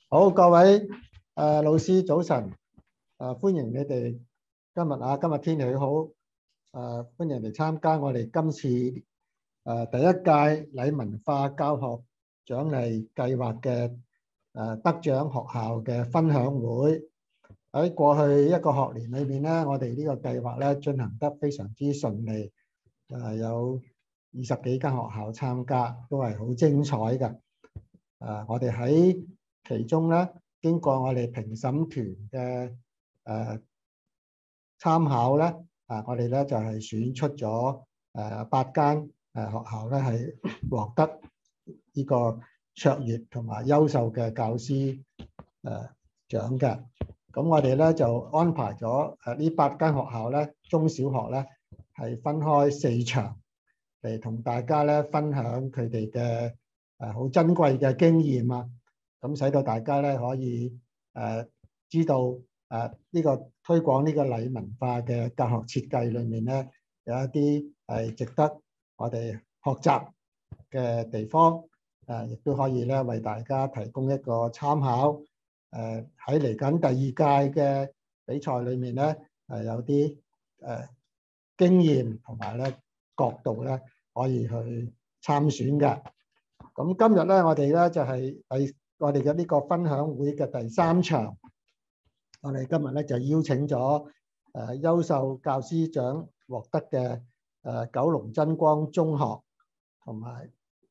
好，各位老師早晨，歡迎你哋今日天氣好，歡迎嚟參加我哋今次第一屆禮文化教學獎勵計劃嘅得獎學校嘅分享會。喺過去一個學年裏面咧，我哋呢個計劃咧進行得非常之順利，有20幾間學校參加，都係好精彩嘅。我哋喺其中咧，經過我哋評審團嘅參考咧，我哋咧就係選出咗8間學校咧係獲得呢個卓越同埋優秀嘅教師獎嘅。咁我哋咧就安排咗呢8間學校咧，中小學咧係分開4場嚟同大家咧分享佢哋嘅好珍貴嘅經驗啊！咁使到大家咧可以知道呢個推廣呢個禮文化嘅教學設計裏面咧，有一啲係值得我哋學習嘅地方，亦都可以咧為大家提供一個參考。喺嚟緊第2屆嘅比賽裏面咧，有啲經驗同埋咧角度咧可以去參選嘅。咁今日咧，我哋咧就係我哋嘅呢個分享會嘅第3場。我哋今日咧就邀請咗優秀教師獎獲得嘅九龍真光中學同埋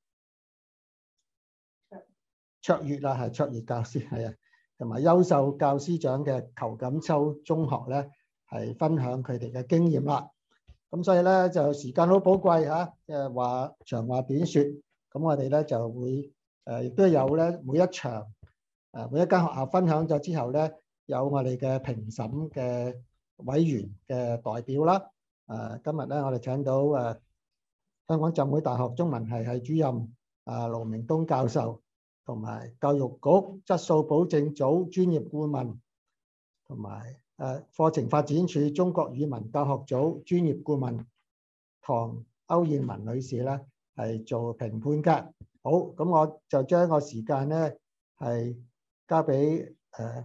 卓越啦，係卓越教師係啊，同埋優秀教師獎嘅裘錦秋中學咧係分享佢哋嘅經驗啦。咁所以咧就時間好寶貴嚇，話長話短説。咁我哋咧就會亦都有咧每一場每一間學校分享咗之後咧，有我哋嘅評審嘅委員嘅代表啦。今日咧我哋請到香港浸會大學中文系系主任盧明東教授，同埋教育局質素保證組專業顧問，同埋課程發展處中國語文教學組專業顧問唐歐燕文女士咧係做評判嘅。好，咁我就將個時間咧係交俾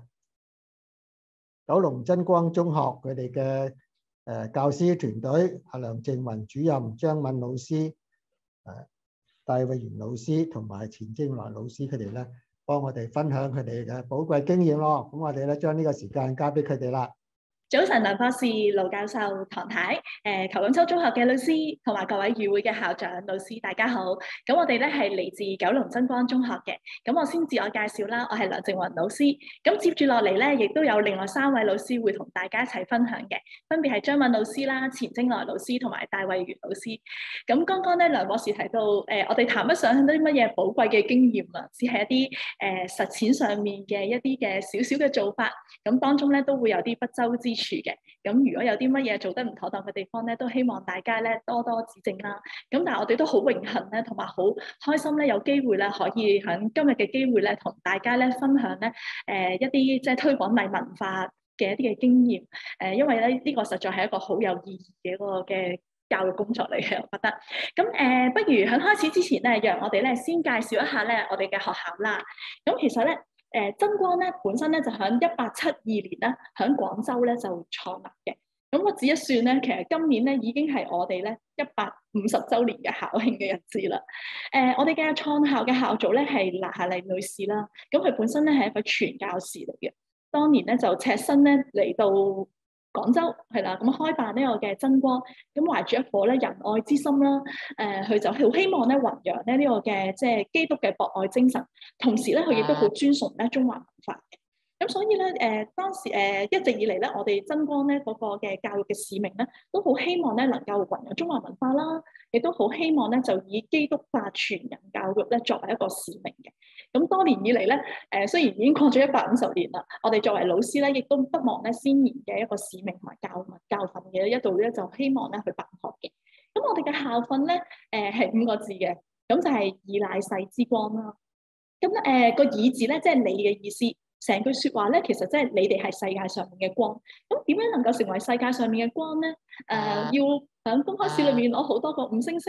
九龍真光中學佢哋嘅教師團隊，阿梁靜雲主任、張敏老師、戴慧賢老師同埋錢正來老師，佢哋咧幫我哋分享佢哋嘅寶貴經驗咯。咁我哋咧將呢個時間交俾佢哋啦。 早晨，梁博士、盧教授、唐太，裘錦秋中學嘅老師同埋各位與會嘅校長、老師，大家好。咁我哋咧係嚟自九龍真光中學嘅。咁我先自我介紹啦，我係梁靜雲老師。咁接住落嚟咧，亦都有另外3位老師會同大家一齊分享嘅，分別係張敏老師啦、錢正來老師同埋戴慧元老師。咁剛剛咧，梁博士提到我哋談不上啲乜嘢寶貴嘅經驗啊，只係一啲實踐上面嘅一啲嘅少少嘅做法。咁當中咧都會有啲不周之處嘅，咁如果有啲乜嘢做得唔妥當嘅地方咧，都希望大家咧多多指正啦。咁但係我哋都好榮幸咧，同埋好開心咧，有機會咧可以喺今日嘅機會咧，同大家咧分享咧一啲即係推廣禮文化嘅一啲嘅經驗。因為咧呢個實在係一個好有意義嘅一個嘅教育工作嚟嘅，我覺得。咁不如喺開始之前咧，讓我哋咧先介紹一下咧我哋嘅學校啦。咁其實咧。真光咧本身咧就喺1872年咧喺廣州咧就創立嘅。咁我指一算咧，其實今年咧已經係我哋咧150週年嘅校慶嘅日子啦。我哋嘅創校嘅校組咧係拿夏麗女士啦。咁佢本身咧係一個傳教士嚟嘅，當年咧就赤身咧嚟到廣州係啦，咁開辦呢個嘅真光，咁懷住一顆咧仁愛之心啦，佢就好希望咧弘揚咧呢個嘅即係基督嘅博愛精神，同時咧佢亦都好尊崇咧中華文化嘅。咁所以咧當時一直以嚟咧，我哋真光咧嗰個嘅教育嘅使命咧，都好希望咧能夠弘揚中華文化啦，亦都好希望咧就以基督化傳人教育咧作為一個使命嘅。咁多年以嚟咧，雖然已經過咗150年啦，我哋作為老師咧，亦都不忘咧先賢嘅一個使命同埋教訓嘅一度咧，就希望咧去辦學嘅。咁我哋嘅校訓咧，係5個字嘅，咁就係以乃世之光啦。咁個以字咧，即係你嘅意思。成句説話咧，其實即係你哋係世界上面嘅光。咁點樣能夠成為世界上面嘅光咧？要喺公開試裏面攞好多個5星星。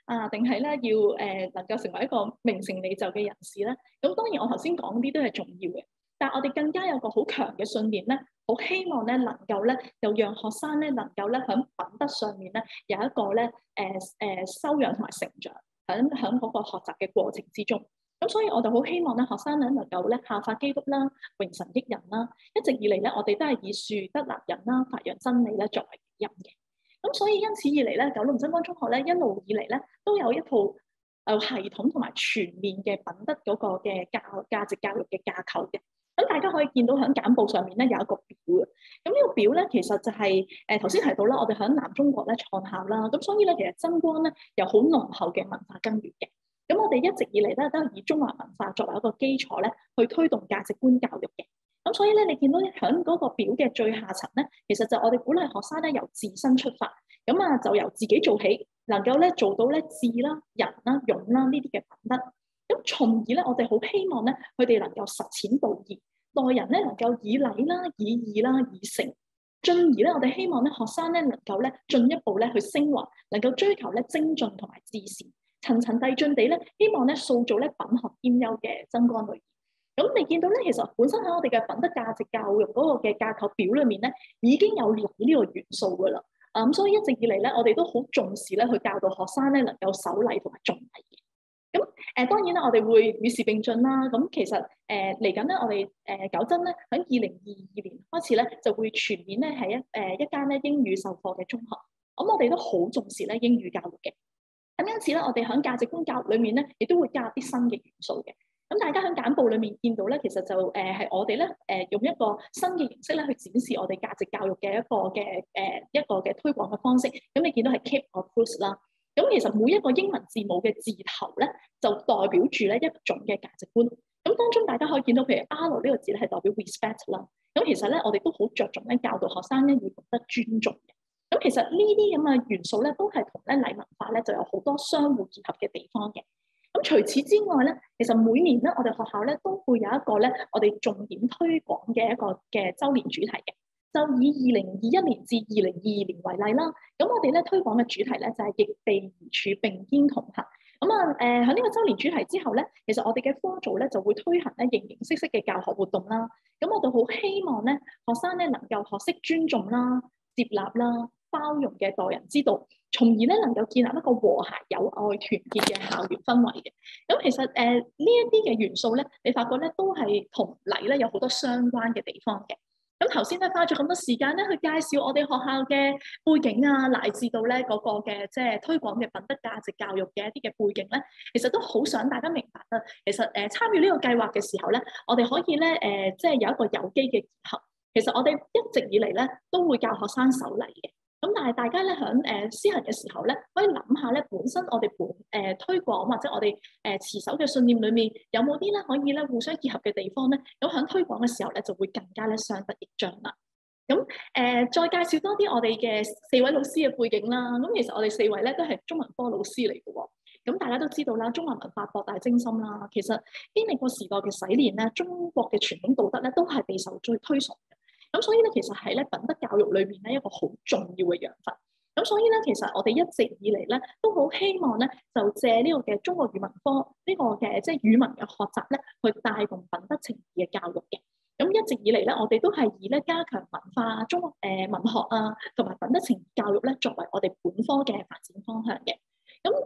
啊，定係咧要能夠成為一個名成利就嘅人士咧？咁當然我頭先講啲都係重要嘅，但係我哋更加有個好強嘅信念咧，好希望咧能夠咧又讓學生咧能夠咧喺品德上面咧有一個咧修養同埋成長，喺嗰個學習嘅過程之中。咁所以我就好希望咧學生咧能夠咧效法基督啦，榮神益人啦。一直以嚟咧，我哋都係以樹德立人啦，發揚真理咧作為引嘅。咁所以因此以嚟咧，九龍真光中學咧一路以嚟咧都有一套系統同埋全面嘅品德嗰個嘅價值教育嘅架構嘅。咁大家可以見到喺簡報上面咧有一個表嘅。咁呢個表咧其實就係頭先提到啦，我哋喺南中國咧創校啦，咁所以咧其實真光咧有好濃厚嘅文化根源嘅。咁我哋一直以嚟咧都係以中華文化作為一個基礎咧，去推動價值觀教育嘅。咁所以咧，你見到喺嗰個表嘅最下層咧，其實就我哋鼓勵學生咧由自身出發，咁啊就由自己做起，能夠咧做到咧智啦、仁啦、勇啦呢啲嘅品德。咁從而咧，我哋好希望咧，佢哋能夠實踐道義，待人咧能夠以禮啦、以義啦、以誠。進而咧，我哋希望咧學生咧能夠咧進一步咧去升華，能夠追求咧精進同埋至善。層層遞進地咧，希望咧塑造咧品學兼優嘅真光女兒。咁你見到咧，其實本身喺我哋嘅品德價值教育嗰個嘅架構表裏面咧，已經有禮呢個元素噶啦。咁所以一直以嚟咧，我哋都好重視咧去教導學生咧能夠守禮同埋重禮嘅。咁當然啦，我哋會與時並進啦。咁其實嚟緊咧，我哋九真咧喺2022年開始咧就會全面咧係一間咧英語授課嘅中學。咁我哋都好重視咧英語教育嘅。咁因此咧，我哋喺價值觀教育裏面咧，亦都會加入啲新嘅元素嘅。咁大家喺簡報裏面見到咧，其實就係我哋咧用一個新嘅形式咧去展示我哋價值教育嘅一個嘅推廣嘅方式。咁你見到係 Keep or Cruise 啦。咁其實每一個英文字母嘅字頭咧，就代表住咧一種嘅價值觀。咁當中大家可以見到，譬如 R 呢個字咧係代表 respect 啦。咁其實咧，我哋都好着重咧教導學生咧要懂得尊重嘅。咁其實呢啲咁嘅元素咧，都係同咧禮文化咧就有好多相互結合嘅地方嘅。咁除此之外咧，其實每年咧我哋學校咧都會有一個咧我哋重點推廣嘅一個嘅週年主題嘅，就以2021年至2022年為例啦。咁我哋咧推廣嘅主題咧就係易地而處並肩同行。咁啊喺呢個週年主題之後咧，其實我哋嘅科組咧就會推行咧形形色色嘅教學活動啦。咁我哋好希望咧學生咧能夠學識尊重啦、接納啦、包容嘅待人之道，從而咧能夠建立一個和諧、友愛、團結嘅校園氛圍嘅。咁其實呢一啲嘅元素咧，你發覺咧都係同禮咧有好多相關嘅地方嘅。咁頭先咧花咗咁多時間咧去介紹我哋學校嘅背景啊，乃至到咧嗰個嘅即係推廣嘅品德價值教育嘅一啲嘅背景咧，其實都好想大家明白啦。其實參與呢個計劃嘅時候咧，我哋可以咧即係有一個有機嘅結合。其實我哋一直以嚟咧都會教學生守禮嘅。咁但係大家咧喺施行嘅時候咧，可以諗下咧，本身我哋推廣或者我哋持守嘅信念裏面，有冇啲咧可以咧互相結合嘅地方咧？咁喺推廣嘅時候咧，就會更加咧相得益彰啦。咁再介紹多啲我哋嘅4位老師嘅背景啦。咁其實我哋4位咧都係中文科老師嚟嘅喎。咁大家都知道啦，中華文化博大精深啦。其實經歷過時代嘅洗練咧，中國嘅傳統道德咧都係備受推崇嘅。咁所以咧，其實係咧品德教育裏邊咧一個好重要嘅養分。咁所以咧，其實我哋一直以嚟咧都好希望咧，就借呢個嘅中國語文科呢個嘅即係語文嘅學習咧，去帶動品德情義嘅教育嘅。咁一直以嚟咧，我哋都係以咧加強文化、文學啊，同埋品德情義教育咧，作為我哋本科嘅發展方向嘅。咁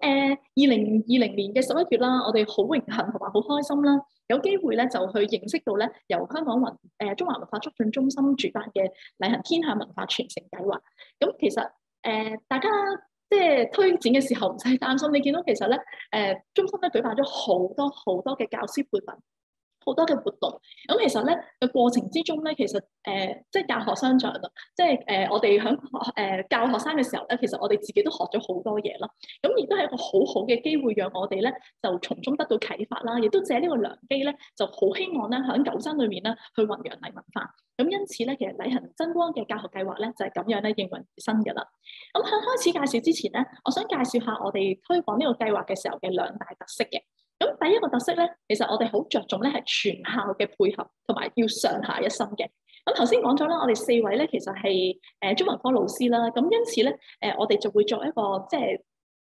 2020年嘅11月啦，我哋好榮幸同埋好開心啦，有機會咧就去認識到咧由香港中華文化促進中心主辦嘅禮行天下文化傳承計劃。咁其實大家即係推展嘅時候唔使擔心，你見到其實咧中心咧舉辦咗好多嘅教師培訓。好多嘅活動，咁其實咧嘅過程之中咧，其實即係教學相長咯，即係我哋喺教學生嘅時候咧，其實我哋自己都學咗好多嘢咯。咁亦都係一個好好嘅機會，讓我哋咧就從中得到啟發啦。亦都借呢個良機咧，就好希望咧喺九真裏面咧去弘揚禮文化。咁因此咧，其實禮行真光嘅教學計劃咧就係咁樣咧應運而生嘅啦。咁喺開始介紹之前咧，我想介紹下我哋推廣呢個計劃嘅時候嘅2大特色嘅。咁第一個特色咧，其實我哋好着重咧係全校嘅配合，同埋要上下一心嘅。咁頭先講咗啦，我哋4位咧其實係中文科老師啦。咁因此咧，我哋就會作一個即係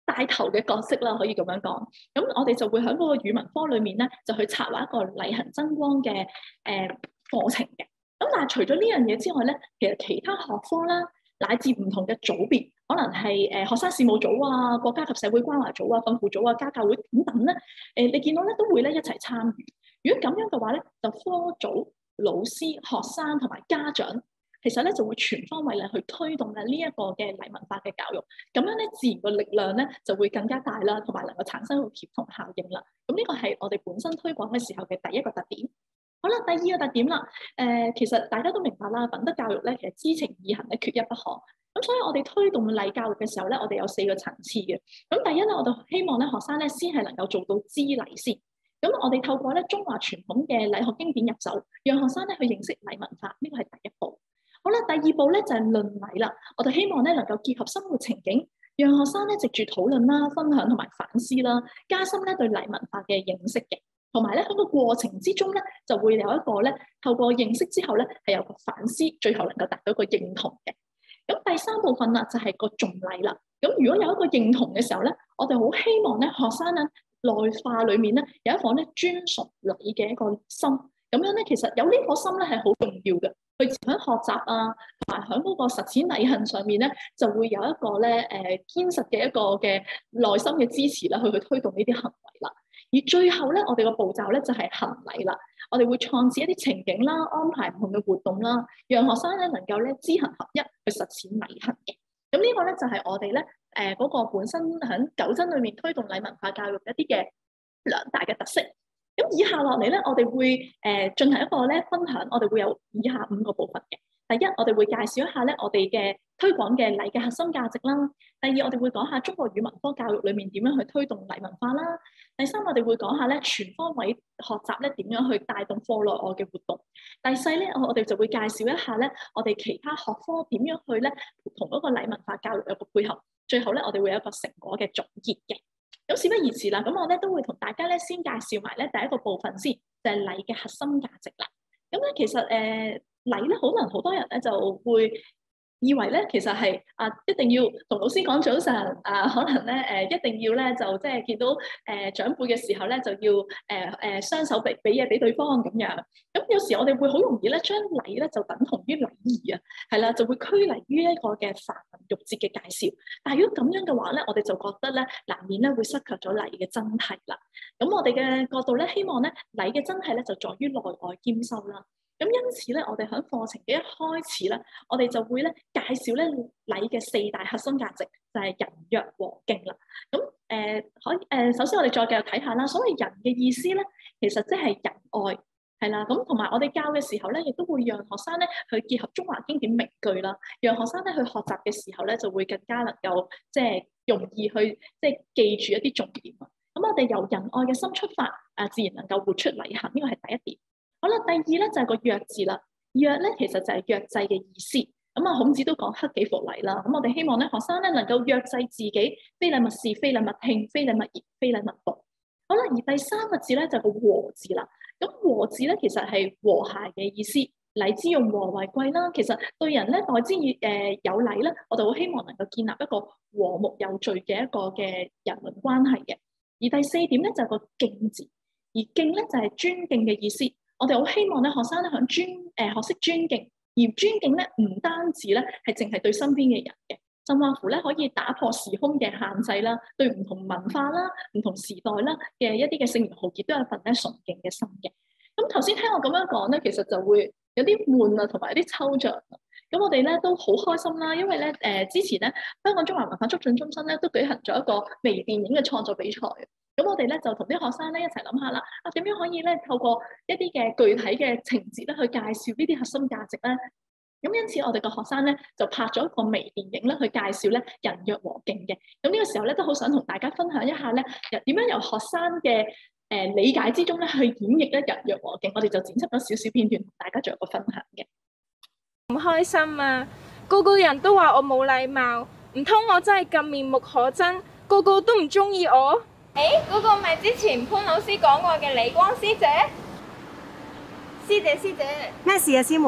帶頭嘅角色啦，可以咁樣講。咁我哋就會喺嗰個語文科裏面咧，就去策劃一個禮行爭光嘅課程嘅。咁但係除咗呢樣嘢之外咧，其實其他學科啦，乃至唔同嘅組別，可能係學生事務組啊、國家及社會關懷組啊、訓輔組啊、家教會等等咧，你見到咧都會咧一齊參與。如果咁樣嘅話咧，就科組、老師、學生同埋家長，其實咧就會全方位咧去推動呢一個嘅禮文化嘅教育。咁樣咧，自然個力量咧就會更加大啦，同埋能夠產生個協同效應啦。咁呢個係我哋本身推廣嘅時候嘅第一個特點。好啦，第二個特點啦，其實大家都明白啦，品德教育咧其實知情意行咧缺一不可。咁所以我哋推動禮教育嘅時候咧，我哋有4個層次嘅。咁第一咧，我哋希望咧學生咧先係能夠做到知禮先。咁我哋透過咧中華傳統嘅禮學經典入手，讓學生咧去認識禮文化，呢個係第一步。好啦，第二步咧就係論禮啦。我哋希望咧能夠結合生活情景，讓學生咧藉住討論啦、分享同埋反思啦，加深咧對禮文化嘅認識嘅。同埋咧喺個過程之中咧，就會有一個咧透過認識之後咧係有個反思，最後能夠達到一個認同嘅。咁第三部分啦就係個重禮啦。咁如果有一個認同嘅時候咧，我哋好希望咧學生咧內化裏面咧有一顆咧尊崇禮嘅一個心。咁樣咧其實有呢顆心咧係好重要嘅。佢喺學習啊，同埋喺嗰個實踐禮行上面咧，就會有一個咧堅實嘅一個嘅內心嘅支持啦，去推動呢啲行為啦。而最後咧，我哋個步驟咧就係行禮啦。我哋會創設一啲情景啦，安排唔同嘅活動啦，讓學生咧能夠咧知行合一去實踐禮行嘅。咁呢個咧就係我哋咧嗰個本身喺九真裏面推動禮文化教育一啲嘅兩大嘅特色。咁以下落嚟咧，我哋會進行一個咧分享，我哋會有以下5個部分嘅。第一，我哋會介紹一下咧我哋嘅推廣嘅禮嘅核心價值啦。第二，我哋會講下中國語文科教育裏面點樣去推動禮文化啦。第三，我哋會講下咧全方位學習咧點樣去帶動課內外嘅活動。第四咧，我哋就會介紹一下咧我哋其他學科點樣去咧同嗰個禮文化教育有個配合。最後咧，我哋會有一個成果嘅總結嘅。咁事不宜遲啦，咁我咧都會同大家咧先介紹埋咧第一個部分先，就係禮嘅核心價值啦。咁咧其實禮咧，可能好多人咧就會以為咧其實係一定要同老師講早晨可能咧一定要咧就即係見到長輩嘅時候咧就要雙手俾嘢俾對方咁樣。咁有時我哋會好容易咧將禮咧就等同於禮儀啊，係啦，就會拘泥於一個嘅繁文縟節嘅介紹。但係如果咁樣嘅話咧，我哋就覺得咧難免咧會失卻咗禮嘅真諦啦。咁我哋嘅角度咧，希望咧禮嘅真諦咧就在於內外兼修啦。咁因此咧，我哋喺課程嘅一開始咧，我哋就會咧介紹咧禮嘅4大核心價值，就係仁、約、和、敬啦。咁可以首先我哋再繼續睇下啦。所謂仁嘅意思咧，其實即係仁愛，係啦。咁同埋我哋教嘅時候咧，亦都會讓學生咧去結合中華經典名句啦，讓學生咧去學習嘅時候咧，就會更加能夠即係容易去即係記住一啲重點啊。咁我哋由仁愛嘅心出發，自然能夠活出禮行，呢個係第一點。好啦，第二咧就係個約字啦。約咧其實就係約制嘅意思。咁孔子都講克己復禮啦。咁我哋希望咧學生咧能夠約制自己，非禮勿視，非禮勿聽，非禮勿言，非禮勿服。好啦，而第3個字咧就係個和字啦。咁和字咧其實係和諧嘅意思。禮之用，和為貴啦。其實對人咧待之有禮咧，我哋好希望能夠建立一個和睦有序嘅一個嘅人倫關係嘅。而第4點咧就係個敬字。而敬咧就係尊敬嘅意思。我哋好希望咧學生咧響學識尊敬，而尊敬咧唔單止咧係淨係對身邊嘅人嘅，甚至乎咧可以打破時空嘅限制啦，對唔同文化啦、唔同時代啦嘅一啲嘅聖賢豪傑都有份咧崇敬嘅心嘅。咁頭先聽我咁樣講咧，其實就會有啲悶啊，同埋有啲抽象啊。咁我哋咧都好開心啦，因為咧之前咧香港中華文化促進中心咧都舉行咗一個微電影嘅創作比賽。咁我哋咧就同啲學生咧一齊諗下啦，點樣可以咧透過一啲嘅具體嘅情節咧去介紹呢啲核心價值咧？咁因此我哋個學生咧就拍咗一個微電影咧去介紹咧仁、約、和、敬嘅。咁呢個時候咧都好想同大家分享一下咧，點樣由學生嘅理解之中咧去演繹咧仁、約、和、敬。我哋就剪輯咗少少片段同大家做一個分享嘅。 唔開心啊！個個人都話我冇禮貌，唔通我真係咁面目可憎，個個都唔中意我？ 嗰個咪之前潘老師講過嘅李光師姐？師姐， 咩事啊，師妹？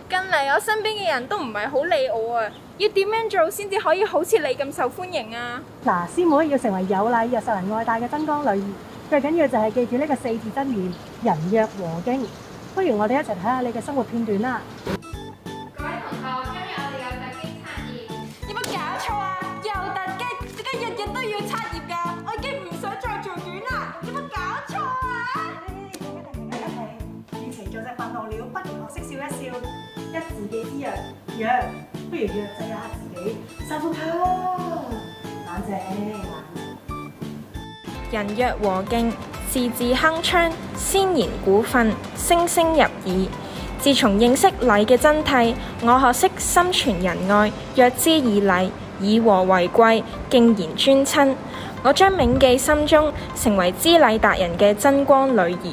近嚟我身邊嘅人都唔係好理我啊，要點樣做先至可以好似你咁受歡迎啊？ 嗱，師妹要成為有禮又受人愛戴嘅真光女兒，最緊要就係記住呢個4字真言：人若和敬。不如我哋一齊睇下你嘅生活片段啦。 各位同學，今日我哋有突擊測驗。 有冇搞錯啊？又突擊，點解日日都要測驗㗎？我已經唔想再做院啦！有冇搞錯啊？ 與其做隻笨鴞鳥，不如學識笑一笑。一字記之曰若，不如約制下自己，深呼吸，冷靜。 人若和敬，字字鏗鏘，先言古訓，聲聲入耳。自從認識禮嘅真諦，我學識心存仁愛，約之以禮，以和為貴，敬賢尊親。我將銘記心中，成為知禮達人嘅真光女兒。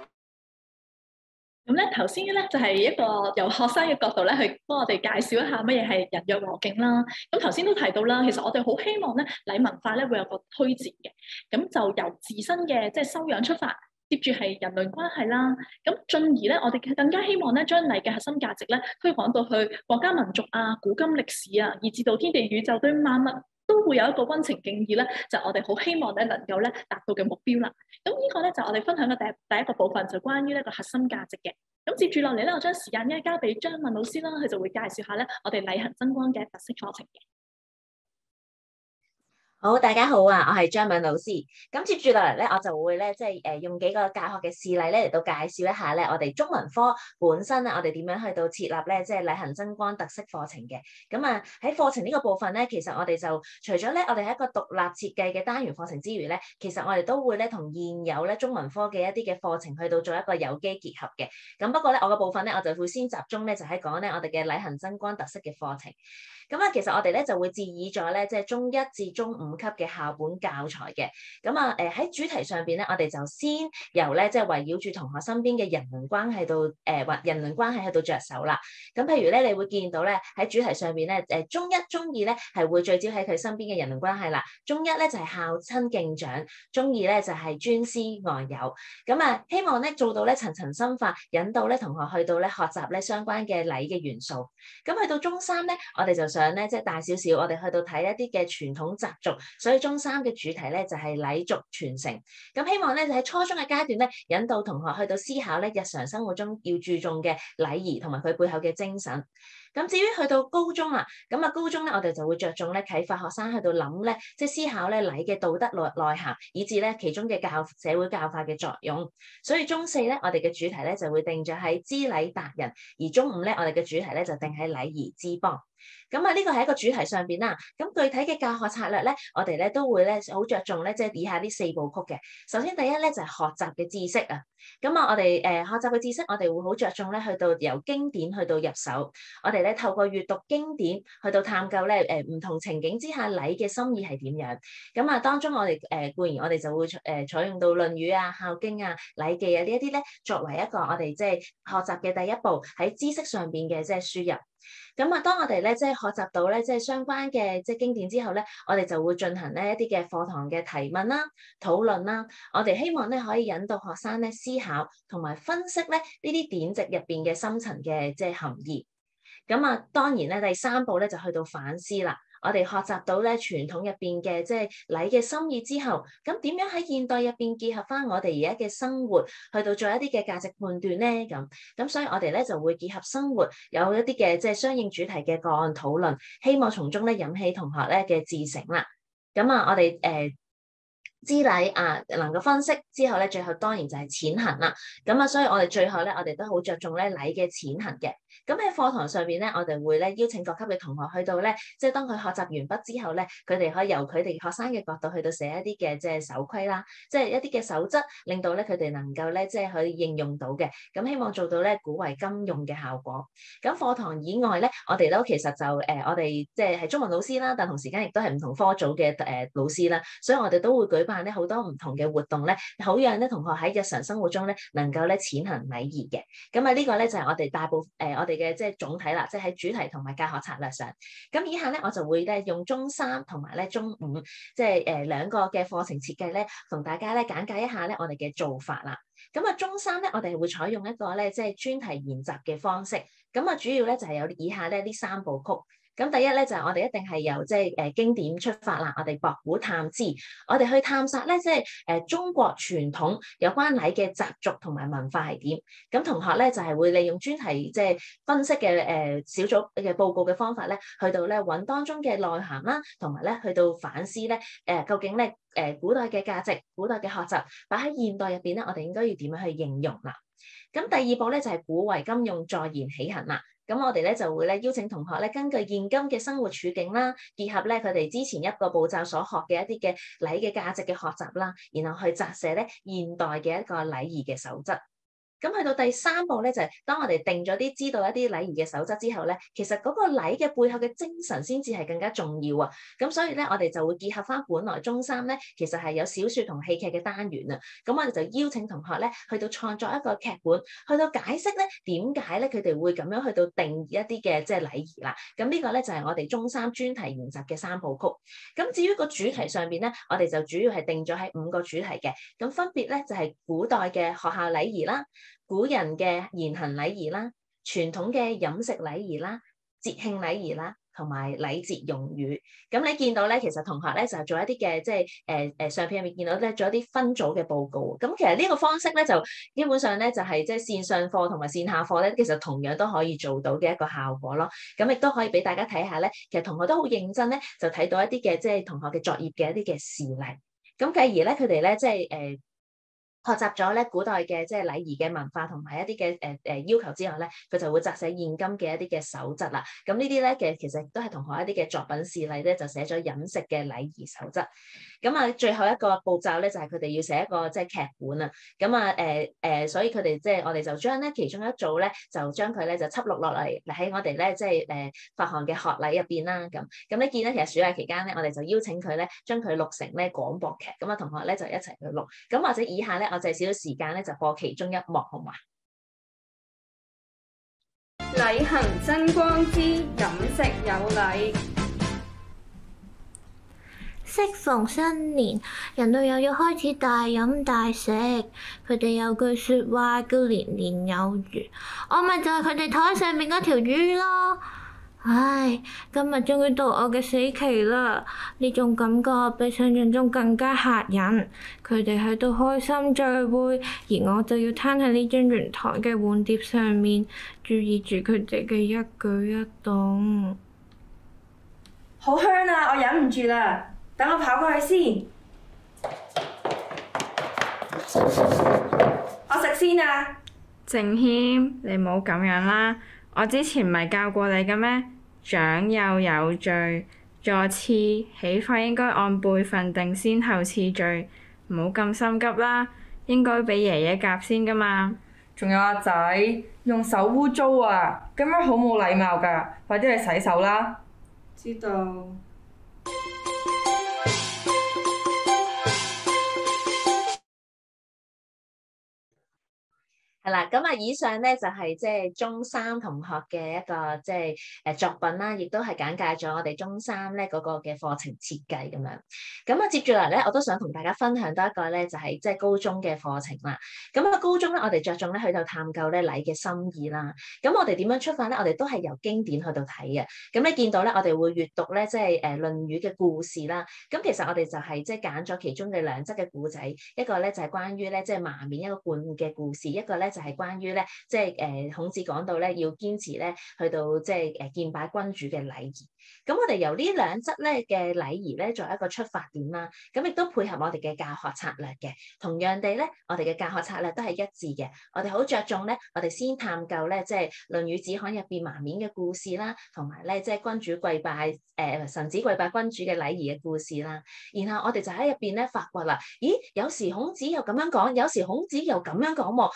咁咧頭先咧就係一個由學生嘅角度咧去幫我哋介紹一下乜嘢係人若和敬啦。咁頭先都提到啦，其實我哋好希望咧禮文化咧會有個推展嘅，咁就由自身嘅即係修養出發，接住係人倫關係啦。咁進而咧我哋更加希望咧將禮嘅核心價值咧推廣到去國家民族啊、古今歷史啊，以至到天地宇宙對萬物都會有一個溫情敬意咧，就我哋好希望咧能夠咧達到嘅目標啦。咁呢個咧就我哋分享嘅第一個部分，就關於呢個核心價值嘅。咁接住落嚟咧，我將時間咧交俾張敏老師啦，佢就會介紹下咧我哋禮行真光嘅特色課程嘅。 好，大家好啊！我係張敏老師。咁接住落嚟咧，我就會咧，即係用幾個教學嘅事例咧嚟到介紹一下咧，我哋中文科本身咧，我哋點樣去到設立咧，即係禮行真光特色課程嘅。咁啊喺課程呢個部分咧，其實我哋就除咗咧，我哋係一個獨立設計嘅單元課程之餘咧，其實我哋都會咧同現有咧中文科嘅一啲嘅課程去到做一個有機結合嘅。咁不過咧，我嘅部分咧，我就會先集中咧就喺講咧我哋嘅禮行真光特色嘅課程。咁啊，其實我哋咧就會致以咗咧，即係中1至中5級嘅校本教材嘅。咁啊，喺主題上邊咧，我哋就先由咧，即係圍繞住同學身邊嘅人倫關係度，或人倫關係去到着手啦。咁譬如咧，你會見到咧喺主題上邊咧，中1、中2咧係會聚焦喺佢身邊嘅人倫關係啦。中1咧就係孝親敬長，中2咧就係尊師愛友。咁啊，希望咧做到咧層層深化，引導咧同學去到咧學習咧相關嘅禮嘅元素。咁去到中3咧，我哋就想咧即係大少少，我哋去到睇一啲嘅傳統習俗，所以中3嘅主題咧就係禮俗傳承。咁希望咧就喺初中嘅階段咧，引導同學去到思考咧日常生活中要注重嘅禮儀同埋佢背後嘅精神。咁至於去到高中啦，咁啊高中咧我哋就會着重咧啟發學生去到諗咧，即係思考咧禮嘅道德內涵，以至咧其中嘅社會教化嘅作用。所以中4咧我哋嘅主題咧就會定咗喺知禮達人，而中5咧我哋嘅主題咧就定喺禮儀之邦。咁啊，呢個係一個主題上邊啦。咁具體嘅教學策略咧，我哋咧都會咧好着重咧，即係以下呢4部曲嘅。首先第一咧就係學習嘅知識啊。咁啊，我哋學習嘅知識，我哋會好着重咧去到由經典去到入手。我哋咧透過閱讀經典去到探究咧唔同情景之下禮嘅心意係點樣。咁啊，當中我哋固然我哋就會採用到《論語》啊、《孝經》啊、《禮記》啊呢一啲咧，作為一個我哋即係學習嘅第一步喺知識上邊嘅即係輸入。咁啊，當我哋咧即係學習到咧即係相關嘅即係經典之後咧，我哋就會進行咧一啲嘅課堂嘅提問啦、討論啦。我哋希望咧可以引導學生咧思考同埋分析咧呢啲典籍入邊嘅深層嘅即係含義。咁啊，當然咧第3步咧就去到反思啦。我哋學習到咧傳統入邊嘅即係禮嘅心意之後，咁點樣喺現代入邊結合翻我哋而家嘅生活，去到做一啲嘅價值判斷咧？咁所以我哋咧就會結合生活，有一啲嘅即係相應主題嘅個案討論，希望從中咧引起同學咧嘅自省啦。咁啊，我哋知禮啊，能夠分析之後咧，最後當然就係踐行啦。咁啊，所以我哋最後咧，我哋都好着重咧禮嘅踐行嘅。咁喺課堂上邊咧，我哋會咧邀請各級嘅同學去到咧，即係當佢學習完畢之後咧，佢哋可以由佢哋學生嘅角度去到寫一啲嘅即係守規啦，即係一啲嘅守則，令到咧佢哋能夠咧即係可以應用到嘅。咁希望做到咧古為今用嘅效果。咁課堂以外咧，我哋都其實就我哋即係中文老師啦，但同時間亦都係唔同科組嘅老師啦，所以我哋都會舉辦咧好多唔同嘅活動咧，好讓咧同學喺日常生活中咧能夠咧踐行禮儀嘅。咁啊呢個咧就係我哋大部我哋嘅即係總體啦，即係喺主題同埋教學策略上。咁以下咧我就會咧用中3同埋咧中5即係兩個嘅課程設計咧，同大家咧簡介一下咧我哋嘅做法啦。咁啊中3咧我哋會採用一個咧即係專題研習嘅方式。咁啊主要咧就係有以下咧呢3部曲。咁第一咧就係我哋一定係由即係經典出發啦，我哋博古探知，我哋去探索咧即係中國傳統有關禮嘅習俗同埋文化係點。咁同學咧就係會利用專題即係分析嘅小組嘅報告嘅方法咧，去到咧揾當中嘅內涵啦，同埋咧去到反思咧究竟咧古代嘅價值、古代嘅學習擺喺現代入邊咧，我哋應該要點樣去應用啦？咁第2步咧就係古為今用，坐言起行啦。咁我哋咧就會咧邀請同學咧根據現今嘅生活處境啦，結合咧佢哋之前一個步驟所學嘅一啲嘅禮嘅價值嘅學習啦，然後去撰寫咧現代嘅一個禮儀嘅守則。咁去到第3步咧，就係當我哋定咗啲知道一啲禮儀嘅守則之後咧，其實嗰個禮嘅背後嘅精神先至係更加重要啊！咁所以咧，我哋就會結合翻本來中3咧，其實係有小說同戲劇嘅單元啊。咁我哋就邀請同學咧去到創作一個劇本，去到解釋咧點解咧佢哋會咁樣去到定義一啲嘅即係禮儀啦。咁呢個咧就係我哋中3專題研習嘅3部曲。咁至於個主題上邊咧，我哋就主要係定咗喺5個主題嘅。咁分別咧就係古代嘅學校禮儀啦，古人嘅言行禮儀啦，傳統嘅飲食禮儀啦，節慶禮儀啦，同埋禮節用語。咁你見到咧，其實同學咧就做一啲嘅即係相片入面見到咧做一啲分組嘅報告。咁其實呢個方式咧就基本上咧就係即係線上課同埋線下課咧，其實同樣都可以做到嘅一個效果咯。咁亦都可以俾大家睇下咧，其實同學都好認真咧，就睇到一啲嘅即係同學嘅作業嘅一啲嘅事例。咁繼而咧，佢哋咧即係學習咗咧古代嘅即係禮儀嘅文化同埋一啲嘅要求之後咧，佢就會撰寫現今嘅一啲嘅守則啦。咁呢啲咧嘅其實都係同學一啲嘅作品事例咧，就寫咗飲食嘅禮儀守則。咁啊，最後一個步驟咧就係佢哋要寫一個即係劇本啊。咁啊所以佢哋即係我哋就將咧其中一組咧就將佢咧就輯錄落嚟喺我哋咧即係發行嘅學禮入邊啦。咁你見咧其實暑假期間咧，我哋就邀請佢咧將佢錄成咧廣播劇。咁啊同學咧就一齊去錄。咁或者以下咧我借少少時間咧就播其中一幕，好嘛？ 禮行真光之飲食有禮。 適逢新年，人類又要開始大飲大食。佢哋有句説話叫年年有餘，我咪就係佢哋台上面嗰條魚咯。唉，今日終於到我嘅死期啦！呢種感覺比想象中更加嚇人。佢哋喺度開心聚會，而我就要攤喺呢張圓台嘅碗碟上面，注意住佢哋嘅一舉一動。 好香啊！我忍唔住啦，等我跑過去先。我食先啊！ 靜謙，你唔好咁樣啦。我之前唔係教過你嘅咩？長幼有序，座次起法應該按輩份定先後次序，唔好咁心急啦。應該俾爺爺夾先噶嘛。 仲有阿仔，用手污糟啊，咁樣好冇禮貌㗎，快啲去洗手啦。 知道。 係啦，咁啊，以上咧就係即係中3同學嘅一個即係作品啦，亦都係簡介咗我哋中3咧嗰個嘅課程設計咁樣。咁啊，接住嚟咧，我都想同大家分享多一個咧，就係即係高中嘅課程啦。咁啊，高中咧，我哋着重咧去到探究咧禮嘅心意啦。咁我哋點樣出發咧？我哋都係由經典去到睇嘅。咁你見到咧，我哋會閱讀咧，即係《論語》嘅故事啦。咁其實我哋就係即係揀咗其中嘅2則嘅故仔，一個咧就係關於咧即係麻面一個冠嘅故事，一個咧就係關於咧，即係孔子講到咧，要堅持咧，去到即係見拜君主嘅禮儀。咁我哋由呢2則咧嘅禮儀咧作為一個出發點啦，咁亦都配合我哋嘅教學策略嘅。同樣地咧，我哋嘅教學策略都係一致嘅。我哋好着重咧，我哋先探究咧，即係《論語子罕》入邊麻面嘅故事啦，同埋咧即係君主跪拜臣子跪拜君主嘅禮儀嘅故事啦。然後我哋就喺入邊咧發掘啦，咦，有時孔子又咁樣講，有時孔子又咁樣講喎。咁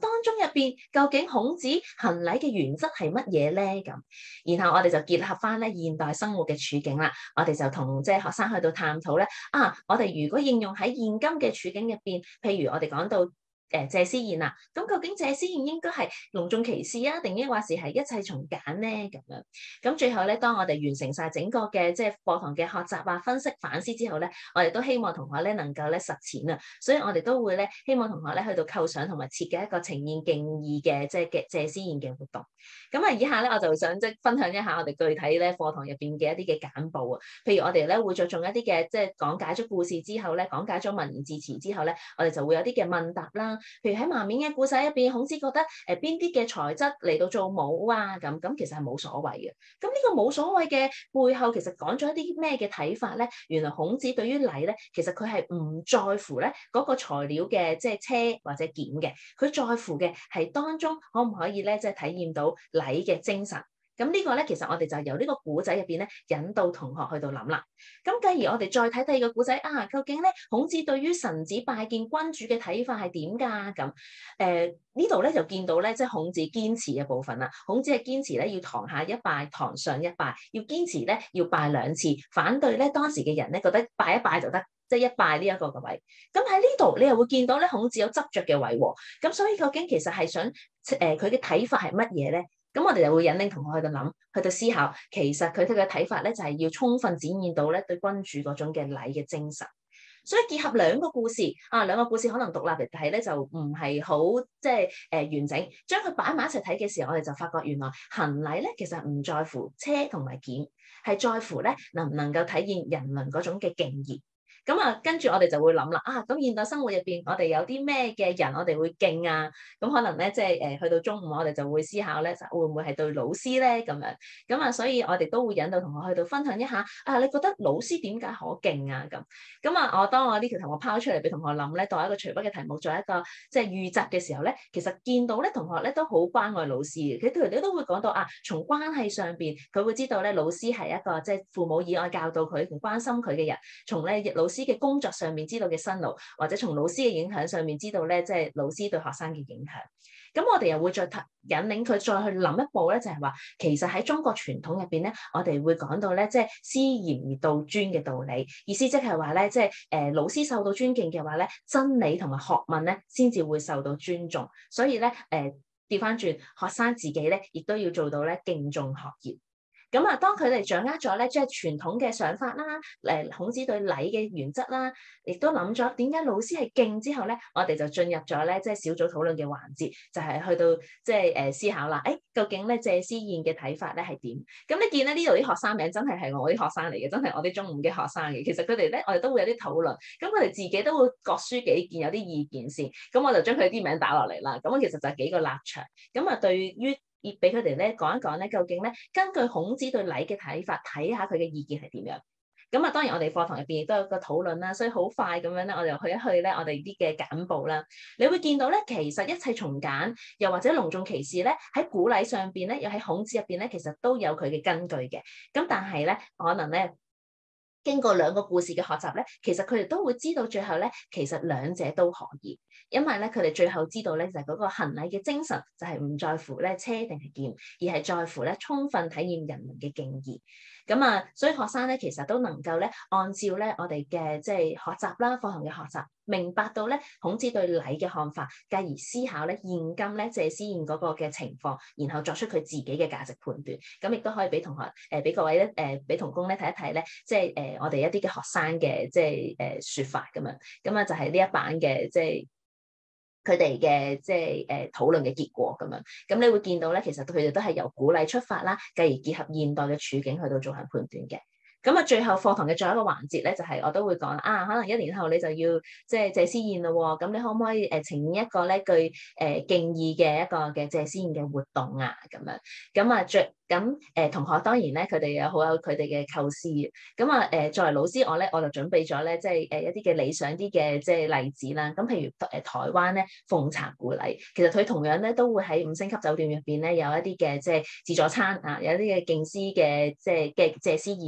當中入邊究竟孔子行禮嘅原則係乜嘢咧？咁，然後我哋就結合翻咧現代生活嘅處境啦，我哋就同即係學生去到探討咧，我哋如果應用喺現今嘅處境入邊，譬如我哋講到謝師宴啦，咁究竟謝師宴應該係隆重其事啊，定抑或是係一切從簡咧？咁樣，咁最後咧，當我哋完成晒整個嘅即係課堂嘅學習啊、分析、反思之後咧，我哋都希望同學咧能夠咧實踐啊，所以我哋都會咧希望同學咧去到構想同埋設計一個呈現敬意嘅即係嘅謝師宴嘅活動。咁啊，以下咧我就想即係分享一下我哋具體咧課堂入邊嘅一啲嘅簡報啊，譬如我哋咧會着重一啲嘅即係講解咗故事之後咧，講解咗文言字詞之後咧，我哋就會有啲嘅問答啦。譬如喺麻面嘅故仔入邊，孔子覺得邊啲嘅材質嚟到做帽啊？咁其實係冇所謂嘅。咁呢個冇所謂嘅背後，其實講咗一啲咩嘅睇法咧？原來孔子對於禮咧，其實佢係唔在乎咧嗰個材料嘅即係車或者劍嘅，佢在乎嘅係當中可唔可以咧即係體驗到禮嘅精神。咁呢個咧，其實我哋就由呢個古仔入邊咧，引導同學去到諗啦。咁繼而我哋再睇第二個古仔究竟咧孔子對於臣子拜見君主嘅睇法係點㗎？咁呢度咧就見到咧，即係孔子堅持嘅部分啦。孔子係堅持咧要堂下一拜，堂上一拜，要堅持咧要拜兩次，反對咧當時嘅人咧覺得拜一拜就得，即係一拜呢一個嘅位。咁喺呢度你又會見到咧孔子有執着嘅位喎。咁所以究竟其實係想佢嘅睇法係乜嘢咧？咁我哋就會引領同學去到諗，去到思考，其實佢哋嘅睇法咧就係要充分展現到咧對君主嗰種嘅禮嘅精神。所以結合兩個故事兩個故事可能獨立嚟睇咧就唔係好即係完整，將佢擺埋一齊睇嘅時候，我哋就發覺原來行禮咧其實唔在乎車同埋劍，係在乎咧能唔能夠體現人倫嗰種嘅敬意。咁跟住我哋就會諗啦，咁現代生活入邊，我哋有啲咩嘅人我哋會敬啊？咁可能咧，即係去到中午，我哋就會思考咧，會唔會係對老師咧咁樣？咁所以我哋都會引導同學去到分享一下，你覺得老師點解可敬啊？咁當我呢條題目拋出嚟俾同學諗咧，當一個隨筆嘅題目，做一個即係預習嘅時候咧，其實見到咧同學咧都好關愛老師嘅，佢哋都會講到從關係上邊，佢會知道咧老師係一個即係父母以愛教導佢同關心佢嘅人，從咧老師嘅工作上面知道嘅辛勞，或者從老師嘅影響上面知道咧，即係老師對學生嘅影響。咁我哋又會再引領佢再去諗一步咧，就係話其實喺中國傳統入邊咧，我哋會講到咧，即係師嚴而道尊嘅道理。意思即係話咧，即係老師受到尊敬嘅話咧，真理同埋學問咧先至會受到尊重。所以咧，調翻轉學生自己咧，亦都要做到咧敬重學業。咁當佢哋掌握咗咧，即係傳統嘅想法啦，孔子對禮嘅原則啦，亦都諗咗點解老師係敬之後咧，我哋就進入咗咧，即係小組討論嘅環節，就係去到即係思考啦。究竟咧謝師宴嘅睇法咧係點？咁你見咧呢度啲學生名真係我啲學生嚟嘅，真係我啲中五嘅學生嘅。其實佢哋咧，我哋都會有啲討論，咁佢哋自己都會各抒己見，有啲意見先。咁我就將佢啲名打落嚟啦。咁其實就係幾個立場。咁對於要俾佢哋咧講一講咧，究竟咧根據孔子對禮嘅睇法，睇下佢嘅意見係點樣。咁當然我哋課堂入邊亦都有個討論啦，所以好快咁樣咧，我哋去一去咧我哋啲嘅簡報啦。你會見到咧，其實一切從簡，又或者隆重其事咧，喺古禮上邊咧，又喺孔子入邊咧，其實都有佢嘅根據嘅。咁但係咧，可能咧經過兩個故事嘅學習咧，其實佢哋都會知道最後咧，其實兩者都可以。因為咧，佢哋最後知道咧，就係嗰個行禮嘅精神，就係唔在乎咧車定係劍，而係在乎咧充分體驗人民嘅敬意。所以學生咧其實都能夠咧按照咧我哋嘅即係學習啦，課堂嘅學習，明白到咧孔子對禮嘅看法，繼而思考咧現今咧謝師宴嗰個嘅情況，然後作出佢自己嘅價值判斷。咁亦都可以俾同學俾各位咧俾同工咧睇一睇咧，即係我哋一啲嘅學生嘅即係説法咁樣。就係呢一版嘅即係佢哋嘅即係討論嘅結果咁樣。咁你會見到咧，其實佢哋都係由古禮出發啦，繼而結合現代嘅處境去到做行判斷嘅。最後課堂嘅最後一個環節咧，就係我都會講可能1年後你就要即係謝師宴咯喎，咁你可唔可以呈現一個咧具敬意嘅一個嘅謝師宴嘅活動啊？咁樣同學當然咧，佢哋有佢哋嘅構思嘅。作為老師我就準備咗咧，即係一啲嘅理想啲嘅即係例子啦。咁譬如台灣咧奉茶古禮，其實佢同樣咧都會喺5星級酒店入邊咧有一啲嘅即係自助餐有一啲嘅敬師嘅即係嘅謝師宴嘅情況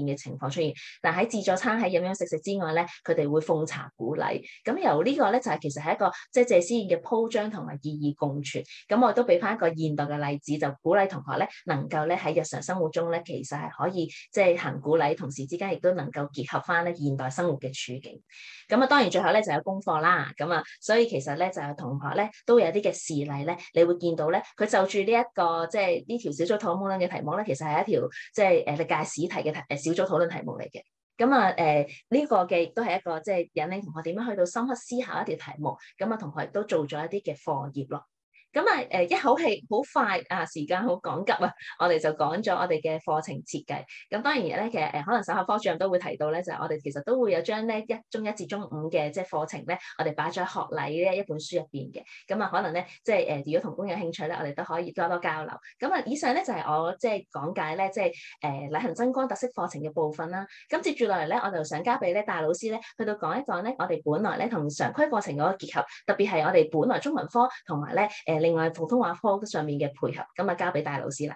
況出現。但喺自助餐喺飲飲食食之外咧，佢哋會奉茶鼓勵。咁由呢個咧就係其實係一個即係謝師宴嘅鋪張同埋意義共存。咁我都俾翻一個現代嘅例子，就鼓勵同學咧能夠咧喺日常生活中咧，其實係可以即係行鼓勵，同時之間亦都能夠結合翻咧現代生活嘅處境。咁啊，當然最後咧就有功課啦。咁啊，所以其實咧就有同學咧都有啲嘅事例咧，你會見到咧，佢就住呢一個即係呢條小組討論嘅題目咧，其實係一條即係歷屆試題嘅小組討論題目嚟嘅。咁啊呢個嘅亦都係一個即係引領同學點樣去到深刻思考一條題目。咁啊，同學亦都做咗一啲嘅課業咯。咁啊一口氣好快啊，時間好趕急啊，我哋就講咗我哋嘅課程設計。咁當然咧，其實可能稍後科主任都會提到咧，就係我哋其實都會有將咧中一至中五嘅即係課程咧，我哋擺咗喺學禮呢一本書入邊嘅。咁啊，可能咧即係如果同工有興趣咧，我哋都可以多多交流。咁啊，以上咧就係我即係講解咧即係禮行增光特色課程嘅部分啦。咁接住落嚟咧，我就想交俾咧大老師咧去到講一講咧，我哋本來咧同常規課程嗰個結合，特別係我哋本來中文科同埋咧另外普通話科上面嘅配合，咁啊交俾大老師啦。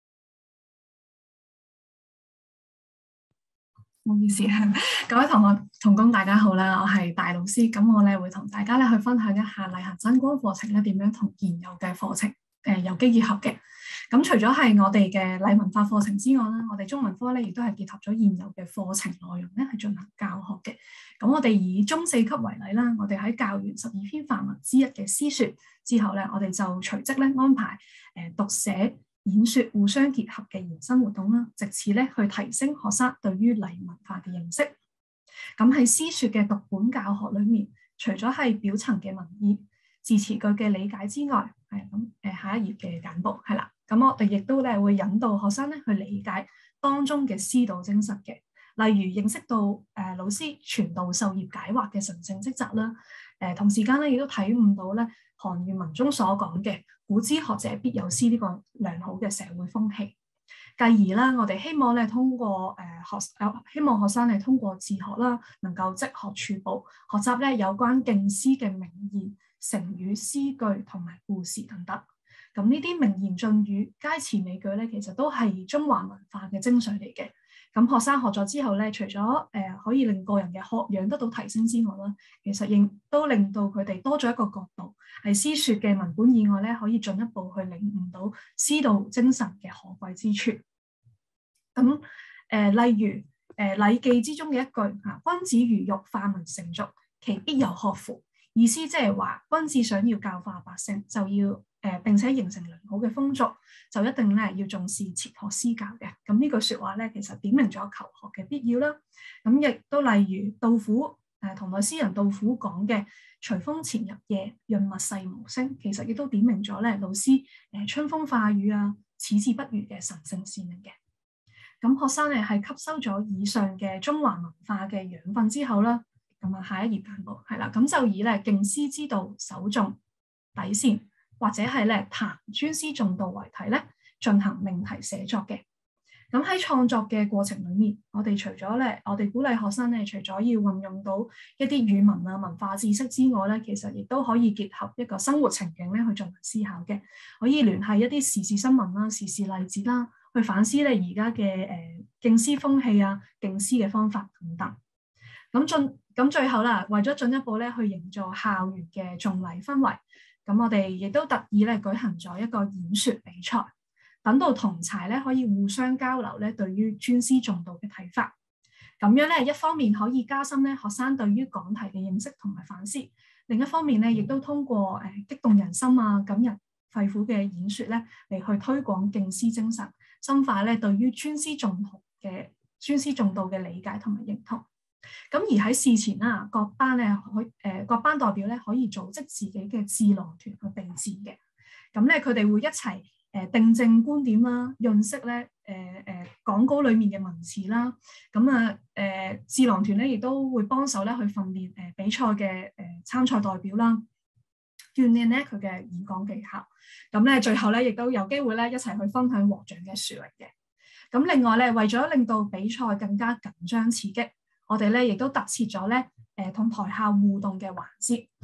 唔好意思，各位同學同工大家好啦，我係大老師，咁我咧會同大家咧去分享一下禮行增光課程咧點樣同現有嘅課程有機結合嘅。咁除咗係我哋嘅禮文化課程之外啦，我哋中文科咧亦都係結合咗現有嘅課程內容咧去進行教學嘅。咁我哋以中四級為例啦，我哋喺教完12篇範文之一嘅詩說之後咧，我哋就隨即咧安排讀寫演說互相結合嘅延伸活動啦，藉此咧去提升學生對於禮文化嘅認識。咁喺詩說嘅讀本教學裏面，除咗係表層嘅文意、字詞句嘅理解之外，下一頁嘅簡報係啦。咁我哋亦都咧會引導學生咧去理解當中嘅師道精神嘅，例如認識到老師傳道授業解惑嘅神聖職責啦。同時間咧亦都體悟到咧韓愈文中所講嘅古之學者必有師呢個良好嘅社會風氣。繼而啦，我哋希望咧通過希望學生咧通過自學啦，能夠即學處寶，學習咧有關敬師嘅名言、成語、詩句同埋故事等等。咁呢啲名言雋語、佳詞美句咧，其實都係中華文化嘅精髓嚟嘅。咁學生學咗之後咧，除咗可以令個人嘅學養得到提升之外啦，其實亦都令到佢哋多咗一個角度，係詩說嘅文本以外咧，可以進一步去領悟到師道精神嘅可貴之處。咁例如禮記之中嘅一句君子如欲化民成俗，其必有學乎？意思即係話君子想要教化百姓，就要並且形成良好嘅風俗，就一定咧要重視切學思教嘅。咁呢句説話咧，其實點明咗求學嘅必要啦。咁亦都例如杜甫唐代詩人杜甫講嘅隨風潛入夜，潤物細無聲，其實亦都點明咗咧老師春風化雨啊，矢志不渝嘅神聖使命嘅。咁學生咧係吸收咗以上嘅中華文化嘅養分之後啦，咁啊下一頁簡報係啦，咁就以咧敬師之道首重底線，或者係咧談尊師重道為題咧進行命題寫作嘅。咁喺創作嘅過程裡面，我哋除咗咧，我哋鼓勵學生咧，除咗要運用到一啲語文啊、文化知識之外咧，其實亦都可以結合一個生活情景咧去進行思考嘅，可以聯繫一啲時事新聞啦、時事例子啦，去反思咧而家嘅敬師風氣啊、敬師嘅方法等等。咁最後啦，為咗進一步咧去營造校園嘅重禮氛圍，咁我哋亦都特意咧舉行咗一個演說比賽。等到同儕咧可以互相交流咧，對於尊師重道嘅睇法，咁樣咧一方面可以加深咧學生對於講題嘅認識同埋反思，另一方面咧亦都通過激動人心啊、感人肺腑嘅演說咧嚟去推廣敬師精神，深化咧對於尊師重道嘅理解同埋認同。咁而喺事前啦，各班代表咧可以組織自己嘅智囊團去備戰嘅，咁咧佢哋會一齊訂正觀點啦，潤色咧講稿裡面嘅文詞啦，咁智囊團咧亦都會幫手咧去訓練比賽嘅參賽代表啦，鍛鍊咧佢嘅演講技巧。咁咧最後咧亦都有機會咧一齊去分享獲獎嘅殊榮嘅。咁另外咧為咗令到比賽更加緊張刺激，我哋咧亦都特設咗咧同台下互動嘅環節。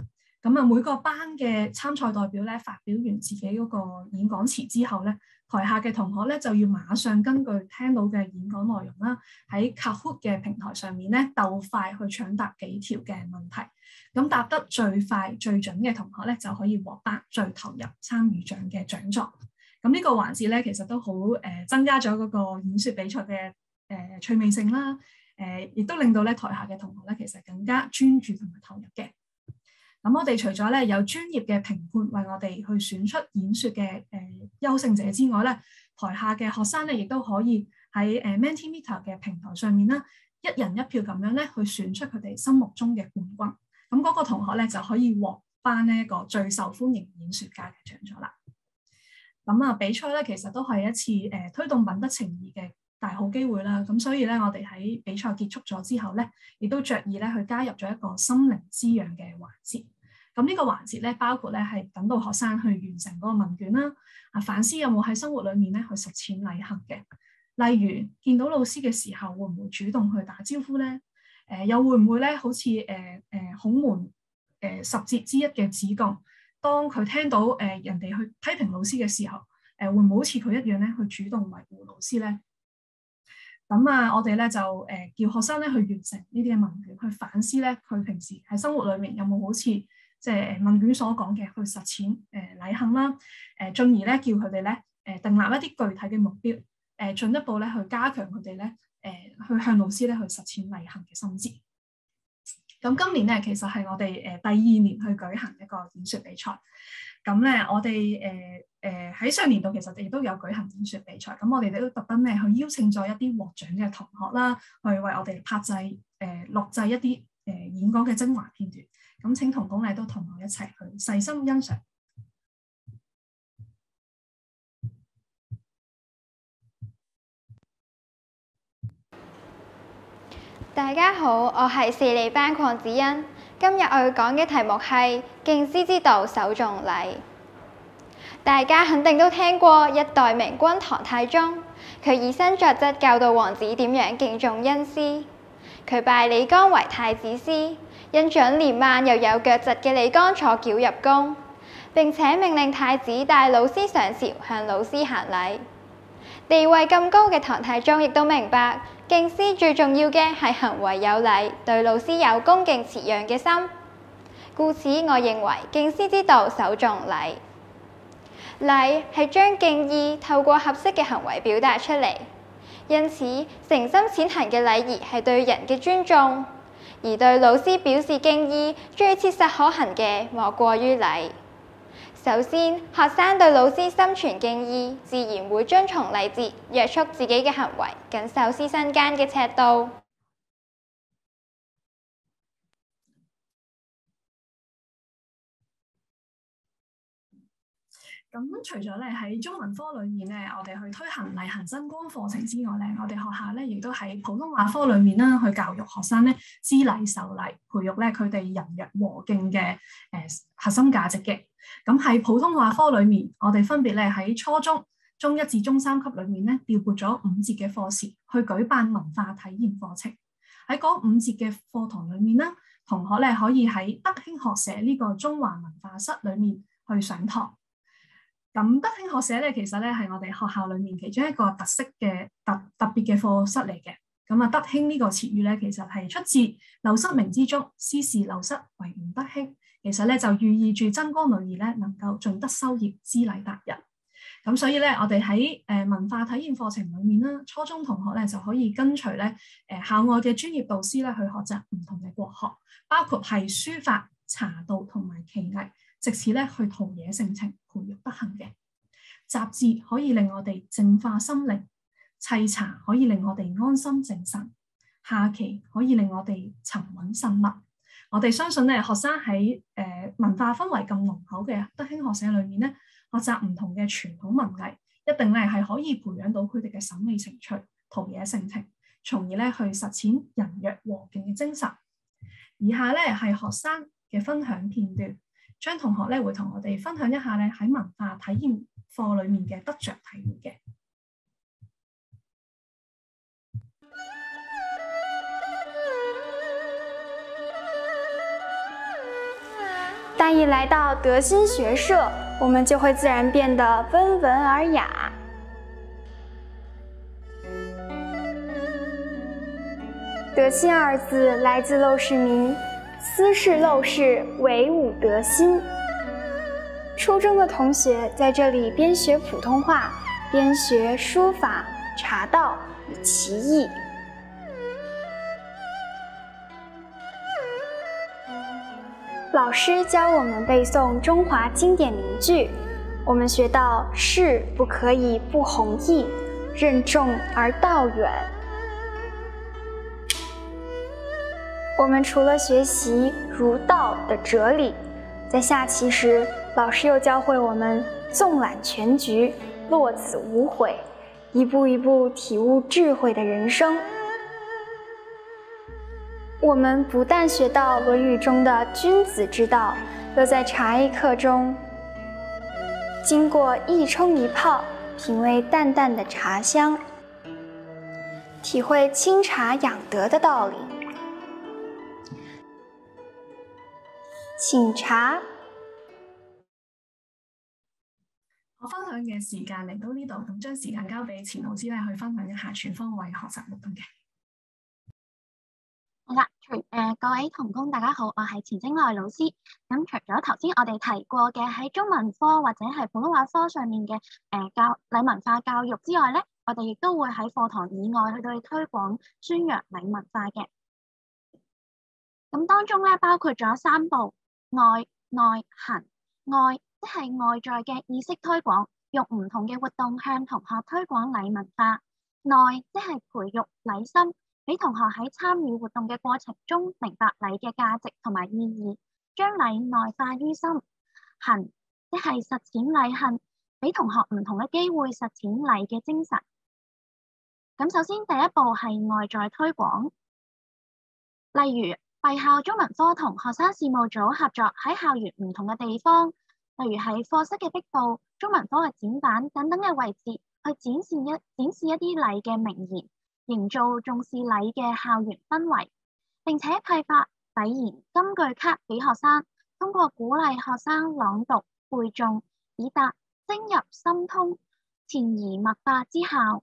咁啊，每個班嘅參賽代表咧發表完自己嗰個演講詞之後咧，台下嘅同學咧就要馬上根據聽到嘅演講內容啦，喺 Kahoot 嘅平台上面咧鬥快去搶答幾條嘅問題。咁答得最快最準嘅同學咧就可以獲得最投入參與獎嘅獎狀。咁呢個環節咧其實都好增加咗嗰個演說比賽嘅趣味性啦。亦都令到咧台下嘅同學咧其實更加專注同埋投入嘅。咁我哋除咗咧有專業嘅評判為我哋去選出演說嘅優勝者之外咧，台下嘅學生咧亦都可以喺Mentimeter 嘅平台上面啦，一人一票咁樣咧去選出佢哋心目中嘅冠軍。咁嗰個同學咧就可以獲頒呢一個最受歡迎演說家嘅獎咗啦。咁啊，比賽咧其實都係一次推動品德情誼嘅大好機會啦。咁所以咧，我哋喺比賽結束咗之後咧，亦都着意咧去加入咗一個心靈滋養嘅環節。咁呢個環節咧，包括咧係等到學生去完成嗰個問卷啦，反思有冇喺生活裡面咧去實踐禮行嘅。例如見到老師嘅時候，會唔會主動去打招呼咧？又會唔會咧好似孔門十節之一嘅子貢，當佢聽到人哋去批評老師嘅時候，會唔會好似佢一樣咧去主動維護老師咧？咁啊，我哋咧就叫學生咧去完成呢啲嘅問卷，去反思咧佢平時喺生活裡面有冇好似即係問卷所講嘅去實踐禮行啦。進而咧叫佢哋咧訂立一啲具體嘅目標，進一步咧去加強佢哋咧去向老師咧去實踐禮行嘅心志。咁今年咧其實係我哋第2年去舉行一個演說比賽。咁咧我哋喺上年度其實亦都有舉行演說比賽。咁我哋都特登咧去邀請咗一啲獲獎嘅同學啦，去為我哋拍製錄製一啲演講嘅精華片段。咁請同工咧都同我一齊去細心欣賞。 大家好，我係4年班鄺子欣。今日我要講嘅題目係敬師之道首重禮。大家肯定都聽過一代明君唐太宗，佢以身作則教導王子點樣敬重恩師。佢拜李綱為太子師，因長年邁又有腳疾嘅李綱坐轎入宮，並且命令太子帶老師上朝向老師行禮。地位咁高嘅唐太宗亦都明白，敬師最重要嘅係行為有禮，對老師有恭敬辭讓嘅心。故此，我認為敬師之道首重禮。禮係將敬意透過合適嘅行為表達出嚟，因此誠心踐行嘅禮儀係對人嘅尊重，而對老師表示敬意最切實可行嘅莫過於禮。首先，學生對老師心存敬意，自然會遵從禮節，約束自己嘅行為，謹守師生間嘅尺度。 咁除咗咧喺中文科裏面咧，我哋去推行禮行真光課程之外咧，我哋學校咧亦都喺普通話科裏面啦，去教育學生咧知禮守禮，培育咧佢哋人若和敬嘅核心價值嘅。咁喺普通話科裏面，我哋分別咧喺初中、中1至中3級裏面咧調撥咗5節嘅課時去舉辦文化體驗課程。喺嗰5節嘅課堂裏面啦，同學咧可以喺德興學社呢個中華文化室裏面去上堂。咁德興學社咧，其實咧係我哋學校裏面其中一個特色嘅特別嘅課室嚟嘅。咁啊，德興呢個詞語咧，其實係出自陋室銘之中，斯是陋室，惟吾德馨。其實咧就寓意住真光女兒咧能夠盡德修業，知禮達人。咁所以咧，我哋喺文化體驗課程裏面啦，初中同學咧就可以跟隨咧校外嘅專業導師咧去學習唔同嘅國學，包括係書法、茶道同埋棋藝，藉此咧去陶冶性情，培育德行嘅。習字可以令我哋淨化心靈，沏茶可以令我哋安心靜神，下棋可以令我哋沉穩慎默。我哋相信咧，學生喺文化氛圍咁濃厚嘅德興學社裏面咧，學習唔同嘅傳統文藝，一定咧係可以培養到佢哋嘅審美情趣、陶冶性情，從而咧去實踐人若和敬嘅精神。以下咧係學生嘅分享片段，張同學咧會同我哋分享一下咧喺文化體驗課裏面嘅得着體會嘅。 但一來到德心學社，我們就會自然變得溫文爾雅。德心二字來自陋室銘，斯是陋室，惟吾德心。初中的同學在這裡邊學普通話，邊學書法、茶道與棋藝。老師教我們背誦中華經典名句，我們學到事不可以不弘毅，任重而道遠。我們除了學習儒道的哲理，在下棋時，老師又教會我們縱覽全局，落子無悔，一步一步體悟智慧的人生。我們不但學到《論語》中的君子之道，又在茶藝課中經過一沖一泡，品味淡淡的茶香，體會清茶養德的道理。請茶。 我分享嘅時間嚟到呢度，咁將時間交俾錢老師咧去分享一下全方位學習活動嘅。 好啦，各位同工大家好，我係錢晶奈老師。咁除咗頭先我哋提過嘅喺中文科或者係普通話科上面嘅禮文化教育之外咧，我哋亦都會喺課堂以外去到推廣宣揚禮文化嘅。咁當中咧包括咗3步：外、內、行。外即係外在嘅意識推廣，用唔同嘅活動向同學推廣禮文化；內即係培育禮心。俾同學喺參與活動嘅過程中明白禮嘅價值同埋意義，將禮內化於心。行即係實踐禮行，俾同學唔同嘅機會實踐禮嘅精神。咁首先第一步係外在推廣，例如敝校中文科同學生事務組合作喺校園唔同嘅地方，例如係課室嘅壁布、中文科嘅展板等等嘅位置，去展示一啲禮嘅名言，營造重視禮嘅校園氛圍，並且批發禮言金句卡俾學生，通過鼓勵學生朗讀背誦，以達精入心通、潛移默化之效。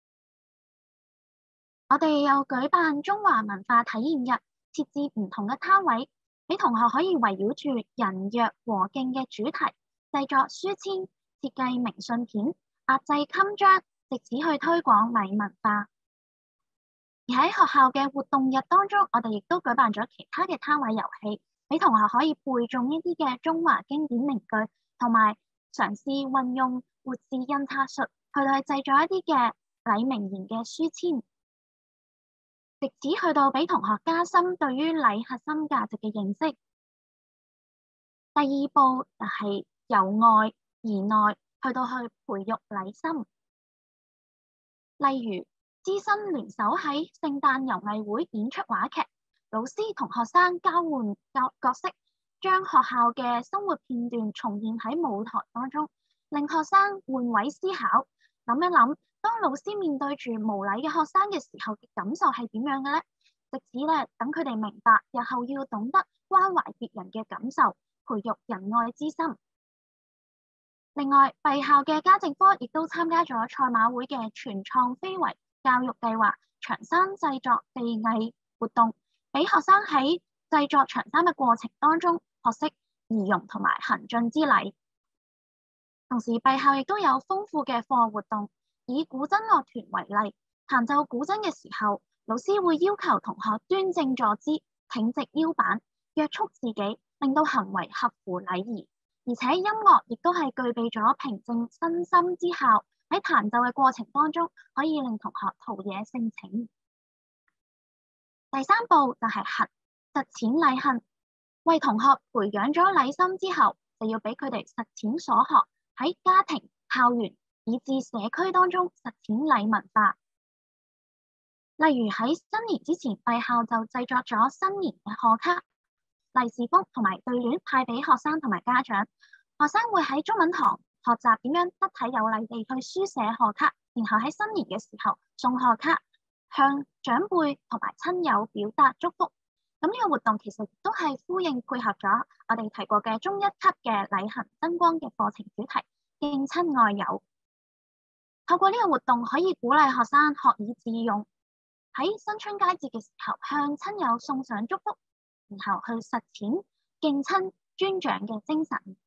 我哋又舉辦中華文化體驗日，設置唔同嘅攤位，俾同學可以圍繞住人若和敬嘅主題，製作書籤、設計明信片、壓製襟章，藉此去推廣禮文化。而喺學校嘅活動日當中，我哋亦都舉辦咗其他嘅攤位遊戲，俾同學可以背誦一啲嘅中華經典名句，同埋嘗試運用活字印刷術去製作一啲嘅禮名言嘅書籤，藉此去到俾同學加深對於禮核心價值嘅認識。第二步就係由外而內去到去培育禮心，例如師生聯手喺聖誕遊藝會演出話劇，老師同學生交換角色，將學校嘅生活片段重現喺舞台當中，令學生換位思考，諗一諗，當老師面對住無禮嘅學生嘅時候嘅感受係點樣嘅呢？藉此咧，等佢哋明白日後要懂得關懷別人嘅感受，培育仁愛之心。另外，敝校嘅家政科亦都參加咗賽馬會嘅全創非遺教育計劃長衫製作技藝活動，俾學生喺製作長衫嘅過程當中學識儀容同埋行進之禮。同時，敝校亦都有豐富嘅課外活動，以古箏樂團為例，彈奏古箏嘅時候，老師會要求同學端正坐姿、挺直腰板，約束自己，令到行為合乎禮儀。而且音樂亦都係具備咗平靜身心之效，喺彈奏嘅過程當中，可以令同學陶冶性情。第三步就係行，實踐禮行，為同學培養咗禮心之後，就要俾佢哋實踐所學，喺家庭、校園以至社區當中實踐禮文化。例如喺新年之前，敝校就製作咗新年嘅賀卡、利是封同埋對聯派俾學生同埋家長。學生會喺中文堂學習點樣得體有禮地去書寫賀卡，然後喺新年嘅時候送賀卡，向長輩同埋親友表達祝福， 咁呢個活動其實都係呼應配合咗我哋提過嘅中一級嘅禮行增光嘅課程主題敬親愛友。透過呢個活動可以鼓勵學生學以致用，喺新春佳節嘅時候向親友送上祝福，然後去實踐敬親尊長嘅精神。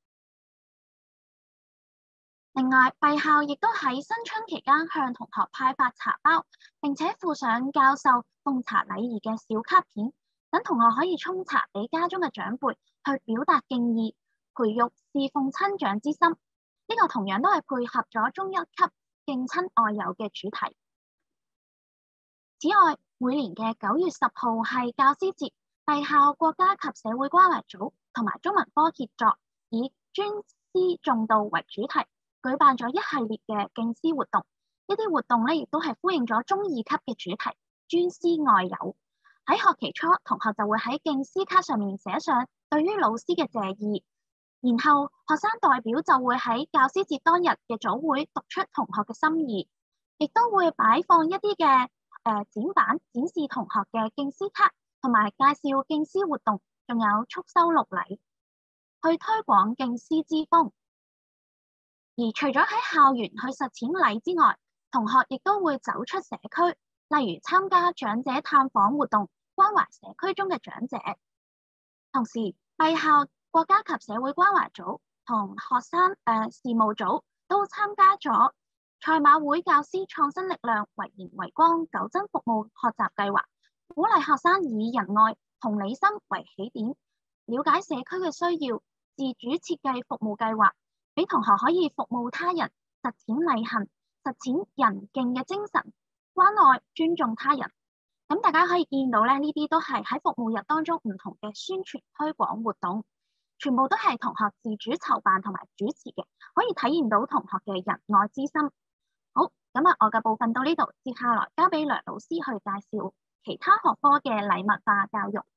另外，敝校亦都喺新春期間向同學派發茶包，並且附上教授奉茶禮儀嘅小卡片，等同學可以沖茶俾家中嘅長輩，去表達敬意，培育侍奉親長之心。呢個同樣都係配合咗中一級敬親愛友嘅主題。此外，每年嘅9月10號係教師節，敝校國家及社會關懷組同埋中文科協作，以尊師重道為主題，舉辦咗一系列嘅敬師活動。呢啲活動咧，亦都係呼應咗中2級嘅主題尊師愛友。喺學期初，同學就會喺敬師卡上面寫上對於老師嘅謝意，然後學生代表就會喺教師節當日嘅早會讀出同學嘅心意，亦都會擺放一啲嘅展板展示同學嘅敬師卡，同埋介紹敬師活動，仲有促收錄禮，去推廣敬師之風。而除咗喺校園去實踐禮之外，同學亦都會走出社區，例如參加長者探訪活動，關懷社區中嘅長者。同時，敝校國家及社會關懷組同學生事務組都參加咗賽馬會教師創新力量為鹽為光9真服務學習計劃，鼓勵學生以仁愛同理心為起點，了解社區嘅需要，自主設計服務計劃，俾同學可以服務他人，實踐禮行，實踐人敬嘅精神，關愛尊重他人。咁大家可以見到咧，呢啲都係喺服務日當中唔同嘅宣傳推廣活動，全部都係同學自主籌辦同埋主持嘅，可以體現到同學嘅仁愛之心。好，咁我嘅部分到呢度，接下來交俾梁老師去介紹其他學科嘅禮文化教育。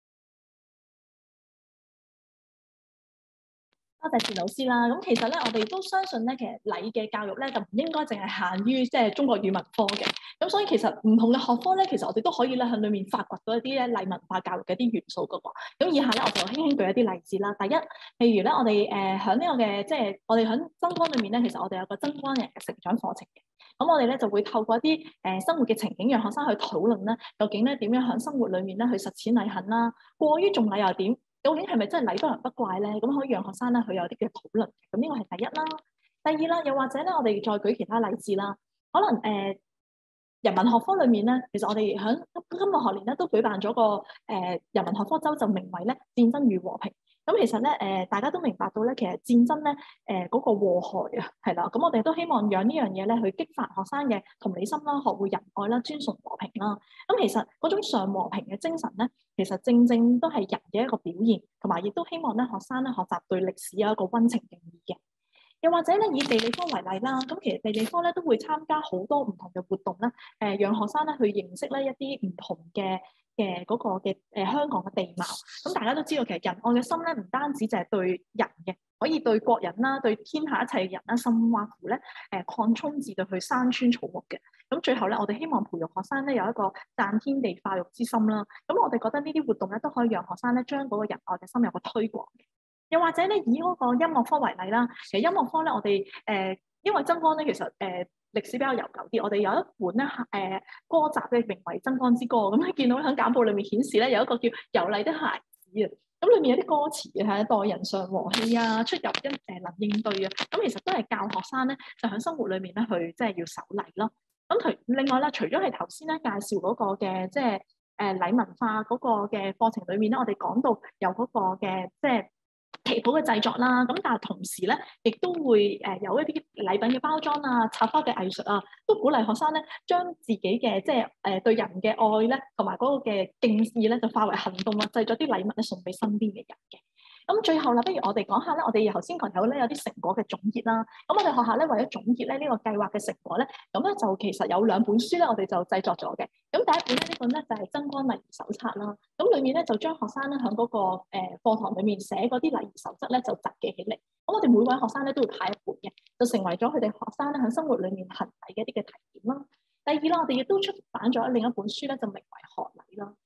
多謝錢老師啦。咁其實咧，我哋都相信咧，其實禮嘅教育咧就唔應該淨係限於即係中國語文科嘅。咁所以其實唔同嘅學科咧，其實我哋都可以咧喺裡面發掘到一啲咧禮文化教育嘅一啲元素嘅喎。咁以下咧，我就輕輕舉一啲例子啦。第一，譬如咧，我哋喺呢個嘅即係我哋喺增光裏面咧，其實我哋有個增光人嘅成長課程嘅。咁我哋咧就會透過一啲生活嘅情景，讓學生去討論咧，究竟咧點樣喺生活裡面咧去實踐禮行啦。過於重禮又點？究竟係咪真係禮多人不怪咧？咁可以讓學生咧佢有啲嘅討論。咁呢個係第一啦。第二啦，又或者咧，我哋再舉其他例子啦。可能人文學科裏面咧，其實我哋喺今個學年咧都舉辦咗個人文學科周，就名為咧戰爭與和平。咁其實咧大家都明白到咧，其實戰爭咧嗰個禍害啊，係啦。咁我哋都希望讓呢樣嘢咧去激發學生嘅同理心啦，學會仁愛啦，尊崇和平啦。咁其實嗰種上和平嘅精神咧，其實正正都係人嘅一個表現，同埋亦都希望咧學生咧學習對歷史有一個溫情敬意嘅。又或者咧以地理科為例啦，咁其實地理科咧都會參加好多唔同嘅活動咧，讓學生咧去認識咧一啲唔同嘅嗰個嘅香港嘅地貌。咁大家都知道，其實仁愛嘅心咧唔單止就係對人嘅，可以對國人啦，對天下一切嘅人啦，甚或乎咧擴充至到去山川草木嘅。咁最後咧，我哋希望培育學生咧有一個讚天地化育之心啦。咁我哋覺得呢啲活動咧都可以讓學生咧將嗰個仁愛嘅心有個推廣嘅。又或者咧，以嗰個音樂科為例啦，其實音樂科咧，我哋因為增光咧，其實歷史比較悠久啲，我哋有一本咧歌集咧，名為《增光之歌》。咁你見到喺簡報裏面顯示咧，有一個叫《游麗的孩子》啊，咁裏面有啲歌詞嘅係待人上和氣啊，出入能應對啊，咁其實都係教學生咧，就喺生活裏面咧去即係要守禮咯。咁另外咧，除咗係頭先咧介紹嗰個嘅即係禮文化嗰個嘅課程裏面咧，我哋講到有嗰個嘅即係旗袍嘅製作啦，咁但係同時咧，亦都會有一啲禮品嘅包裝啊、插花嘅藝術啊，都鼓勵學生咧將自己嘅即係對人嘅愛咧，同埋嗰個嘅敬意咧，就化為行動啊，製作啲禮物咧送俾身邊嘅人嘅。咁最後啦，不如我哋講下咧，我哋頭先講有咧有啲成果嘅總結啦。咁我哋學校咧為咗總結咧呢個計劃嘅成果咧，咁咧就其實有2本書咧，我哋就製作咗嘅。咁第一本咧呢本咧就係增光禮儀手冊啦。咁裡面咧就將學生咧喺嗰個課堂裡面寫嗰啲禮儀守則咧就集記起嚟。咁我哋每位學生咧都會派一本嘅，就成為咗佢哋學生咧喺生活裡面行禮嘅一啲嘅提點啦。第二啦，我哋亦都出版咗另一本書咧，就名為學禮啦。咁呢本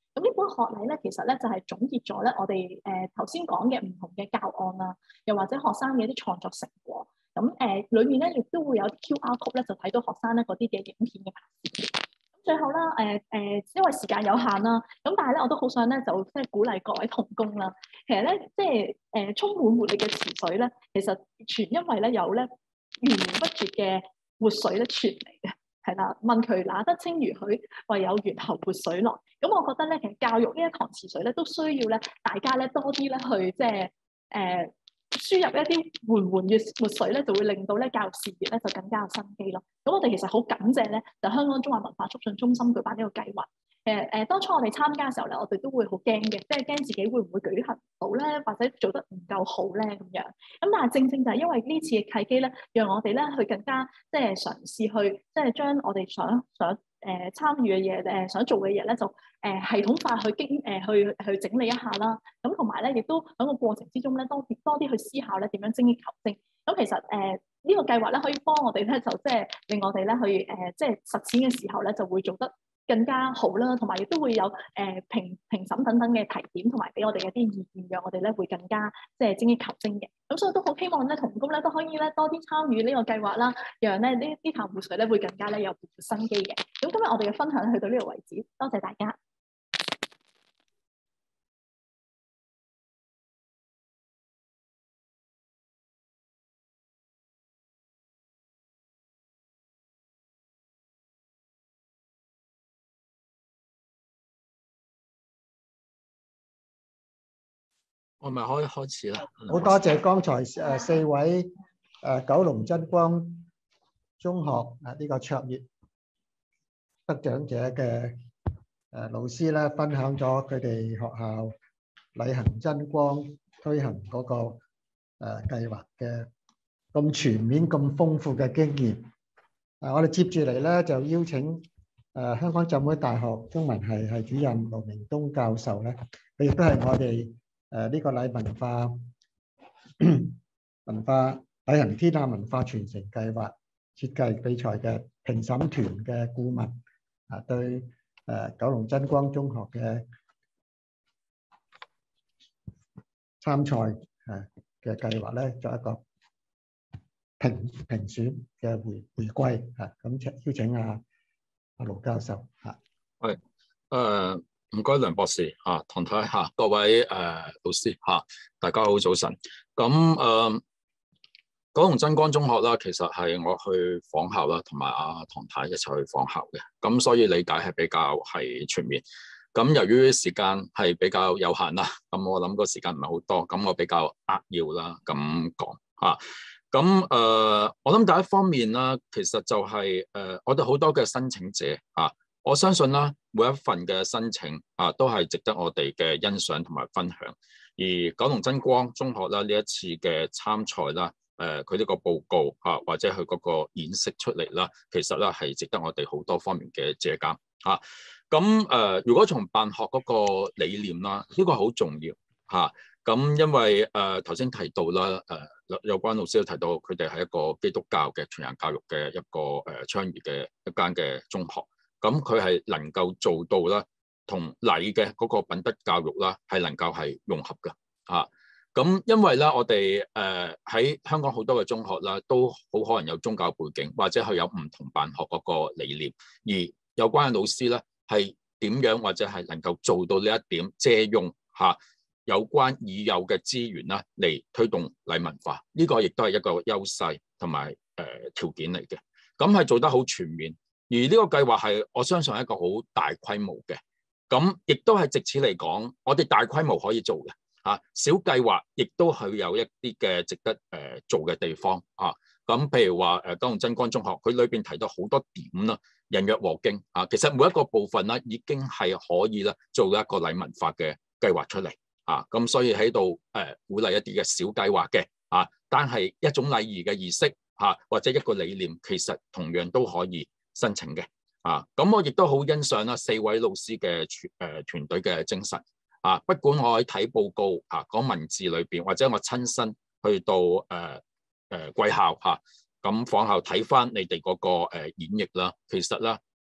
個學禮咧，其實咧就係總結咗咧我哋頭先講嘅唔同嘅教案啊，又或者學生嘅一啲創作成果。咁裏面咧亦都會有 QR code 咧，就睇到學生咧嗰啲嘅影片嘅拍攝。咁最後啦，因為時間有限啦，咁但係咧我都好想咧就即係鼓勵各位同工啦。其實咧即係充滿活力嘅池水咧，其實全因為咧有咧源源不絕嘅活水咧傳嚟嘅。係啦，問渠哪得清如許，唯有源頭活水來。咁我覺得咧，其實教育呢一塘池水咧，都需要咧大家咧多啲咧去即係輸入一啲緩緩嘅活水咧，就會令到咧教育事業咧就更加有生機咯。咁我哋其實好感謝咧，就香港中華文化促進中心舉辦呢個計劃。當初我哋參加嘅時候咧，我哋都會好驚嘅，即係驚自己會唔會舉行到咧，或者做得唔夠好咧咁樣。咁但係正正就係因為呢次嘅契機咧，讓我哋咧去更加即係嘗試去即係將我哋想參與嘅嘢想做嘅嘢咧，就系統化去整理一下啦。咁同埋咧，亦都喺個過程之中咧，多啲去思考咧點樣精益求精。咁其實呢個計劃咧，可以幫我哋咧就即係令我哋咧去即係實踐嘅時候咧，就會做得更加好啦，同埋亦都會有評審等等嘅提點，同埋俾我哋一啲意見，讓我哋咧會更加即係精益求精嘅。咁所以都好希望咧同工咧都可以咧多啲參與呢個計劃啦，讓咧呢潭湖水咧會更加咧有活生機嘅。咁今日我哋嘅分享去到呢度為止，多謝大家。 我咪可以開始啦。 好多謝剛才4位九龍真光中學呢個卓越得獎者嘅老師咧，分享咗佢哋學校禮行真光推行嗰個計劃嘅咁全面、咁豐富嘅經驗。我哋接住嚟咧就邀請香港浸會大學中文系系主任盧明東教授咧，佢亦都係我哋呢個禮文化禮行天下文化傳承計劃設計比賽嘅評審團嘅顧問對九龍真光中學嘅參賽嘅計劃咧作一個評選嘅回歸咁邀請阿盧教授係唔該梁博士唐太各位老師大家好，早晨。咁九龍真光中學啦，其實係我去訪校啦，同埋阿唐太一齊去訪校嘅，咁所以理解係比較係全面。咁由於時間係比較有限啦，咁我諗個時間唔係好多，咁我比較扼要啦咁講咁我諗第一方面啦，其實就係我哋好多嘅申請者我相信啦，每一份嘅申請都係值得我哋嘅欣賞同埋分享。而九龍真光中學啦，呢一次嘅參賽啦，佢呢個報告或者佢嗰個演繹出嚟啦，其實咧係值得我哋好多方面嘅借鑑咁如果從辦學嗰個理念啦，呢個好重要咁因為頭先提到啦，有關老師都提到，佢哋係一個基督教嘅全人教育嘅一個倡議嘅一間嘅中學。咁佢係能夠做到啦，同禮嘅嗰個品德教育啦，係能夠係融合嘅咁因為咧，我哋喺香港好多嘅中學啦，都好可能有宗教背景，或者佢有唔同辦學嗰個理念，而有關嘅老師咧係點樣或者係能夠做到呢一點，借用有關已有嘅資源啦嚟推動禮文化，呢個亦都係一個優勢同埋條件嚟嘅。咁係做得好全面。而呢個計劃係我相信係一個好大規模嘅，咁亦都係藉此嚟講，我哋大規模可以做嘅小計劃亦都係有一啲嘅值得做嘅地方咁譬如話九龍真光中學，佢裏邊提到好多點啦，人約和敬其實每一個部分啦已經係可以啦做一個禮文化嘅計劃出嚟咁所以喺度鼓勵一啲嘅小計劃嘅單係一種禮儀嘅儀式或者一個理念，其實同樣都可以申請嘅咁我亦都好欣賞啦4位老師嘅團隊嘅精神不管我喺睇報告講文字裏邊，或者我親身去到貴校咁訪校睇翻你哋嗰個演繹啦，其實啦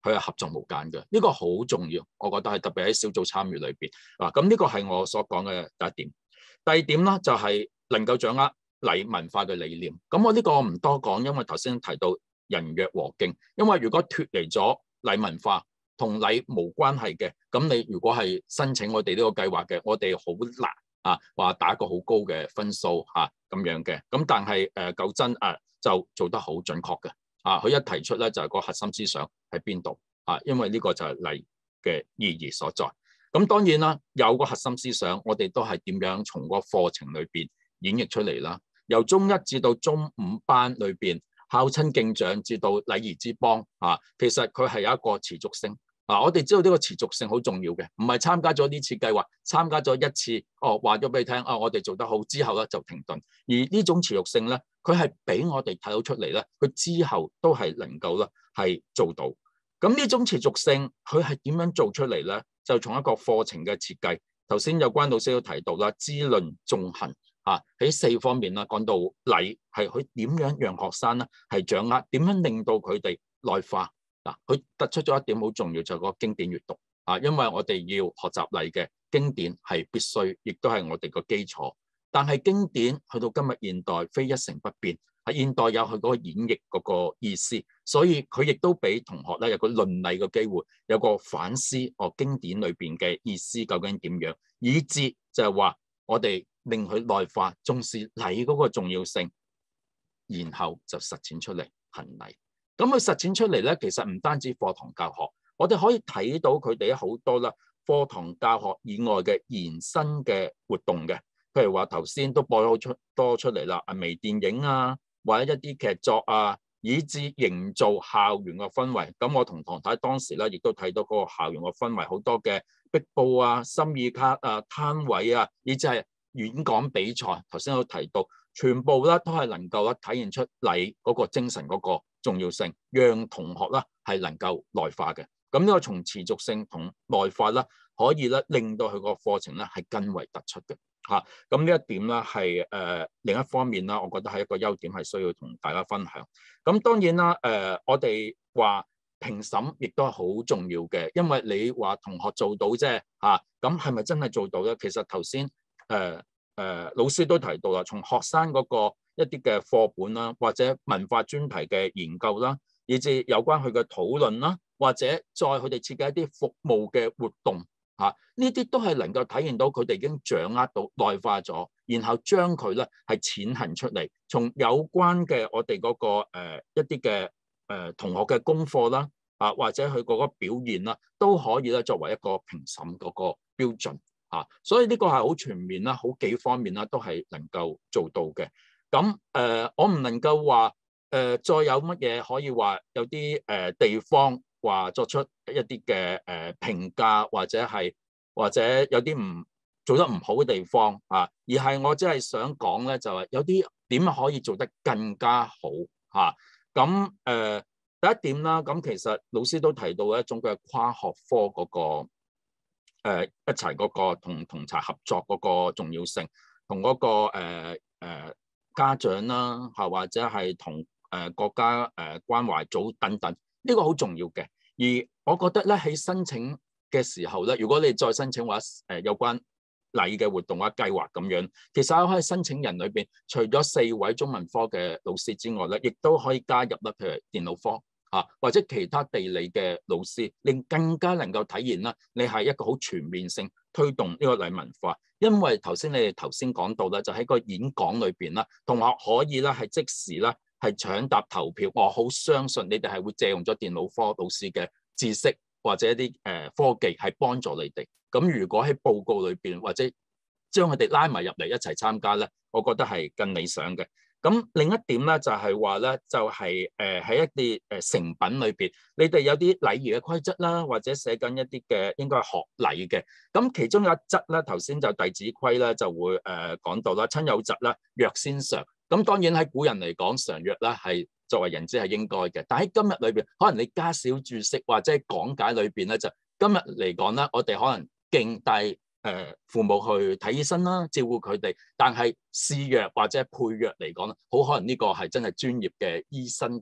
佢係合作無間嘅，呢個好重要，我覺得係特別喺小組參與裏邊啊。咁呢個係我所講嘅第一點。第二點咧就係能夠掌握禮文化嘅理念。咁我呢個唔多講，因為頭先提到人約和敬，因為如果脫離咗禮文化同禮無關係嘅，咁你如果係申請我哋呢個計劃嘅，我哋好難啊話打一個好高嘅分數嚇咁樣嘅。咁但係九真就做得好準確嘅。佢一提出咧就係個核心思想喺邊度因為呢個就係禮嘅意義所在。咁當然啦，有個核心思想，我哋都係點樣從個課程裏邊演繹出嚟啦。由中一至到中五班裏邊，孝親敬長至到禮儀之邦其實佢係有一個持續性我哋知道呢個持續性好重要嘅，唔係參加咗呢次計劃，參加咗一次話咗俾你聽我哋做得好之後咧就停頓。而呢種持續性咧，佢係俾我哋睇到出嚟咧，佢之後都係能夠咧係做到。咁呢種持續性佢係點樣做出嚟咧？就從一個課程嘅設計，頭先有關老師都提到啦，知論重行喺4方面啦，講到禮係佢點樣讓學生咧係掌握，點樣令到佢哋內化佢突出咗一點好重要，就係個經典閱讀因為我哋要學習禮嘅經典係必須，亦都係我哋個基礎。但係經典去到今日現代非一成不變，喺現代有佢嗰個演繹嗰個意思，所以佢亦都俾同學咧有個論禮嘅機會，有個反思經典裏邊嘅意思究竟點樣，以致就係話我哋令佢內化，重視禮嗰個重要性，然後就實踐出嚟行禮。咁佢實踐出嚟咧，其實唔單止課堂教學，我哋可以睇到佢哋好多啦課堂教學以外嘅延伸嘅活動嘅，譬如話頭先都播咗多出嚟啦，微電影或者一啲劇作以至營造校園嘅氛圍。咁我同唐太當時咧亦都睇到嗰個校園嘅氛圍，好多嘅壁報心意卡攤位以至係演講比賽，頭先有提到，全部咧都係能夠咧體現出禮嗰個精神嗰個重要性，讓同學咧係能夠內化嘅。咁呢個從持續性同內化咧，可以咧令到佢個課程咧係更為突出嘅咁呢一點咧係另一方面啦，我覺得係一個優點，係需要同大家分享。咁當然啦我哋話評審亦都係好重要嘅，因為你話同學做到啫咁係咪真係做到咧？其實頭先老師都提到啦，從學生嗰個一啲嘅課本啦，或者文化專題嘅研究啦，以至有關佢嘅討論啦，或者再佢哋設計一啲服務嘅活動呢啲都係能夠體現到佢哋已經掌握到內化咗，然後將佢咧係踐行出嚟。從有關嘅我哋嗰個一啲嘅同學嘅功課啦或者佢嗰個表現啦，都可以咧作為一個評審嗰個標準所以呢個係好全面啦，好幾方面啦都係能夠做到嘅。咁我唔能夠話再有乜嘢可以話有啲地方話作出一啲嘅評價，或者有啲唔做得唔好嘅地方而係我只係想講咧，就係有啲點樣可以做得更加好咁第一點啦，咁其實老師都提到一種嘅跨學科嗰個一齊嗰個同儕合作嗰個重要性，同嗰個家長啦或者係同國家關懷組等等，呢個好重要嘅。而我覺得咧喺申請嘅時候咧，如果你再申請或者有關禮嘅活動或者計劃咁樣，其實喺申請人裏邊，除咗4位中文科嘅老師之外咧，亦都可以加入啦，譬如電腦科或者其他地理嘅老師，令更加能夠體現啦，你係一個好全面性推動呢個禮文化。因為你哋頭先講到咧，就喺個演講裏邊啦，同學可以咧係即時啦係搶答投票。我好相信你哋係會借用咗電腦科老師嘅知識或者一啲科技係幫助你哋。咁如果喺報告裏邊或者將佢哋拉埋入嚟一齊參加咧，我覺得係更理想嘅。咁另一點咧就係話咧，就係喺一啲成品裏邊，你哋有啲禮儀嘅規則啦，或者寫緊一啲嘅應該係學禮嘅。咁其中有一則咧，頭先就弟子規咧就會講到啦，親友侄啦，若先嘗。咁當然喺古人嚟講，常若啦係作為人之係應該嘅，但喺今日裏邊，可能你加少注釋或者講解裏邊咧，就今日嚟講咧，我哋可能敬帶父母去睇醫生啦，照顧佢哋，但係試藥或者配藥嚟講咧，好可能呢個係真係專業嘅醫生嘅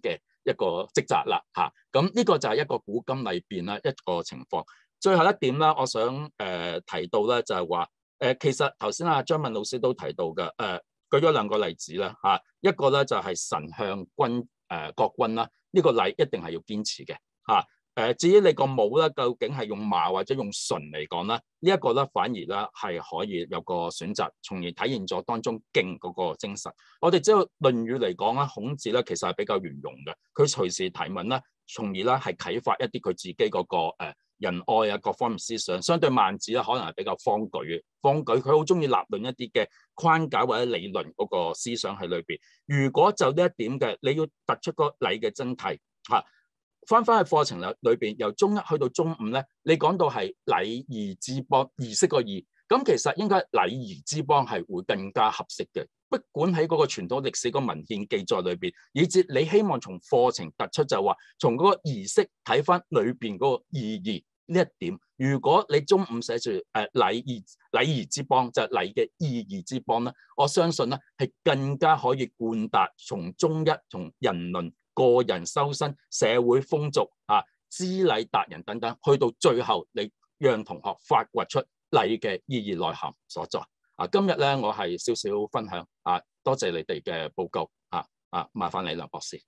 一個職責啦嚇。咁呢個就係一個古今裏邊啦一個情況。最後一點啦，我想提到咧就係話其實頭先阿張敏老師都提到嘅舉咗兩個例子啦嚇，一個咧就係神向國君啦，呢個禮一定係要堅持嘅嚇。至於你個帽咧，究竟係用麻或者用純嚟講咧，呢一個咧反而咧係可以有個選擇，從而體現咗當中敬嗰個精神。我哋知道《論語》嚟講咧，孔子咧其實係比較圓融嘅，佢隨時提問啦，從而咧係啟發一啲佢自己嗰個仁愛啊各方面思想。相對孟子咧，可能係比較方舉，佢好中意立論一啲嘅框架或者理論嗰個思想喺裏邊。如果就呢一點嘅，你要突出個禮嘅真諦嚇。翻去課程裏邊，由中一去到中五咧，你講到係禮儀之邦，儀式個儀，咁其實應該禮儀之邦係會更加合適嘅。不管喺嗰個傳統歷史個文獻記載裏邊，以至你希望從課程突出就係話，從嗰個儀式睇翻裏邊嗰個意義呢一點。如果你中五寫住禮儀之邦，就係禮嘅意義之邦咧，我相信咧係更加可以貫達從中一從人倫、個人修身、社會風俗知禮達人等等，去到最後你讓同學發掘出禮嘅意義內涵所在。今日咧我係少少分享多謝你哋嘅報告麻煩你梁博士。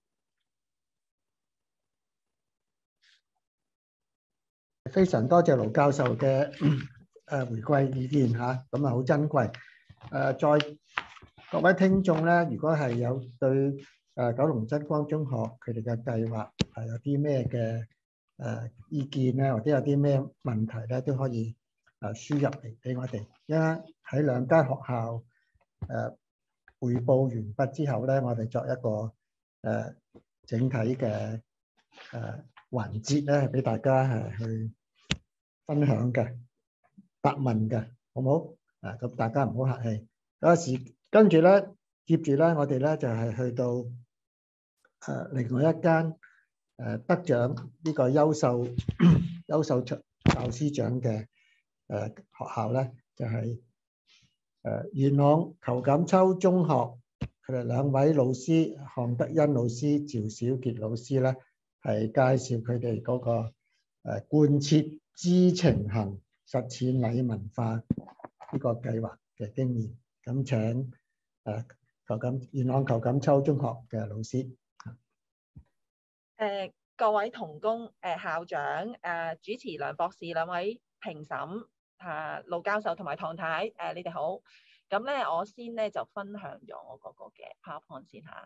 非常多謝盧教授嘅回饋意見嚇，咁好珍貴。再各位聽眾咧，如果係有對九龍真光中學佢哋嘅計劃有啲咩嘅意見咧，或者有啲咩問題咧，都可以輸入嚟俾我哋。因為喺兩間學校匯報完畢之後咧，我哋作一個整體嘅環節咧，俾大家係去分享嘅、答問嘅，好唔好？咁大家唔好客氣。跟住咧，接住咧，我哋咧就係去到另外一間得獎呢個優秀教師獎嘅學校咧，就係元朗裘錦秋中學，佢哋兩位老師項德恩老師、趙小傑老師咧，係介紹佢哋嗰個貫徹知情行、實踐禮文化呢個計劃嘅經驗。咁請元朗裘錦秋中學嘅老師。 各位同工、校長、主持梁博士、兩位評審、盧教授同埋唐太，你哋好。咁咧，我先咧就分享咗我嗰個嘅 PowerPoint 先嚇。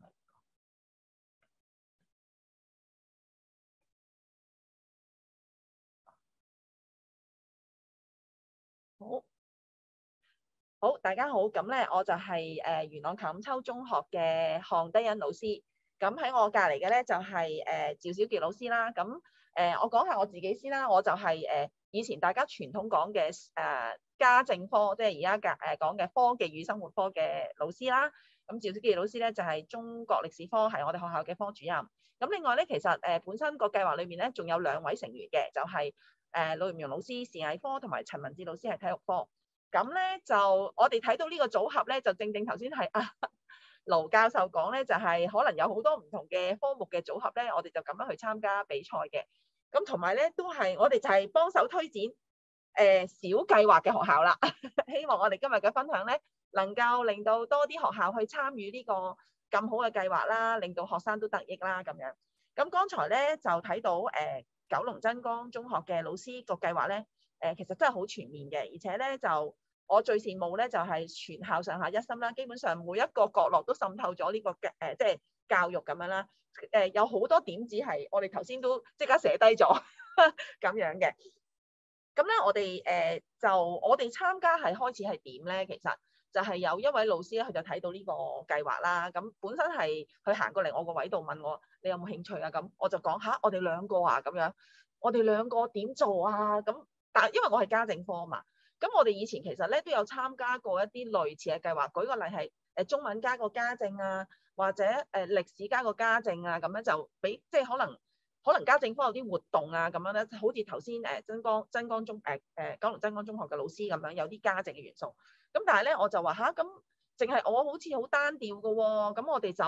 好，大家好。咁咧，我就係元朗裘錦秋中學嘅項德恩老師。咁喺我隔離嘅咧就係趙小傑老師啦。咁我講下我自己先啦。我就係以前大家傳統講嘅家政科，即係而家講嘅科技與生活科嘅老師啦。咁趙小傑老師咧就係中國歷史科，係我哋學校嘅科主任。咁另外咧，其實本身個計劃裏面咧仲有兩位成員嘅，就係盧炎榕老師視藝科同埋陳文志老師係體育科。咁咧就我哋睇到呢個組合咧，就正頭先係盧教授講咧，就係可能有好多唔同嘅科目嘅組合咧，我哋就咁樣去參加比賽嘅。咁同埋咧，都係我哋就係幫手推薦小計劃嘅學校啦。希望我哋今日嘅分享咧，能夠令到多啲學校去參與呢個咁好嘅計劃啦，令到學生都得益啦咁樣。咁剛才咧就睇到九龍真光中學嘅老師個計劃咧，其實真係好全面嘅，而且咧就我最羨慕咧就係全校上下一心啦，基本上每一個角落都滲透咗呢個即係教育咁樣啦。有好多點子係我哋頭先都即刻寫低咗咁樣嘅。咁咧我哋參加係開始係點咧？其實就係有一位老師咧，佢就睇到呢個計劃啦。咁本身係佢行過嚟我個位度問我，你有冇興趣啊？咁我就講吓，我哋兩個啊咁樣，我哋兩個點做啊？咁但係因為我係家政科嘛。咁我哋以前其實咧都有參加過一啲類似嘅計劃，舉個例係中文加個家政啊，或者歷史加個家政啊，咁樣就俾即係可能家政科有啲活動啊，咁樣咧，好似頭先九龍真光中學嘅老師咁樣，有啲家政嘅元素。咁但係咧我就話吓，咁淨係我好似好單調嘅喎，咁我哋就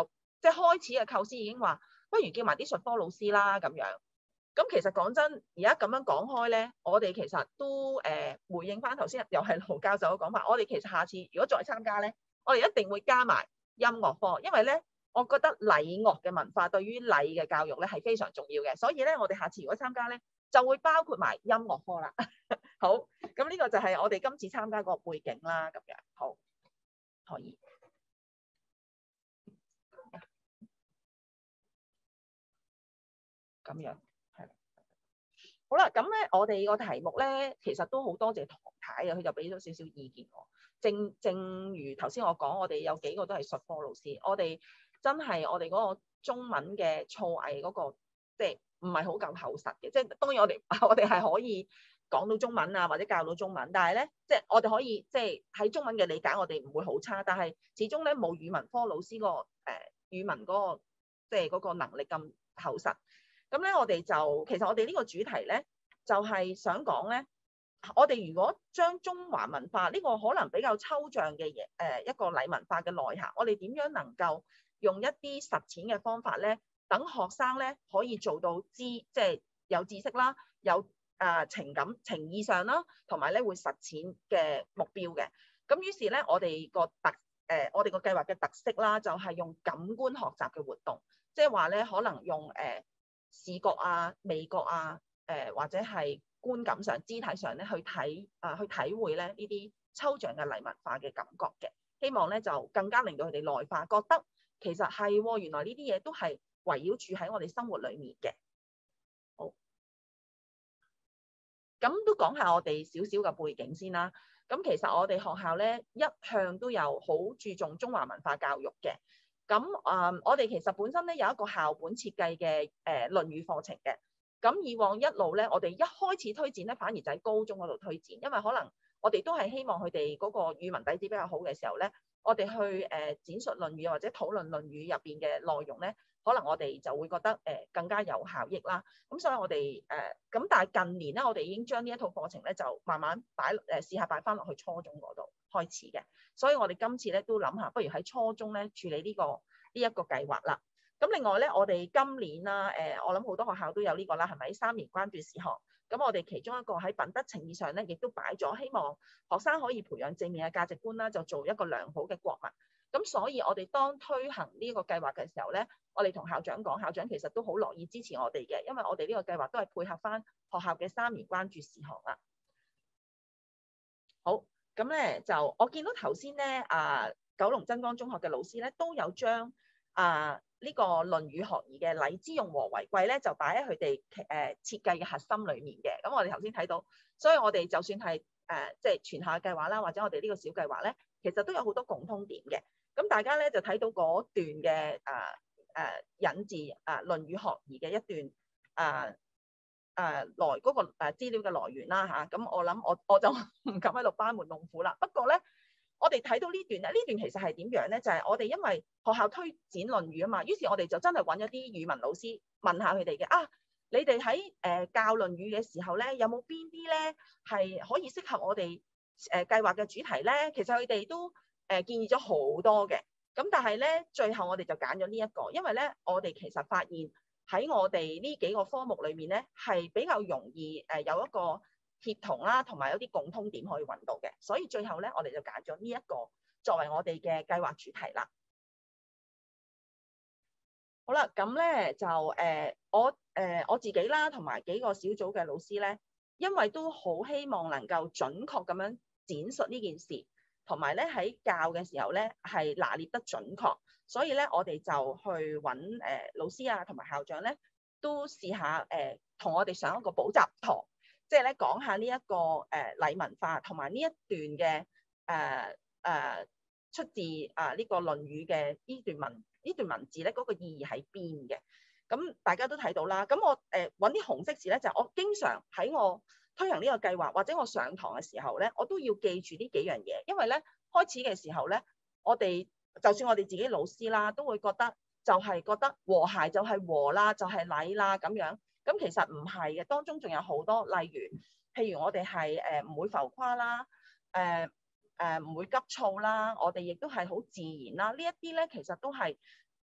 即係開始嘅構思已經話，不如叫埋啲術科老師啦咁樣。咁其實講真，而家咁樣講開咧，我哋其實都回應翻頭先又係盧教授嘅講法，我哋其實下次如果再參加咧，我哋一定會加埋音樂科，因為咧，我覺得禮樂嘅文化對於禮嘅教育咧係非常重要嘅，所以咧我哋下次如果參加咧，就會包括埋音樂科啦。好，咁呢個就係我哋今次參加個背景啦，咁樣好，可以。咁樣係。好啦，咁咧我哋個題目咧，其實都好多謝唐太啊，佢就俾咗少少意見我。正如頭先我講，我哋有幾個都係術科老師，我哋真係我哋嗰個中文嘅造詣嗰個，即係唔係好夠厚實嘅。即係當然我哋係可以講到中文啊，或者教到中文，但係咧，即係我哋可以即係喺中文嘅理解，我哋唔會好差，但係始終咧冇語文科老師個語文嗰個即係嗰個能力咁厚實。咁咧，我哋就其實我哋呢個主題咧，就係想講咧，我哋如果將中華文化呢個可能比較抽象嘅嘢，一個禮文化嘅內涵，我哋點樣能夠用一啲實踐嘅方法咧，等學生咧可以做到即係有知識啦，有情感情意上啦，同埋咧會實踐嘅目標嘅。咁於是咧，我哋個計劃嘅特色啦，就係用感官學習嘅活動，即係話咧可能用視覺啊、味覺啊、或者係觀感上、肢體上咧去體會咧呢啲抽象嘅禮文化嘅感覺嘅，希望咧就更加令到佢哋內化，覺得其實係原來呢啲嘢都係圍繞住喺我哋生活裡面嘅。好，咁都講下我哋少少嘅背景先啦。咁其實我哋學校咧一向都有好注重中華文化教育嘅。咁我哋其實本身咧有一個校本設計嘅《論語》課程嘅。咁以往一路咧，我哋一開始推薦咧，反而就喺高中嗰度推薦，因為可能我哋都係希望佢哋嗰個語文底子比較好嘅時候咧，我哋去展述《論語》或者討論《論語》入邊嘅內容咧，可能我哋就會覺得更加有效益啦。咁所以我哋咁但係近年咧，我哋已經將呢一套課程咧就慢慢試下擺翻落去初中嗰度開始嘅。所以我哋今次咧都諗下，不如喺初中咧處理呢一個計劃啦。咁另外咧，我哋今年啦，我諗好多學校都有呢個啦，係咪3年關注事項？咁我哋其中一個喺品德情義上咧，亦都擺咗，希望學生可以培養正面嘅價值觀啦，就做一個良好嘅國民。咁所以我哋當推行呢個計劃嘅時候咧，我哋同校長講，校長其實都好樂意支持我哋嘅，因為我哋呢個計劃都係配合翻學校嘅3年關注事項啦。好。咁咧就我見到頭先咧九龍真光中學嘅老師咧都有將呢個《論語》學而嘅禮之用和為貴咧就擺喺佢哋設計嘅核心裡面嘅。咁我哋頭先睇到，所以我哋就算係即係全校計劃啦，或者我哋呢個小計劃咧，其實都有好多共通點嘅。咁大家咧就睇到嗰段嘅引自《論語》學而嘅一段來嗰個資料嘅來源啦嚇，咁我諗我就唔敢喺度班門弄斧啦。不過咧，我哋睇到呢段咧，呢段其實係點樣咧？就係我哋因為學校推展《論語》啊嘛，於是我哋就真係揾咗啲語文老師問下佢哋嘅你哋喺教《論語》嘅時候咧，有冇邊啲咧係可以適合我哋計劃嘅主題咧？其實佢哋都建議咗好多嘅，咁但係咧最後我哋就揀咗呢一個，因為咧我哋其實發現，喺我哋呢幾個科目裏面咧，係比較容易有一個協同啦，同埋有啲共通點可以揾到嘅，所以最後咧，我哋就揀咗呢一個作為我哋嘅計劃主題啦。好啦，咁咧就我自己啦，同埋幾個小組嘅老師咧，因為都好希望能夠準確咁樣展述呢件事，同埋咧喺教嘅時候咧係拿捏得準確。所以咧，我哋就去揾老師啊，同埋校長咧，都試下同我哋上一個補習堂，即係咧講下呢一個禮文化，同埋呢一段嘅出自呢個《論語》嘅呢段文字咧，嗰個意義喺邊嘅。咁大家都睇到啦。咁我揾啲紅色字咧，就係我經常喺我推行呢個計劃，或者我上堂嘅時候咧，我都要記住呢幾樣嘢，因為咧開始嘅時候咧，我哋就算我哋自己老師啦，都會覺得覺得和諧就係和啦，就係禮啦咁樣。咁其實唔係嘅，當中仲有好多，例如譬如我哋係唔會浮誇啦，唔會急躁啦，我哋亦都係好自然啦。呢一啲咧其實都係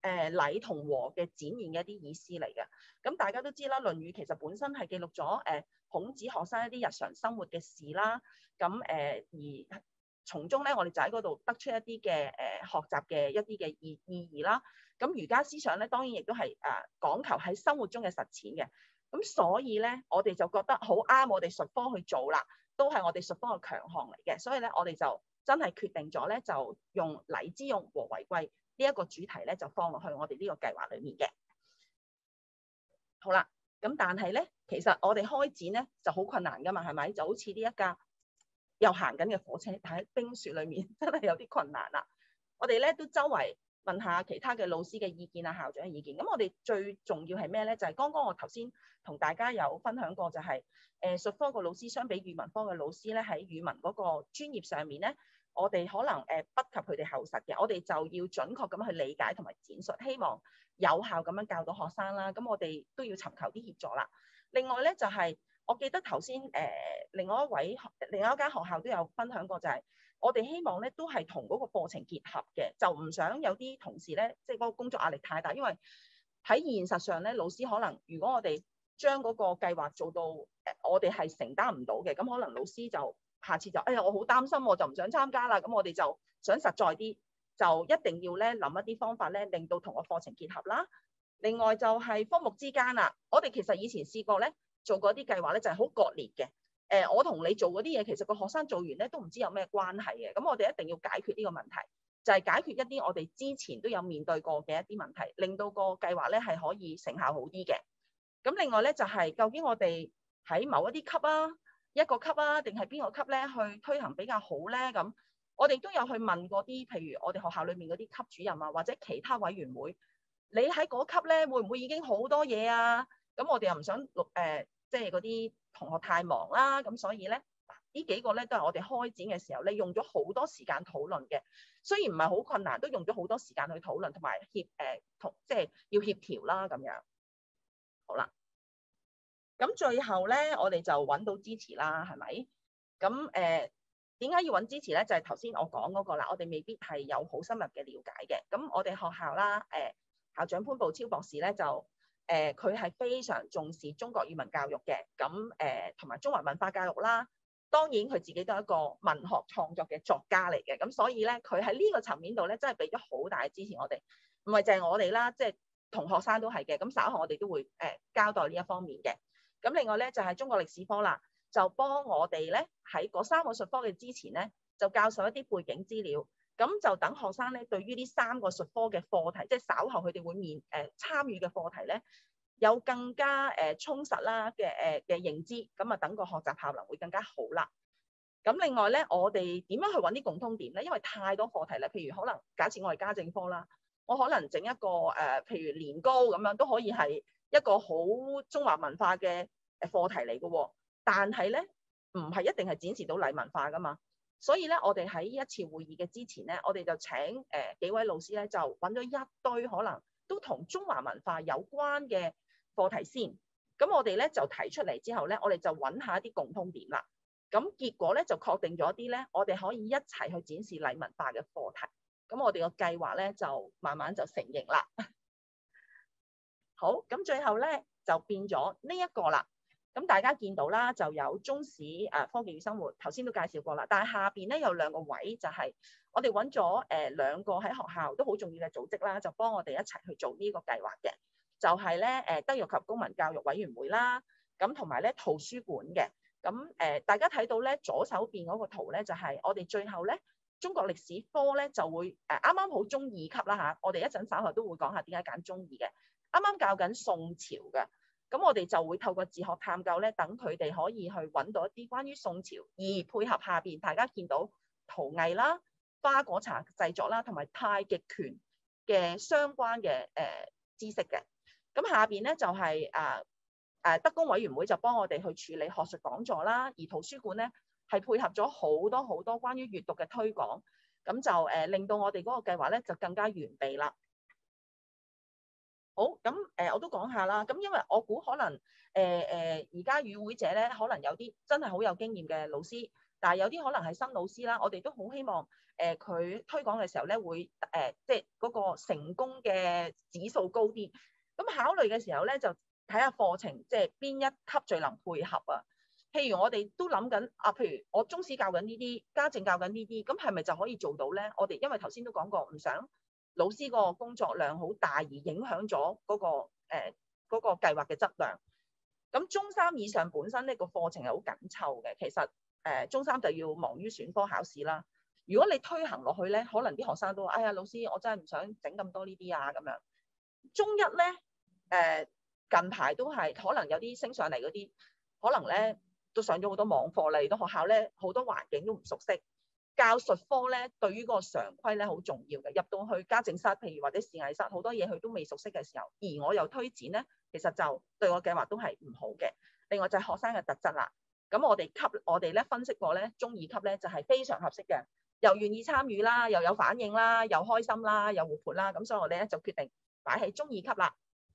禮同和嘅展現嘅一啲意思嚟嘅。咁大家都知啦，《論語》其實本身係記錄咗孔子學生一啲日常生活嘅事啦。咁而從中咧，我哋就喺嗰度得出一啲嘅學習嘅一啲嘅意義啦。咁儒家思想咧，當然亦都係講求喺生活中嘅實踐嘅。咁所以咧，我哋就覺得好啱我哋術科去做啦，都係我哋術科嘅強項嚟嘅。所以咧，我哋就真係決定咗咧，就用禮之用，和為貴呢一個主題咧，就放落去我哋呢個計劃裡面嘅。好啦，咁但係咧，其實我哋開展咧就好困難噶嘛，係咪？就好似呢一架又行緊嘅火車，但喺冰雪裡面真係有啲困難啦。我哋咧都周圍問下其他嘅老師嘅意見啊，校長嘅意見。咁我哋最重要係咩咧？就係剛剛我頭先同大家有分享過，就係術科個老師相比語文科嘅老師咧，喺語文嗰個專業上面咧，我哋可能不及佢哋厚實嘅。我哋就要準確咁去理解同埋展述，希望有效咁樣教到學生啦。咁我哋都要尋求啲協助啦。另外咧就係我記得頭先另外一間學校都有分享過，就係我哋希望咧都係同嗰個課程結合嘅，就唔想有啲同事咧即係嗰個工作壓力太大，因為喺現實上咧，老師可能如果我哋將嗰個計劃做到我哋係承擔唔到嘅，咁可能老師就下次就哎呀我好擔心，我就唔想參加啦。咁我哋就想實在啲，就一定要咧諗一啲方法咧，令到同個課程結合啦。另外就係科目之間啦，我哋其實以前試過咧做過啲計劃咧，就係好割裂嘅。我同你做嗰啲嘢，其實個學生做完咧都唔知有咩關係嘅。咁我哋一定要解決呢個問題，就係解決一啲我哋之前都有面對過嘅一啲問題，令到個計劃咧係可以成效好啲嘅。咁另外咧就係究竟我哋喺某一啲級啊，一個級啊，定係邊個級咧去推行比較好咧？咁我哋都有去問過啲，譬如我哋學校裏面嗰啲級主任啊，或者其他委員會，你喺嗰級咧會唔會已經好多嘢啊？咁我哋又唔想即係嗰啲同學太忙啦，咁所以咧呢幾個咧都係我哋開展嘅時候咧用咗好多時間討論嘅。雖然唔係好困難，都用咗好多時間去討論同埋即係要協調啦咁樣。好啦，咁最後咧我哋就揾到支持啦，係咪？咁點解要揾支持咧？就係頭先我講嗰個啦，我哋未必係有好深入嘅了解嘅。咁我哋學校啦，校長潘步超博士咧就佢係非常重視中國語文教育嘅，咁同埋中華文化教育啦。當然佢自己都係一個文學創作嘅作家嚟嘅，咁所以咧佢喺呢個層面度咧真係俾咗好大嘅支持我哋，唔係淨係我哋啦，即係同學生都係嘅。咁稍後我哋都會交代呢一方面嘅。咁另外咧就係中國歷史科啦，就幫我哋咧喺嗰3個術科嘅之前咧就教授一啲背景資料。咁就等學生咧，對於呢3個術科嘅課題，即係稍後佢哋會參與嘅課題咧，有更加充實啦嘅認知，咁啊等個學習效能會更加好啦。咁另外咧，我哋點樣去揾啲共通點咧？因為太多課題啦，譬如可能假設我係家政科啦，我可能整一個譬如年糕咁樣都可以係一個好中華文化嘅課題嚟嘅喎，但係咧唔係一定係展示到禮文化噶嘛。所以咧，我哋喺呢一次會議嘅之前咧，我哋就請幾位老師咧，就揾咗一堆可能都同中華文化有關嘅課題先。咁我哋咧就提出嚟之後咧，我哋就揾下一啲共通點啦。咁結果咧就確定咗啲咧，我哋可以一齊去展示禮文化嘅課題。咁我哋個計劃咧就慢慢就成型啦。好，咁最後咧就變咗呢一個啦。咁大家見到啦，就有中史科技與生活，頭先都介紹過啦。但係下邊咧有2個位，就係我哋揾咗2個喺學校都好重要嘅組織啦，就幫我哋一齊去做呢個計劃嘅。就係咧德育及公民教育委員會啦，咁同埋咧圖書館嘅。咁大家睇到咧左手邊嗰個圖咧，就係我哋最後咧中國歷史科咧就會啱啱好中2級啦嚇。我哋一陣稍後都會講下點解揀中2嘅。啱啱教緊宋朝嘅。咁我哋就會透過自學探究咧，等佢哋可以去揾到一啲關於宋朝，而配合下邊大家見到陶藝啦、花果茶製作啦，同埋太極拳嘅相關嘅知識嘅。咁下邊咧就係德工委員會就幫我哋去處理學術講座啦，而圖書館咧係配合咗好多關於閱讀嘅推廣，咁就令到我哋嗰個計劃咧就更加完備啦。好，咁我都講下啦。咁因為我估可能而家與會者咧，可能有啲真係好有經驗嘅老師， 但係有啲可能係新老師啦，我哋都好希望佢推廣嘅時候咧會即係嗰個成功嘅指數高啲。咁考慮嘅時候咧就睇下課程即係邊一級最能配合啊。譬如我哋都諗緊啊，譬如我中史教緊呢啲，家政教緊呢啲，咁係咪就可以做到咧？我哋因為頭先都講過，唔想老師個工作量好大而影響咗嗰個計劃嘅質量。咁中三以上本身呢個課程係好緊湊嘅，其實中三就要忙於選科考試啦。如果你推行落去咧，可能啲學生都話：哎呀，老師，我真係唔想整咁多呢啲啊咁樣。中一咧近排都係可能有啲升上嚟嗰啲，可能咧都上咗好多網課嚟到學校咧，好多環境都唔熟悉。教術科咧對於嗰個常規咧好重要嘅，入到去家政室，譬如或者視藝室，好多嘢佢都未熟悉嘅時候，而我又推薦咧，其實就對我計劃都係唔好嘅。另外就係學生嘅特質啦。咁我哋咧分析過咧，中二級咧就係非常合適嘅，又願意參與啦，又有反應啦，又開心啦，又活潑啦。咁所以我哋咧就決定擺喺中二級啦。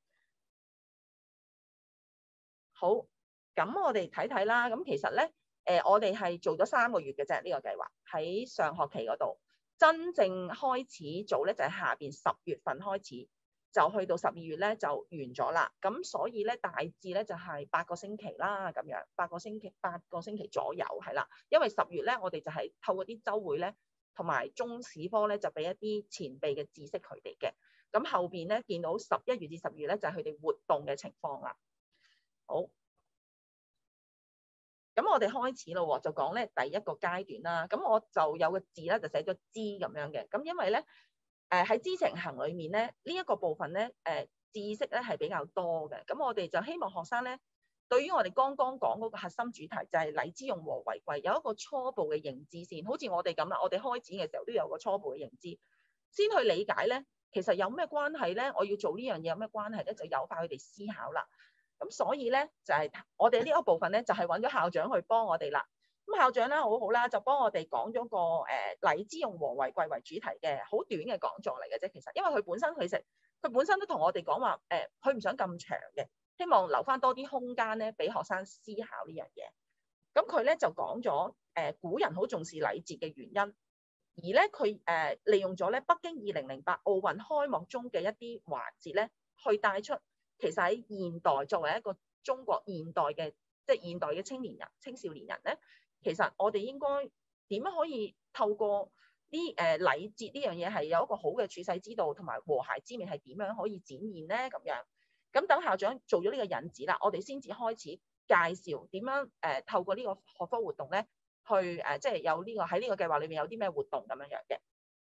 好，咁我哋睇睇啦。咁其實咧，我哋係做咗3個月嘅啫，呢個計劃喺上學期嗰度，真正開始做咧就係下邊10月份開始，就去到12月咧就完咗啦。咁所以咧大致咧就係8個星期啦，咁樣8個星期左右係啦。因為10月咧我哋就係透過啲週會咧，同埋中史科咧就俾一啲前輩嘅知識佢哋嘅。咁後邊咧見到11月至12月咧就係佢哋活動嘅情況啦。好，咁我哋開始咯，就講咧第一個階段啦。咁我就有個字咧就寫咗知咁樣嘅。咁因為咧喺知情行裏面咧呢一個部分咧知識咧係比較多嘅。咁我哋就希望學生咧對於我哋剛剛講嗰個核心主題就係禮之用和為貴有一個初步嘅認知先。好似我哋咁啦，我哋開展嘅時候都有個初步嘅認知，先去理解咧其實有咩關係咧？我要做呢樣嘢有咩關係咧？就誘發佢哋思考啦。咁所以咧就係我哋呢一部分咧就係揾咗校長去幫我哋啦。咁校長咧好好啦，就幫我哋講咗個禮之用和為貴為主題嘅好短嘅講座嚟嘅啫。其實因為佢本身都同我哋講話佢唔想咁長嘅，希望留翻多啲空間咧俾學生思考呢樣嘢。咁佢咧就講咗古人好重視禮節嘅原因，而咧佢利用咗咧北京2008奧運開幕中嘅一啲環節咧去帶出。其實喺現代作為一個中國現代嘅現代嘅青少年人咧，其實我哋應該點樣可以透過啲禮節呢樣嘢係有一個好嘅處世之道同埋和諧之美係點樣可以展現咧？咁樣咁等校長做咗呢個引子啦，我哋先至開始介紹點樣透過呢個學科活動咧去即係有呢個喺呢個計劃裏面有啲咩活動咁樣樣嘅。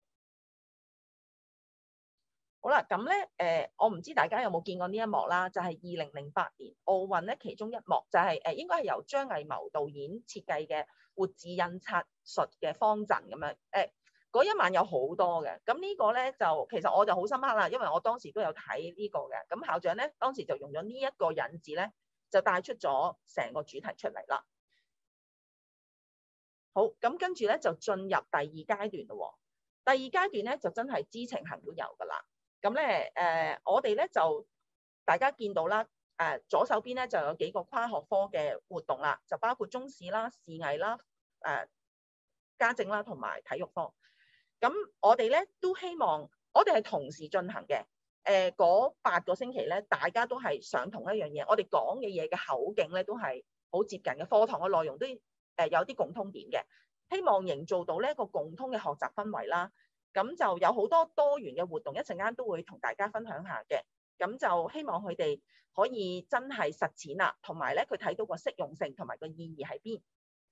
好啦，咁咧我唔知大家有冇見過呢一幕啦，就係2008年奧運咧其中一幕，就係應該係由張藝謀導演設計嘅活字印刷術嘅方陣咁樣。嗰一晚有好多嘅，咁呢個咧就其實我就好深刻啦，因為我當時都有睇呢個嘅。咁校長咧當時就用咗呢一個引子咧，就帶出咗成個主題出嚟啦。好，咁跟住咧就進入第二階段咯。第二階段咧就真係知情行都有噶啦。咁咧我哋咧就大家見到啦，左手邊咧就有幾個跨學科嘅活動啦，就包括中史啦、視藝啦、家政啦同埋體育科。咁我哋咧都希望，我哋係同時進行嘅。嗰8個星期咧，大家都係上同一樣嘢，我哋講嘅嘢嘅口徑咧都係好接近嘅，課堂嘅內容都有啲共通點嘅，希望營造到呢一個共通嘅學習氛圍啦。咁就有好多多元嘅活動，一陣間都會同大家分享下嘅。咁就希望佢哋可以真係實踐啦，同埋咧佢睇到個適用性同埋個意義喺邊。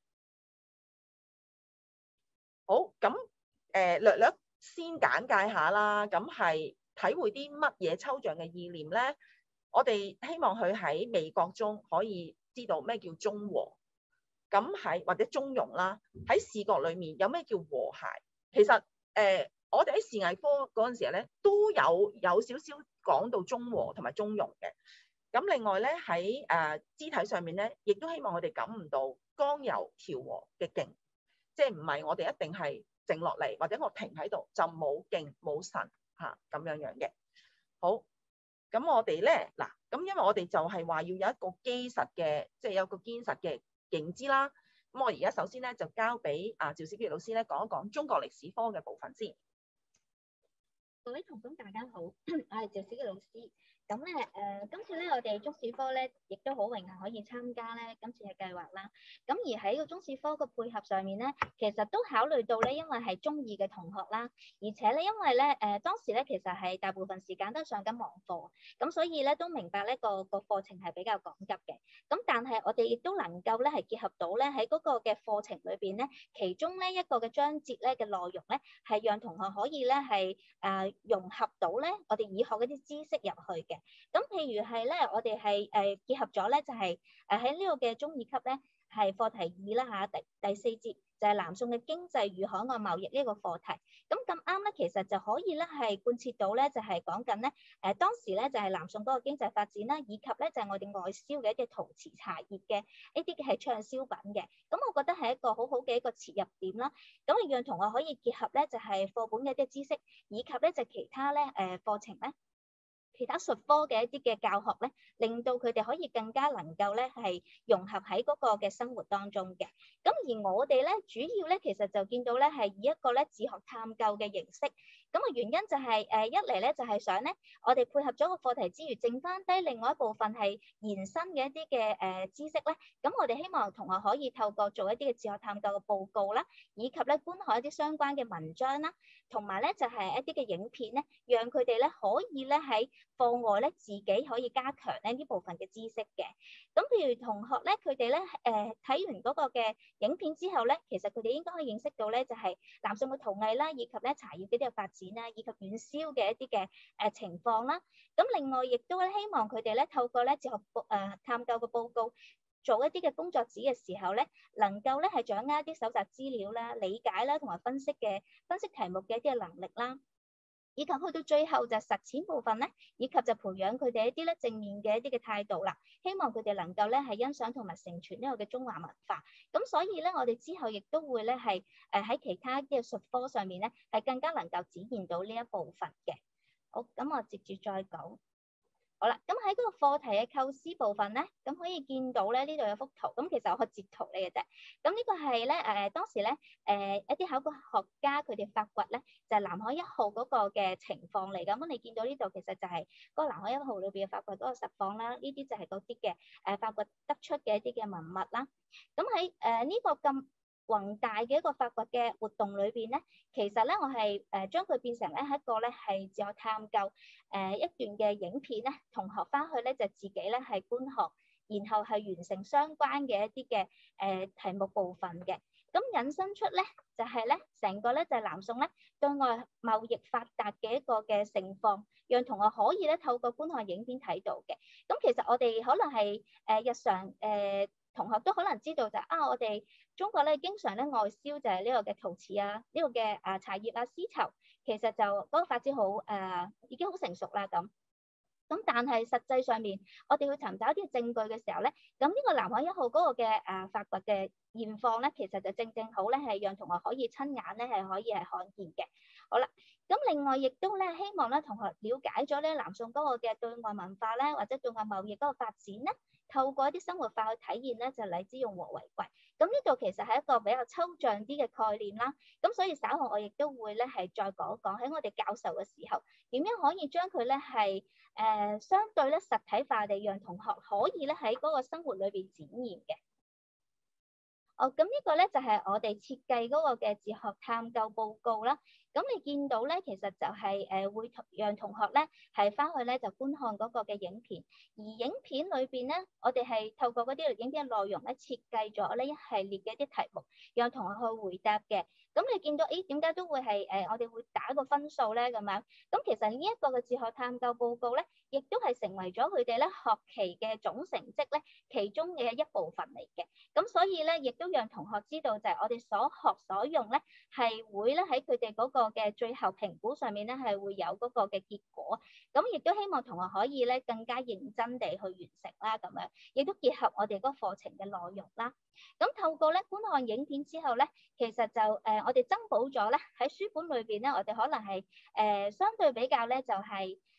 好，咁略先簡介下啦。咁係體會啲乜嘢抽象嘅意念咧？我哋希望佢喺美國中可以知道咩叫中和，咁喺或者中庸啦。喺視覺裏面有咩叫和諧？其實我哋喺視藝科嗰陣時咧，都有少少講到中和同埋中庸嘅。咁另外咧喺肢體上面咧，亦都希望我哋感悟到剛柔調和嘅勁，即係唔係我哋一定係靜落嚟，或者我停喺度就冇勁冇神嚇咁樣樣嘅。好，咁我哋咧咁因為我哋就係話要有一個基實嘅，即係有個堅實嘅認知啦。 咁我而家首先咧就交俾趙小傑老師咧講一講中國歷史科嘅部分先。 各位同工大家好，我係趙小傑老師。咁咧今次咧我哋中史科咧亦都好榮幸可以參加咧今次嘅計劃啦。咁而喺個中史科嘅配合上面咧，其實都考慮到咧，因為係中二嘅同學啦，而且咧因為咧當時咧其實係大部分時間都上緊網課，咁所以咧都明白呢個課程係比較趕急嘅。咁但係我哋亦都能夠咧係結合到咧喺嗰個嘅課程裏邊咧，其中咧一個嘅章節咧嘅內容咧係讓同學可以咧係融合到咧我哋已學嗰啲知識入去嘅。咁譬如係咧，我哋係結合咗咧，就係喺呢個嘅中二級咧，係課題2啦嚇，第4節就係南宋嘅經濟與海外貿易呢個課題。咁咁啱咧，其實就可以咧係貫徹到咧，就係講緊咧當時咧就係南宋嗰個經濟發展啦，以及咧就係我哋外銷嘅一啲陶瓷茶葉嘅呢啲係暢銷品嘅。咁我覺得係一個好好嘅一個切入點啦。咁啊，讓同學可以結合咧就係課本嘅一啲知識，以及咧就其他咧課程咧。其他術科嘅一啲嘅教學咧，令到佢哋可以更加能夠咧係融合喺嗰個嘅生活當中嘅。咁而我哋咧主要咧其實就見到咧係以一個咧自學探究嘅形式。咁嘅原因就係一嚟咧就係想咧，我哋配合咗個課題之餘，剩翻低另外一部分係延伸嘅一啲嘅知識咧。咁我哋希望同學可以透過做一啲嘅自學探究嘅報告啦，以及咧觀看一啲相關嘅文章啦，同埋咧就係一啲嘅影片咧，讓佢哋咧可以咧喺課外咧自己可以加強咧呢部分嘅知識嘅。咁譬如同學咧，佢哋咧睇完嗰個嘅影片之後咧，其實佢哋應該可以認識到咧就係南宋嘅陶藝啦，以及咧茶葉嗰啲嘅發展啦，以及遠銷嘅一啲嘅情況啦。咁另外亦都希望佢哋咧透過咧自學探究嘅報告，做一啲嘅工作紙嘅時候咧，能夠咧係掌握一啲搜集資料啦、理解啦同埋分析題目嘅一啲嘅能力啦。以及去到最後就實踐部分咧，以及就培養佢哋一啲咧正面嘅一啲嘅態度啦。希望佢哋能夠咧係欣賞同埋承傳呢個嘅中華文化。咁所以咧，我哋之後亦都會咧係喺其他嘅術科上面咧係更加能夠展現到呢一部分嘅。好，咁我接住再講。好啦，咁喺嗰個課題嘅構思部分咧，咁可以見到咧呢度有幅圖，咁其實我係截圖嚟嘅啫。咁呢個係咧當時咧一啲考古學家佢哋發掘咧就係南海1號嗰個嘅情況嚟。咁你見到呢度其實就係嗰個南海1號裏邊發掘嗰個實況啦，呢啲就係嗰啲嘅發掘得出嘅一啲嘅文物啦。咁喺呢個咁宏大嘅一個發掘嘅活動裏邊咧，其實咧我係將佢變成咧一個咧係自我探究一段嘅影片咧，同學翻去咧就自己咧係觀學，然後係完成相關嘅一啲嘅題目部分嘅。咁引申出咧就係咧成個咧就係南宋咧對外貿易發達嘅一個嘅盛況，讓同學可以咧透過觀看影片睇到嘅。咁其實我哋可能係日常同學都可能知道就我哋中國咧經常咧外銷就係呢個嘅陶瓷啊，呢個嘅茶葉啊、絲綢，其實就嗰個發展好已經好成熟啦咁。咁但係實際上面，我哋去尋找啲證據嘅時候咧，咁呢個南海1號嗰個嘅發掘嘅現況咧，其實就正正好咧係讓同學可以親眼咧係可以係看見嘅。好啦，咁另外亦都咧希望咧同學了解咗咧南宋嗰個嘅對外文化咧，或者對外貿易嗰個發展咧，透過一啲生活化去體現咧，就禮之用和為貴。咁呢度其實係一個比較抽象啲嘅概念啦。咁所以稍後我亦都會咧係再講一講喺我哋教授嘅時候，點樣可以將佢咧係相對咧實體化地讓同學可以咧喺嗰個生活裏邊展現嘅。咁呢個咧就係我哋設計嗰個嘅自學探究報告啦。咁你見到咧，其實就係會讓同學咧係翻去咧就觀看嗰個嘅影片，而影片裏邊咧，我哋係透過嗰啲影片嘅內容咧設計咗呢一系列嘅一啲題目，讓同學去回答嘅。咁你見到點解都會係我哋會打個分數咧咁樣？咁其實呢一個嘅自學探究報告咧，亦都係成為咗佢哋咧學期嘅總成績咧其中嘅一部分嚟嘅。咁所以咧，亦都讓同學知道就係我哋所學所用咧係會咧喺佢哋嗰個嘅最後評估上面咧係會有嗰個嘅結果。咁亦都希望同學可以咧更加認真地去完成啦，咁樣亦都結合我哋嗰課程嘅內容啦。咁透過咧觀看影片之後咧，其實就我哋增補咗咧喺書本裏邊咧，我哋可能係相對比較咧就係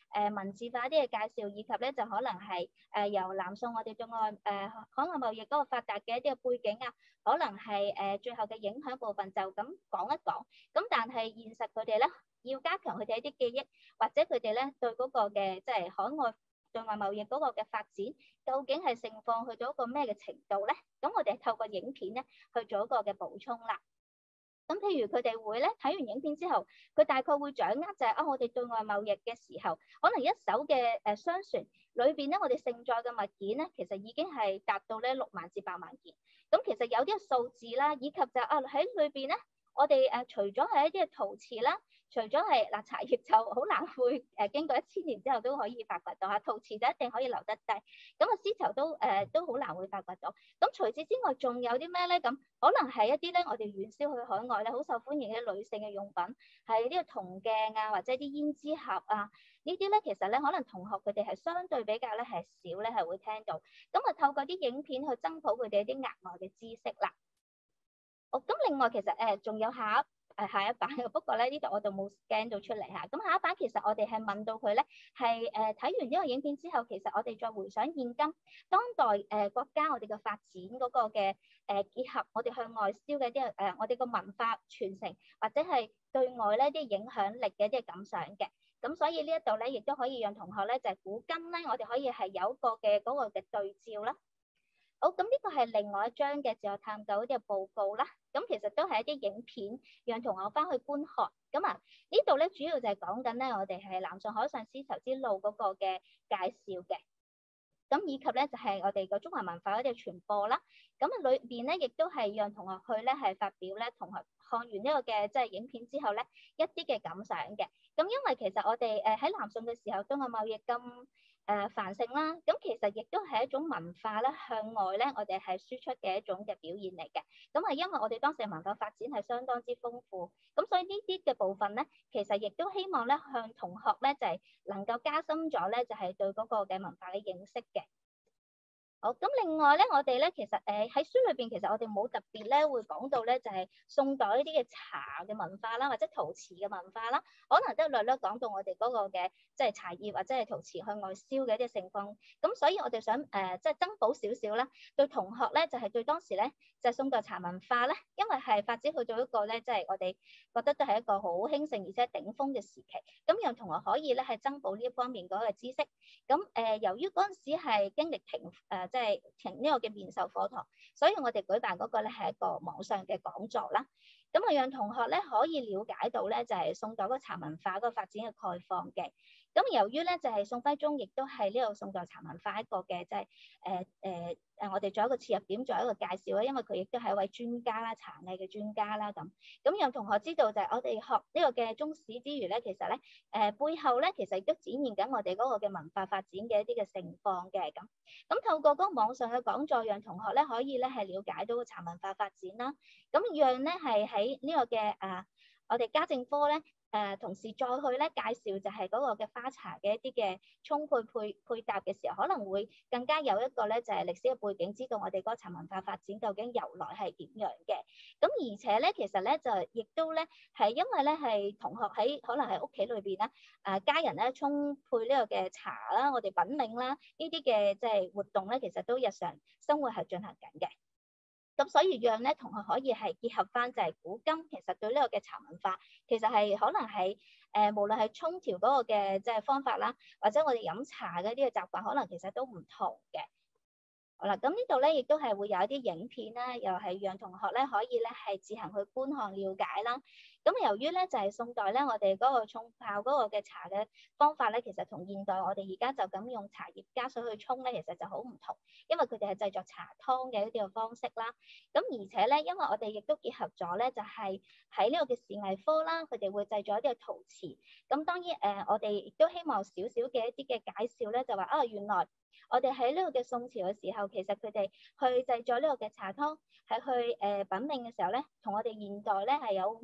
文字化啲嘅介紹，以及咧就可能係由南宋我哋對外海外貿易嗰個發達嘅一啲嘅背景啊，可能係最後嘅影響部分就咁講一講。咁但係現實佢哋咧要加強佢哋一啲記憶，或者佢哋咧對嗰個嘅即係海外對外貿易嗰個嘅發展，究竟係盛況去到一個咩嘅程度咧？咁我哋透過影片咧去做一個嘅補充啦。咁譬如佢哋會咧睇完影片之後，佢大概會掌握就係我哋對外貿易嘅時候，可能一艘嘅商船裏邊咧，我哋盛載嘅物件咧，其實已經係達到咧6萬至8萬件。咁其實有啲數字啦，以及就喺裏邊咧，我哋除咗係一啲嘅陶瓷啦。除咗係茶葉就好難會經過1000年之後都可以發掘到嚇，陶瓷就一定可以留得低。咁絲綢都好難會發掘到。咁除此之外，仲有啲咩咧？咁可能係一啲咧，我哋遠銷去海外咧，好受歡迎嘅女性嘅用品，係呢個銅鏡啊，或者啲胭脂盒啊，呢啲咧其實咧可能同學佢哋係相對比較咧係少咧係會聽到。咁透過啲影片去增補佢哋一啲額外嘅知識啦。咁另外其實仲有下一版嘅，不過咧呢度我就冇 scan 到出嚟嚇。咁下一版其實我哋係問到佢咧，係睇完呢個影片之後，其實我哋再回想現今當代國家我哋嘅發展嗰個嘅結合，我哋向外銷嘅啲我哋個文化傳承，或者係對外咧啲影響力嘅一啲感想嘅。咁所以呢一度咧，亦都可以讓同學咧就係古今咧，我哋可以係有一個嘅嗰個嘅對照啦。好，咁呢個係另外一張嘅自我探究啲嘅報告啦。咁其實都係一啲影片，讓同學翻去觀學。咁呢度咧主要就係講緊咧，我哋係南宋海上絲綢之路嗰個嘅介紹嘅。咁以及咧就係我哋個中華文化嗰啲傳播啦。咁裏邊咧亦都係讓同學去咧係發表咧同學看完呢個嘅即係影片之後咧一啲嘅感想嘅。咁因為其實我哋喺南宋嘅時候，對外貿易咁繁盛啦，咁其實亦都係一種文化咧向外咧，我哋係輸出嘅一種嘅表現嚟嘅。咁因為我哋當時嘅文化發展係相當之豐富，咁所以呢啲嘅部分咧，其實亦都希望咧向同學咧就係能夠加深咗咧就係對嗰個嘅文化嘅認識嘅。好，咁另外咧，我哋咧其實喺書裏邊，其實我哋冇特別咧會講到咧，就係宋代呢啲嘅茶嘅文化啦，或者陶瓷嘅文化啦，可能都略略講到我哋嗰個嘅即係茶葉或者係陶瓷向外銷嘅一啲盛況。咁所以我哋想即係增補少少啦，對同學咧就係對當時咧就係宋代茶文化咧，因為係發展去到一個咧即係我哋覺得都係一個好興盛而且頂峰嘅時期，咁讓同學可以咧係增補呢一方面嗰個知識。咁由於嗰陣時係經歷即係停呢個嘅面授課堂，所以我哋舉辦嗰個咧係一個網上嘅講座啦。咁讓同學咧可以了解到咧就係宋代嗰個茶文化嗰個發展嘅概況嘅。咁由於咧就係宋徽宗亦都係呢個宋代茶文化一個嘅即係我哋做一個切入點，做一個介紹啦。因為佢亦都係一位專家啦，茶藝嘅專家啦咁。咁讓同學知道就係我哋學呢個嘅中史之餘咧，其實咧背後咧其實亦都展現緊我哋嗰個嘅文化發展嘅一啲嘅盛況嘅咁。咁透過嗰個網上嘅講座，讓同學咧可以咧係了解到個茶文化發展啦。咁讓咧係喺呢個嘅我哋家政科咧。同時再去咧介紹就係嗰個嘅花茶嘅一啲嘅沖配搭嘅時候，可能會更加有一個咧就係歷史嘅背景，知道我哋嗰個茶文化發展究竟由來係點樣嘅。咁而且咧，其實咧就亦都咧係因為咧係同學喺可能喺屋企裏邊咧家人咧沖配呢個嘅茶啦，我哋品茗啦呢啲嘅即係活動咧，其實都日常生活係進行緊嘅。咁所以讓咧同學可以係結合翻就係古今，其實對呢個嘅茶文化，其實係可能係無論係沖調嗰個嘅即係方法啦，或者我哋飲茶嘅呢個習慣，可能其實都唔同嘅。好啦，咁呢度咧亦都係會有一啲影片啦，又係讓同學咧可以咧係自行去觀看了解啦。咁由於咧就係宋代咧，我哋嗰個沖泡嗰個嘅茶嘅方法咧，其實同現代我哋而家就咁用茶葉加水去沖咧，其實就好唔同，因為佢哋係製作茶湯嘅一啲嘅方式啦。咁而且咧，因為我哋亦都結合咗咧，就係喺呢個嘅視藝科啦，佢哋會製作一啲嘅陶瓷。咁當然我哋亦都希望少少嘅一啲嘅介紹咧，就話原來我哋喺呢個嘅宋朝嘅時候，其實佢哋去製作呢個嘅茶湯，係去品茗嘅時候咧，同我哋現代咧係有唔同嘅。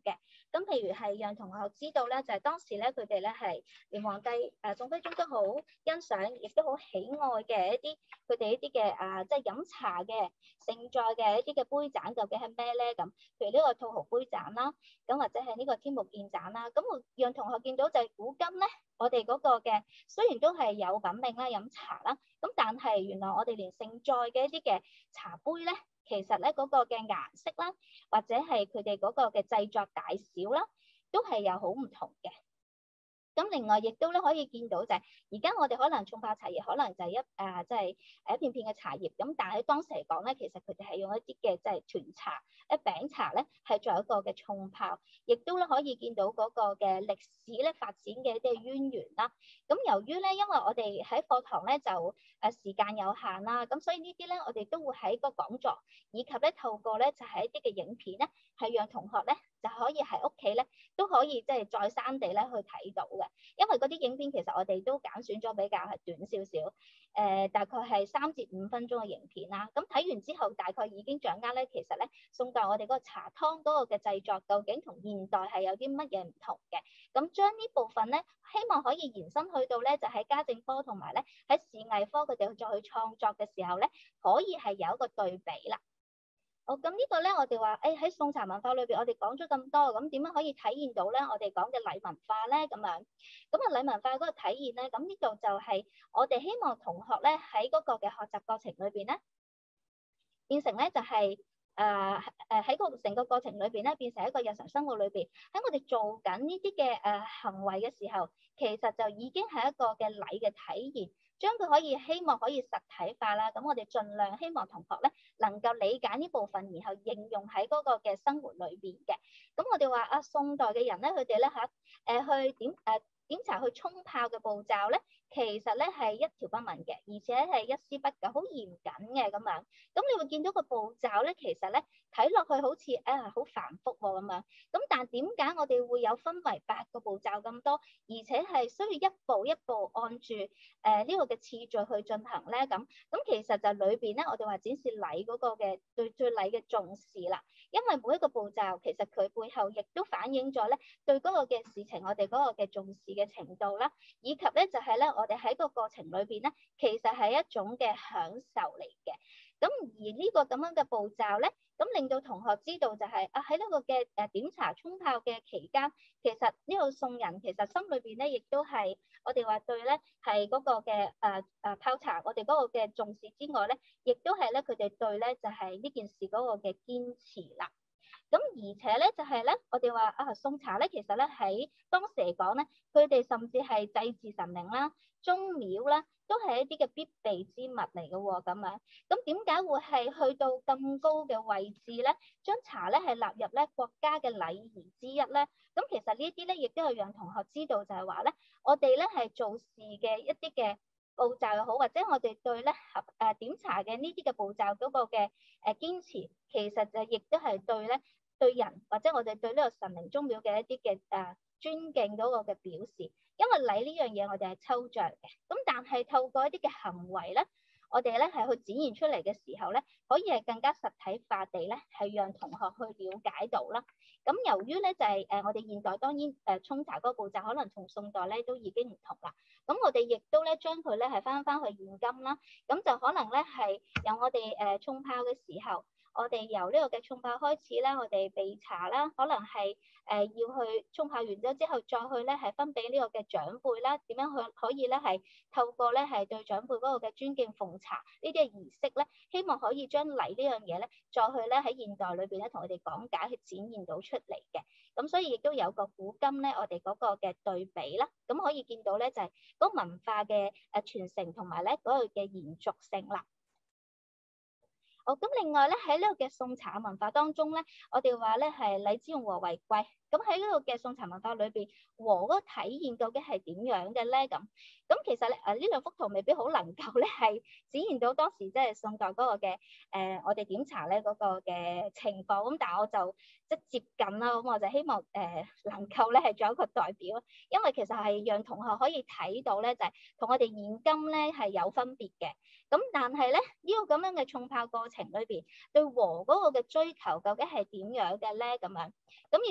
嘅。咁譬如係讓同學知道咧，就係當時咧佢哋咧係連皇帝宋徽宗都好欣賞，亦都好喜愛嘅一啲佢哋一啲嘅即係飲茶嘅盛載嘅一啲嘅杯盞，究竟係咩咧？咁譬如呢個吐豪杯盞啦，咁或者係呢個天目見盞啦，咁會讓同學見到就係古今咧，我哋嗰個嘅雖然都係有品茗啦、飲茶啦，咁但係原來我哋連盛載嘅一啲嘅茶杯咧，其實咧嗰個嘅顏色啦，或者係佢哋嗰個嘅製作大小啦，都係有好唔同嘅。咁另外亦都咧可以見到就係而家我哋可能沖泡茶葉可能就係即係一片片嘅茶葉，咁但係喺當時嚟講咧，其實佢哋係用一啲嘅即係團茶、餅茶咧係做一個嘅沖泡，亦都咧可以見到嗰個嘅歷史咧發展嘅一啲淵源啦。咁由於咧，因為我哋喺課堂咧就時間有限啦，咁所以呢啲咧我哋都會喺個講座以及咧透過咧就係一啲嘅影片咧，係讓同學咧就可以喺屋企咧都可以即係再三地咧去睇到嘅。因為嗰啲影片其實我哋都揀選咗比較係短少少，大概係3至5分鐘嘅影片啦。咁睇完之後，大概已經掌握咧，其實咧宋代我哋嗰個茶湯嗰個嘅製作究竟同現代係有啲乜嘢唔同嘅。咁將呢部分咧，希望可以延伸去到咧，就喺家政科同埋咧喺視藝科佢哋再去創作嘅時候咧，可以係有一個對比啦。好，咁呢個咧，我哋話喺宋茶文化裏邊，我哋講咗咁多，咁點樣可以體現到咧？我哋講嘅禮文化咧，咁樣，咁禮文化嗰個體現咧，咁呢度就係我哋希望同學咧喺嗰個嘅學習過程裏邊咧，變成咧就係喺個成個過程裏邊咧，變成一個日常生活裏邊，喺我哋做緊呢啲嘅行為嘅時候，其實就已經係一個嘅禮嘅體現。將佢可以希望可以實體化啦，咁我哋盡量希望同學咧能夠理解呢部分，然後應用喺嗰個嘅生活裏邊嘅。咁我哋話宋代嘅人咧，佢哋咧去點茶去沖泡嘅步驟咧，其實咧係一條不紊嘅，而且係一絲不苟，好嚴謹嘅咁樣。咁你會見到個步驟咧，其實咧睇落去好似好繁複喎咁樣。咁但點解我哋會有分為8個步驟咁多，而且係需要一步一步按住呢個嘅次序去進行咧？咁其實就裏邊咧，我哋話展示禮嗰個嘅對禮嘅重視啦。因為每一個步驟其實佢背後亦都反映咗咧對嗰個嘅事情我哋嗰個嘅重視嘅程度啦，以及咧就係咧我哋喺個過程裏邊咧，其實係一種嘅享受嚟嘅。咁而呢個咁樣嘅步驟咧，咁令到同學知道就係喺呢個嘅點茶沖泡嘅期間，其實呢個宋人其實心裏邊咧亦都係我哋話對咧係嗰個嘅泡茶我哋嗰個嘅重視之外咧，亦都係咧佢哋對咧就係呢件事嗰個嘅堅持啦。咁而且咧就係咧，我哋話宋茶咧，其實咧喺當時嚟講咧，佢哋甚至係祭祀神明啦、宗廟啦，都係一啲嘅必備之物嚟嘅喎，咁樣。咁點解會係去到咁高嘅位置咧？將茶咧係納入咧國家嘅禮儀之一咧？咁其實呢啲咧亦都係讓同學知道就係話咧，我哋咧係做事嘅一啲嘅步驟又好，或者我哋對咧點茶嘅呢啲嘅步驟嗰個嘅堅持，其實就亦都係對咧對人或者我哋對呢個神明宗廟嘅一啲嘅尊敬嗰個嘅表示。因為禮呢樣嘢我哋係抽象嘅，咁但係透過一啲嘅行為咧，我哋咧係去展現出嚟嘅時候咧，可以係更加實體化地咧係讓同學去了解到啦。咁由於咧就係我哋現代當然沖茶嗰個步驟可能同宋代咧都已經唔同啦。咁我哋亦都咧將佢咧係翻去現今啦。咁就可能咧係由我哋沖泡嘅時候，我哋由呢個嘅沖泡開始啦，我哋備茶啦，可能係要去沖泡完咗之後，再去咧係分俾呢個嘅長輩啦，點樣去可以咧係透過咧係對長輩嗰個嘅尊敬奉茶呢啲嘅儀式咧，希望可以將禮呢樣嘢咧，再去咧喺現代裏邊咧同佢哋講解去展現到出嚟嘅。咁所以亦都有個古今咧，我哋嗰個嘅對比啦，咁可以見到咧就係嗰文化嘅傳承同埋咧嗰個嘅延續性啦。好，咁另外咧喺呢個嘅宋茶文化當中咧，我哋話咧係禮之用和為貴。咁喺呢個嘅宋茶文化裏邊，和嗰個體現究竟係點樣嘅咧？咁其實咧呢兩幅圖未必好能夠咧係展現到當時即係宋代嗰個嘅我哋點茶咧嗰個嘅情況。咁但係我就即接近啦，咁我就希望能夠咧係做一個代表，因為其實係讓同學可以睇到咧就係同我哋現今咧係有分別嘅。咁但係咧呢個咁樣嘅沖泡過程裏邊，對和嗰個嘅追求究竟係點樣嘅咧？咁樣亦都會介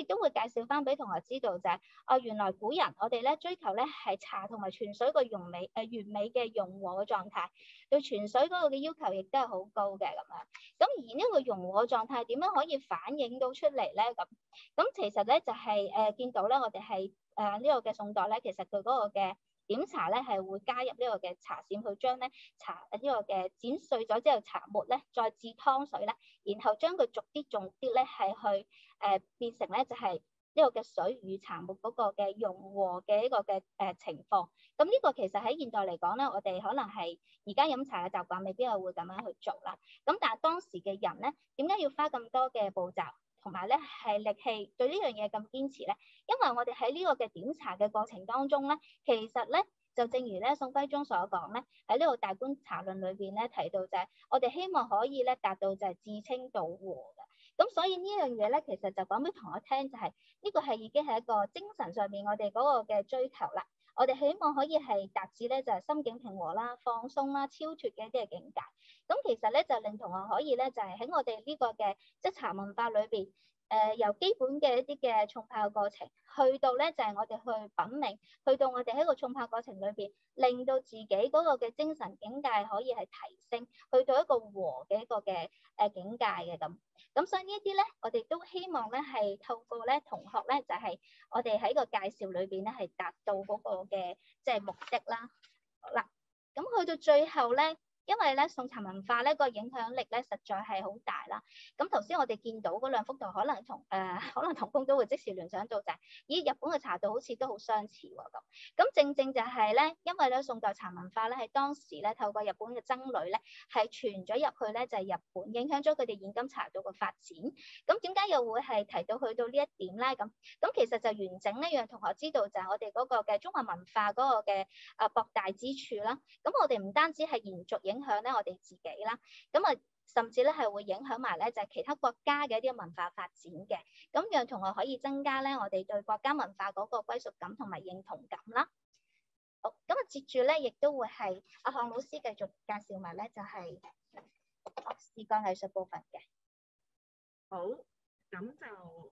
紹翻俾同學知道就係，原來古人我哋咧追求咧係茶同埋泉水個完美嘅融和嘅狀態，對泉水嗰個嘅要求亦都係好高嘅咁樣。咁而呢個融和嘅狀態點樣可以反映到出嚟咧？咁其實咧就係見到咧，我哋係呢個嘅宋代咧，其實佢嗰個嘅點茶咧係會加入呢個嘅茶筅，去將咧茶呢個嘅剪碎咗之後茶末咧再置湯水咧，然後將佢逐啲咧係去變成咧就係呢個嘅水與茶末嗰個嘅融和嘅一個嘅情況。咁呢個其實喺現代嚟講咧，我哋可能係而家飲茶嘅習慣未必係會咁樣去做啦。咁但係當時嘅人咧，點解要花咁多嘅步驟？同埋咧係力氣對呢樣嘢咁堅持咧，因為我哋喺呢個嘅點茶嘅過程當中咧，其實咧就正如咧宋徽宗所講咧，喺呢個《大觀茶論》裏邊咧提到就係我哋希望可以咧達到就係至清道和嘅。咁所以呢樣嘢咧，其實就講俾同學聽就係呢個係已經係一個精神上面我哋嗰個嘅追求啦。我哋希望可以係達至咧就係心境平和啦、放鬆啦、超脫嘅一啲嘅境界。咁其實咧就令同學可以咧就係喺我哋呢個嘅即茶文化裏邊，由基本嘅一啲嘅沖泡過程，去到咧就係我哋去品茗，去到我哋喺個沖泡過程裏邊，令到自己嗰個嘅精神境界可以係提升，去到一個和嘅一個嘅境界嘅咁。咁所以呢一啲咧，我哋都希望咧係透過咧同學咧就係我哋喺個介紹裏邊咧係達到嗰個嘅即係目的啦。好啦，咁去到最後咧。因為咧宋茶文化咧個影響力咧實在係好大啦。咁頭先我哋見到嗰兩幅圖，可能同工都會即時聯想到就係，咦日本嘅茶道好似都好相似喎咁。咁正正就係咧，因為咧宋代茶文化咧喺當時咧透過日本嘅僧侶咧係傳咗入去咧就係日本，影響咗佢哋現今茶道嘅發展。咁點解又會係提到去到呢一點咧？咁其實就完整咧讓同學知道就係我哋嗰個嘅中華文化嗰個嘅博大之處啦。咁我哋唔單止係延續影響咧我哋自己啦，咁甚至咧係會影響埋咧就係其他國家嘅一啲文化發展嘅，咁讓同學可以增加咧我哋對國家文化嗰個歸屬感同埋認同感啦。好，咁接住咧亦都會係阿項老師繼續介紹埋咧就係視覺藝術部分嘅。 好，咁就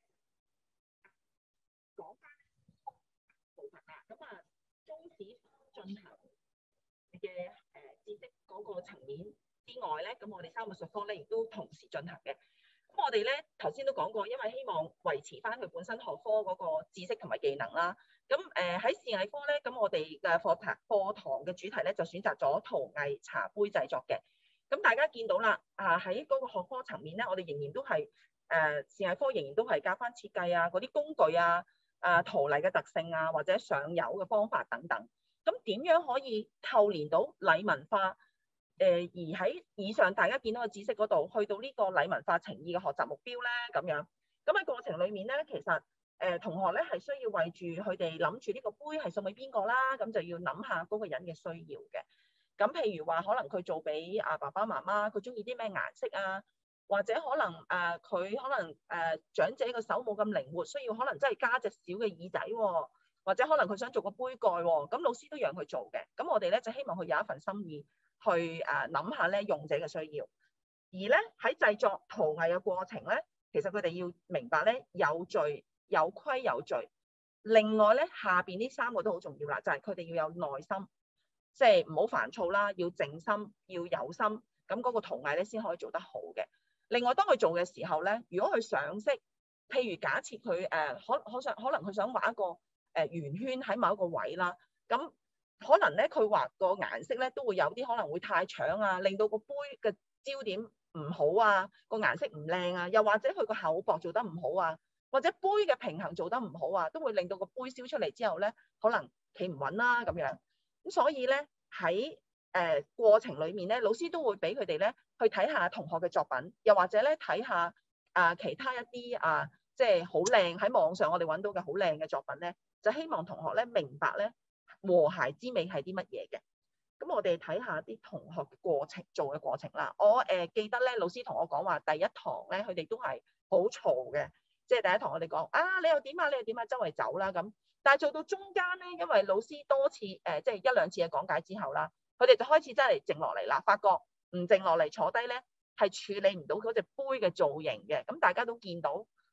講翻部分啦。咁中史進行嘅知識嗰個層面之外咧，咁我哋生物術科咧亦都同時進行嘅。咁我哋咧頭先都講過，因為希望維持翻佢本身學科嗰個知識同埋技能啦。咁喺視藝科咧，咁我哋嘅課堂嘅主題咧就選擇咗陶藝茶杯製作嘅。咁大家見到啦，喺嗰個學科層面咧，我哋仍然都係視藝科仍然都係教翻設計啊、嗰啲工具啊、陶泥嘅特性啊，或者上釉嘅方法等等。咁點樣可以扣連到禮文化？而喺以上大家見到嘅知識嗰度，去到呢個禮文化情意嘅學習目標咧，咁樣。咁喺過程裡面咧，其實同學咧係需要為住佢哋諗住呢個杯係送俾邊個啦，咁就要諗下嗰個人嘅需要嘅。咁譬如話，可能佢做俾爸爸媽媽，佢中意啲咩顏色啊？或者可能佢可能長者個手冇咁靈活，需要可能真係加隻小嘅耳仔喎。或者可能佢想做個杯蓋喎，咁老師都讓佢做嘅。咁我哋咧就希望佢有一份心意去諗下咧用者嘅需要。而咧喺製作陶藝嘅過程咧，其實佢哋要明白咧有序、有規有序。另外咧下邊呢三個都好重要啦，就係佢哋要有耐心，即係唔好煩躁啦，要靜心，要有心，咁嗰個陶藝咧先可以做得好嘅。另外當佢做嘅時候咧，如果佢上色，譬如假設佢可能佢想畫一個圓圈喺某一個位啦，咁可能咧佢畫個顏色咧都會有啲可能會太搶啊，令到個杯嘅焦點唔好啊，個顏色唔靚啊，又或者佢個厚薄做得唔好啊，或者杯嘅平衡做得唔好啊，都會令到個杯燒出嚟之後咧可能企唔穩啦咁樣。咁所以咧喺過程裡面咧，老師都會俾佢哋咧去睇下同學嘅作品，又或者咧睇下其他一啲即係好靚喺網上我哋揾到嘅好靚嘅作品咧，就希望同學咧明白咧和諧之美係啲乜嘢嘅。咁我哋睇下啲同學嘅做嘅過程啦。我記得咧老師同我講話第一堂咧佢哋都係好嘈嘅，即係第一堂我哋講你又點啊，你又點啊，周圍走啦咁。但係做到中間咧，因為老師多次即係一兩次嘅講解之後啦，佢哋就開始真係靜落嚟啦，發覺唔靜落嚟坐低咧係處理唔到嗰隻杯嘅造型嘅。咁大家都見到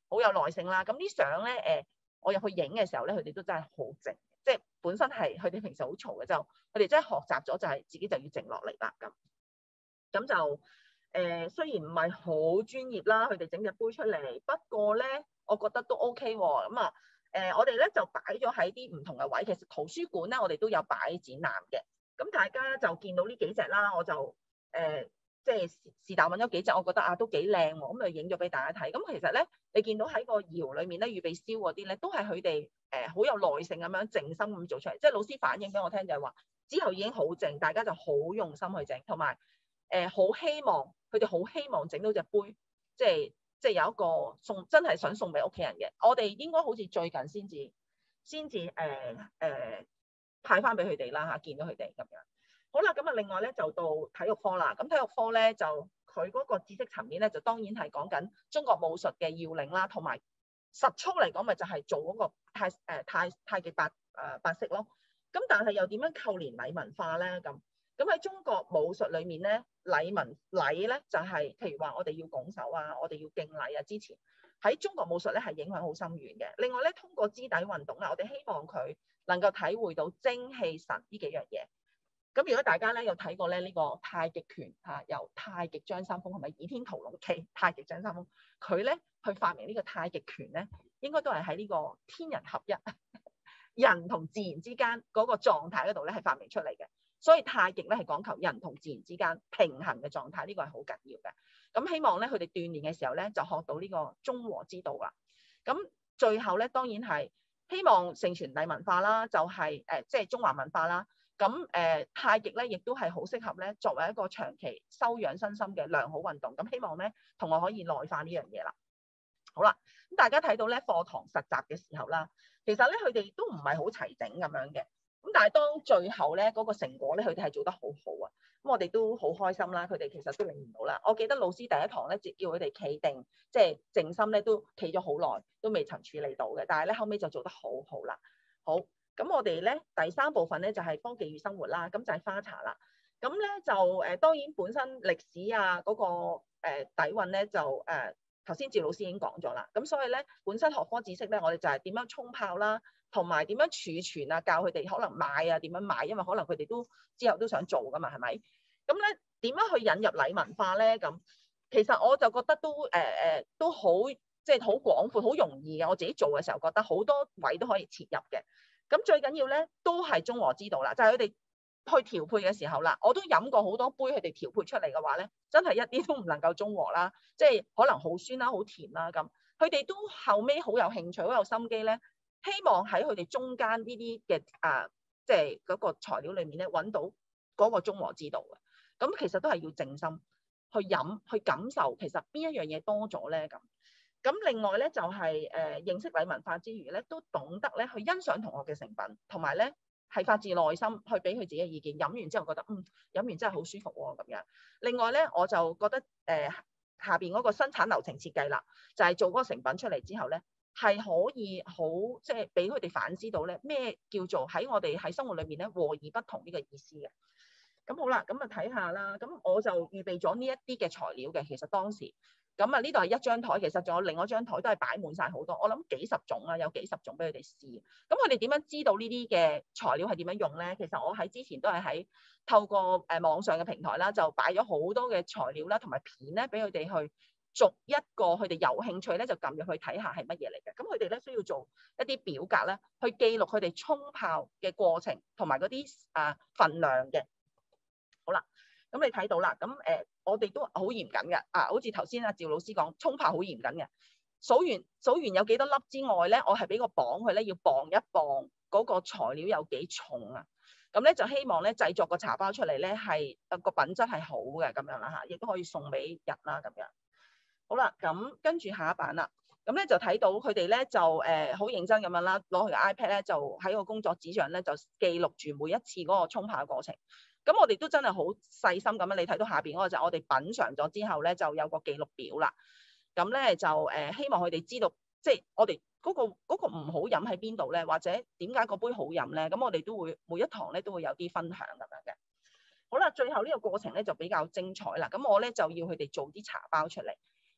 好有耐性啦。咁啲相咧我入去影嘅時候咧，佢哋都真係好靜，即係本身係佢哋平時好嘈嘅，就佢哋真係學習咗就係自己就要靜落嚟啦。咁就雖然唔係好專業啦，佢哋整隻杯出嚟，不過咧我覺得都 OK 喎。咁啊我哋咧就擺咗喺啲唔同嘅位，其實圖書館咧我哋都有擺展覽嘅。咁大家就見到呢幾隻啦，我就即係是但揾咗幾隻，我覺得啊都幾靚喎，咁就影咗俾大家睇。咁其實咧，你見到喺個窯裏面咧預備燒嗰啲咧，都係佢哋好有耐性咁樣靜心咁做出嚟。即係老師反映俾我聽就係話，之後已經好靜，大家就好用心去整，同埋好希望佢哋好希望整到隻杯，即係有一個真係想送俾屋企人嘅。我哋應該好似最近先至派翻俾佢哋啦嚇，見到佢哋咁樣。好啦，咁啊另外咧就到體育科啦。咁體育科咧就佢嗰個知識層面咧，就當然係講緊中國武術嘅要領啦，同埋實操嚟講咪就係做嗰個太極八式咯。咁但係又點樣扣連禮文化咧？咁喺中國武術裏面咧，禮咧就係譬如話我哋要拱手啊，我哋要敬禮啊。之前喺中國武術咧係影響好深遠嘅。另外咧，通過肢體運動咧，我哋希望佢能夠體會到精氣神呢幾樣嘢。咁如果大家咧有睇過咧呢個太極拳嚇，由太極張三豐係咪倚天屠龍記？太極張三豐佢咧去發明呢個太極拳咧，應該都係喺呢個天人合一，人同自然之間嗰個狀態嗰度咧係發明出嚟嘅。所以太極咧係講求人同自然之間平衡嘅狀態，呢個係好緊要嘅。咁希望咧佢哋鍛鍊嘅時候咧就學到呢個中和之道啦。咁最後咧當然係希望承傳禮文化啦，就係即係中華文化啦。咁太極咧亦都係好適合咧作為一個長期修養身心嘅良好運動。咁希望咧同學可以內化呢樣嘢啦。好啦，咁大家睇到咧課堂實習嘅時候啦，其實咧佢哋都唔係好齊整咁樣嘅。咁但係當最後咧嗰個成果咧，佢哋係做得好好啊！咁我哋都好開心啦。佢哋其實都領唔到啦。我記得老師第一堂咧，叫佢哋企定，即係靜心咧，都企咗好耐，都未曾處理到嘅。但係咧後尾就做得好好啦。好，咁我哋咧第三部分咧就係科技與生活啦。咁就係花茶啦。咁咧就當然本身歷史啊嗰個底蘊咧就頭先趙老師已經講咗啦。咁所以咧本身學科知識咧，我哋就係點樣沖泡啦。同埋點樣儲存啊？教佢哋可能買啊，點樣買？因為可能佢哋都之後都想做噶嘛，係咪？咁咧點樣去引入禮文化咧？咁其實我就覺得都好，即係好廣闊、好容易嘅。我自己做嘅時候覺得好多位都可以切入嘅。咁最緊要咧都係中和之道啦，就係佢哋去調配嘅時候啦。我都飲過好多杯，佢哋調配出嚟嘅話咧，真係一啲都唔能夠中和啦。即係可能好酸啦、好甜啦咁。佢哋都後尾好有興趣、好有心機咧。希望喺佢哋中間呢啲嘅即係嗰個材料裏面咧，揾到嗰個中和之道嘅。咁其實都係要靜心去飲，去感受其實邊一樣嘢多咗咧咁。咁另外咧就係認識禮文化之餘咧，都懂得咧去欣賞同學嘅成品，同埋咧係發自內心去俾佢自己嘅意見。飲完之後覺得飲完真係好舒服喎咁樣。另外咧我就覺得下邊嗰個生產流程設計啦，就係做嗰個成品出嚟之後咧。係可以好即係俾佢哋反思到咧咩叫做喺我哋喺生活裏面咧和而不同呢個意思嘅。咁好啦，咁啊睇下啦。咁我就預備咗呢一啲嘅材料嘅。其實當時咁啊呢度係一張台，其實仲有另外一張台都係擺滿晒好多。我諗幾十種啦，有幾十種俾佢哋試。咁佢哋點樣知道呢啲嘅材料係點樣用咧？其實我喺之前都係喺透過網上嘅平台啦，就擺咗好多嘅材料啦，同埋片咧俾佢哋去。逐一個佢哋有興趣咧，就撳入去睇下係乜嘢嚟嘅。咁佢哋咧需要做一啲表格咧，去記錄佢哋沖泡嘅過程同埋嗰啲份量嘅。好啦，咁你睇到啦。咁我哋都好嚴謹嘅。好似頭先阿趙老師講，沖泡好嚴謹嘅。數完有幾多粒之外咧，我係俾個磅佢咧，要磅一磅嗰個材料有幾重啊。咁咧就希望咧製作個茶包出嚟咧係個品質係好嘅咁樣啦嚇，亦都可以送俾人啦咁樣。好啦，咁跟住下一版啦，咁咧就睇到佢哋咧就好認真咁樣啦，攞佢個 iPad 咧就喺個工作紙上咧就記錄住每一次嗰個沖泡嘅過程。咁我哋都真係好細心咁樣，你睇到下邊嗰個就我哋品嚐咗之後咧就有個記錄表啦。咁咧就希望佢哋知道，即係我哋嗰個唔好飲喺邊度咧，或者點解個杯好飲咧？咁我哋都會每一堂咧都會有啲分享咁樣嘅。好啦，最後呢個過程咧就比較精彩啦。咁我咧就要佢哋做啲茶包出嚟。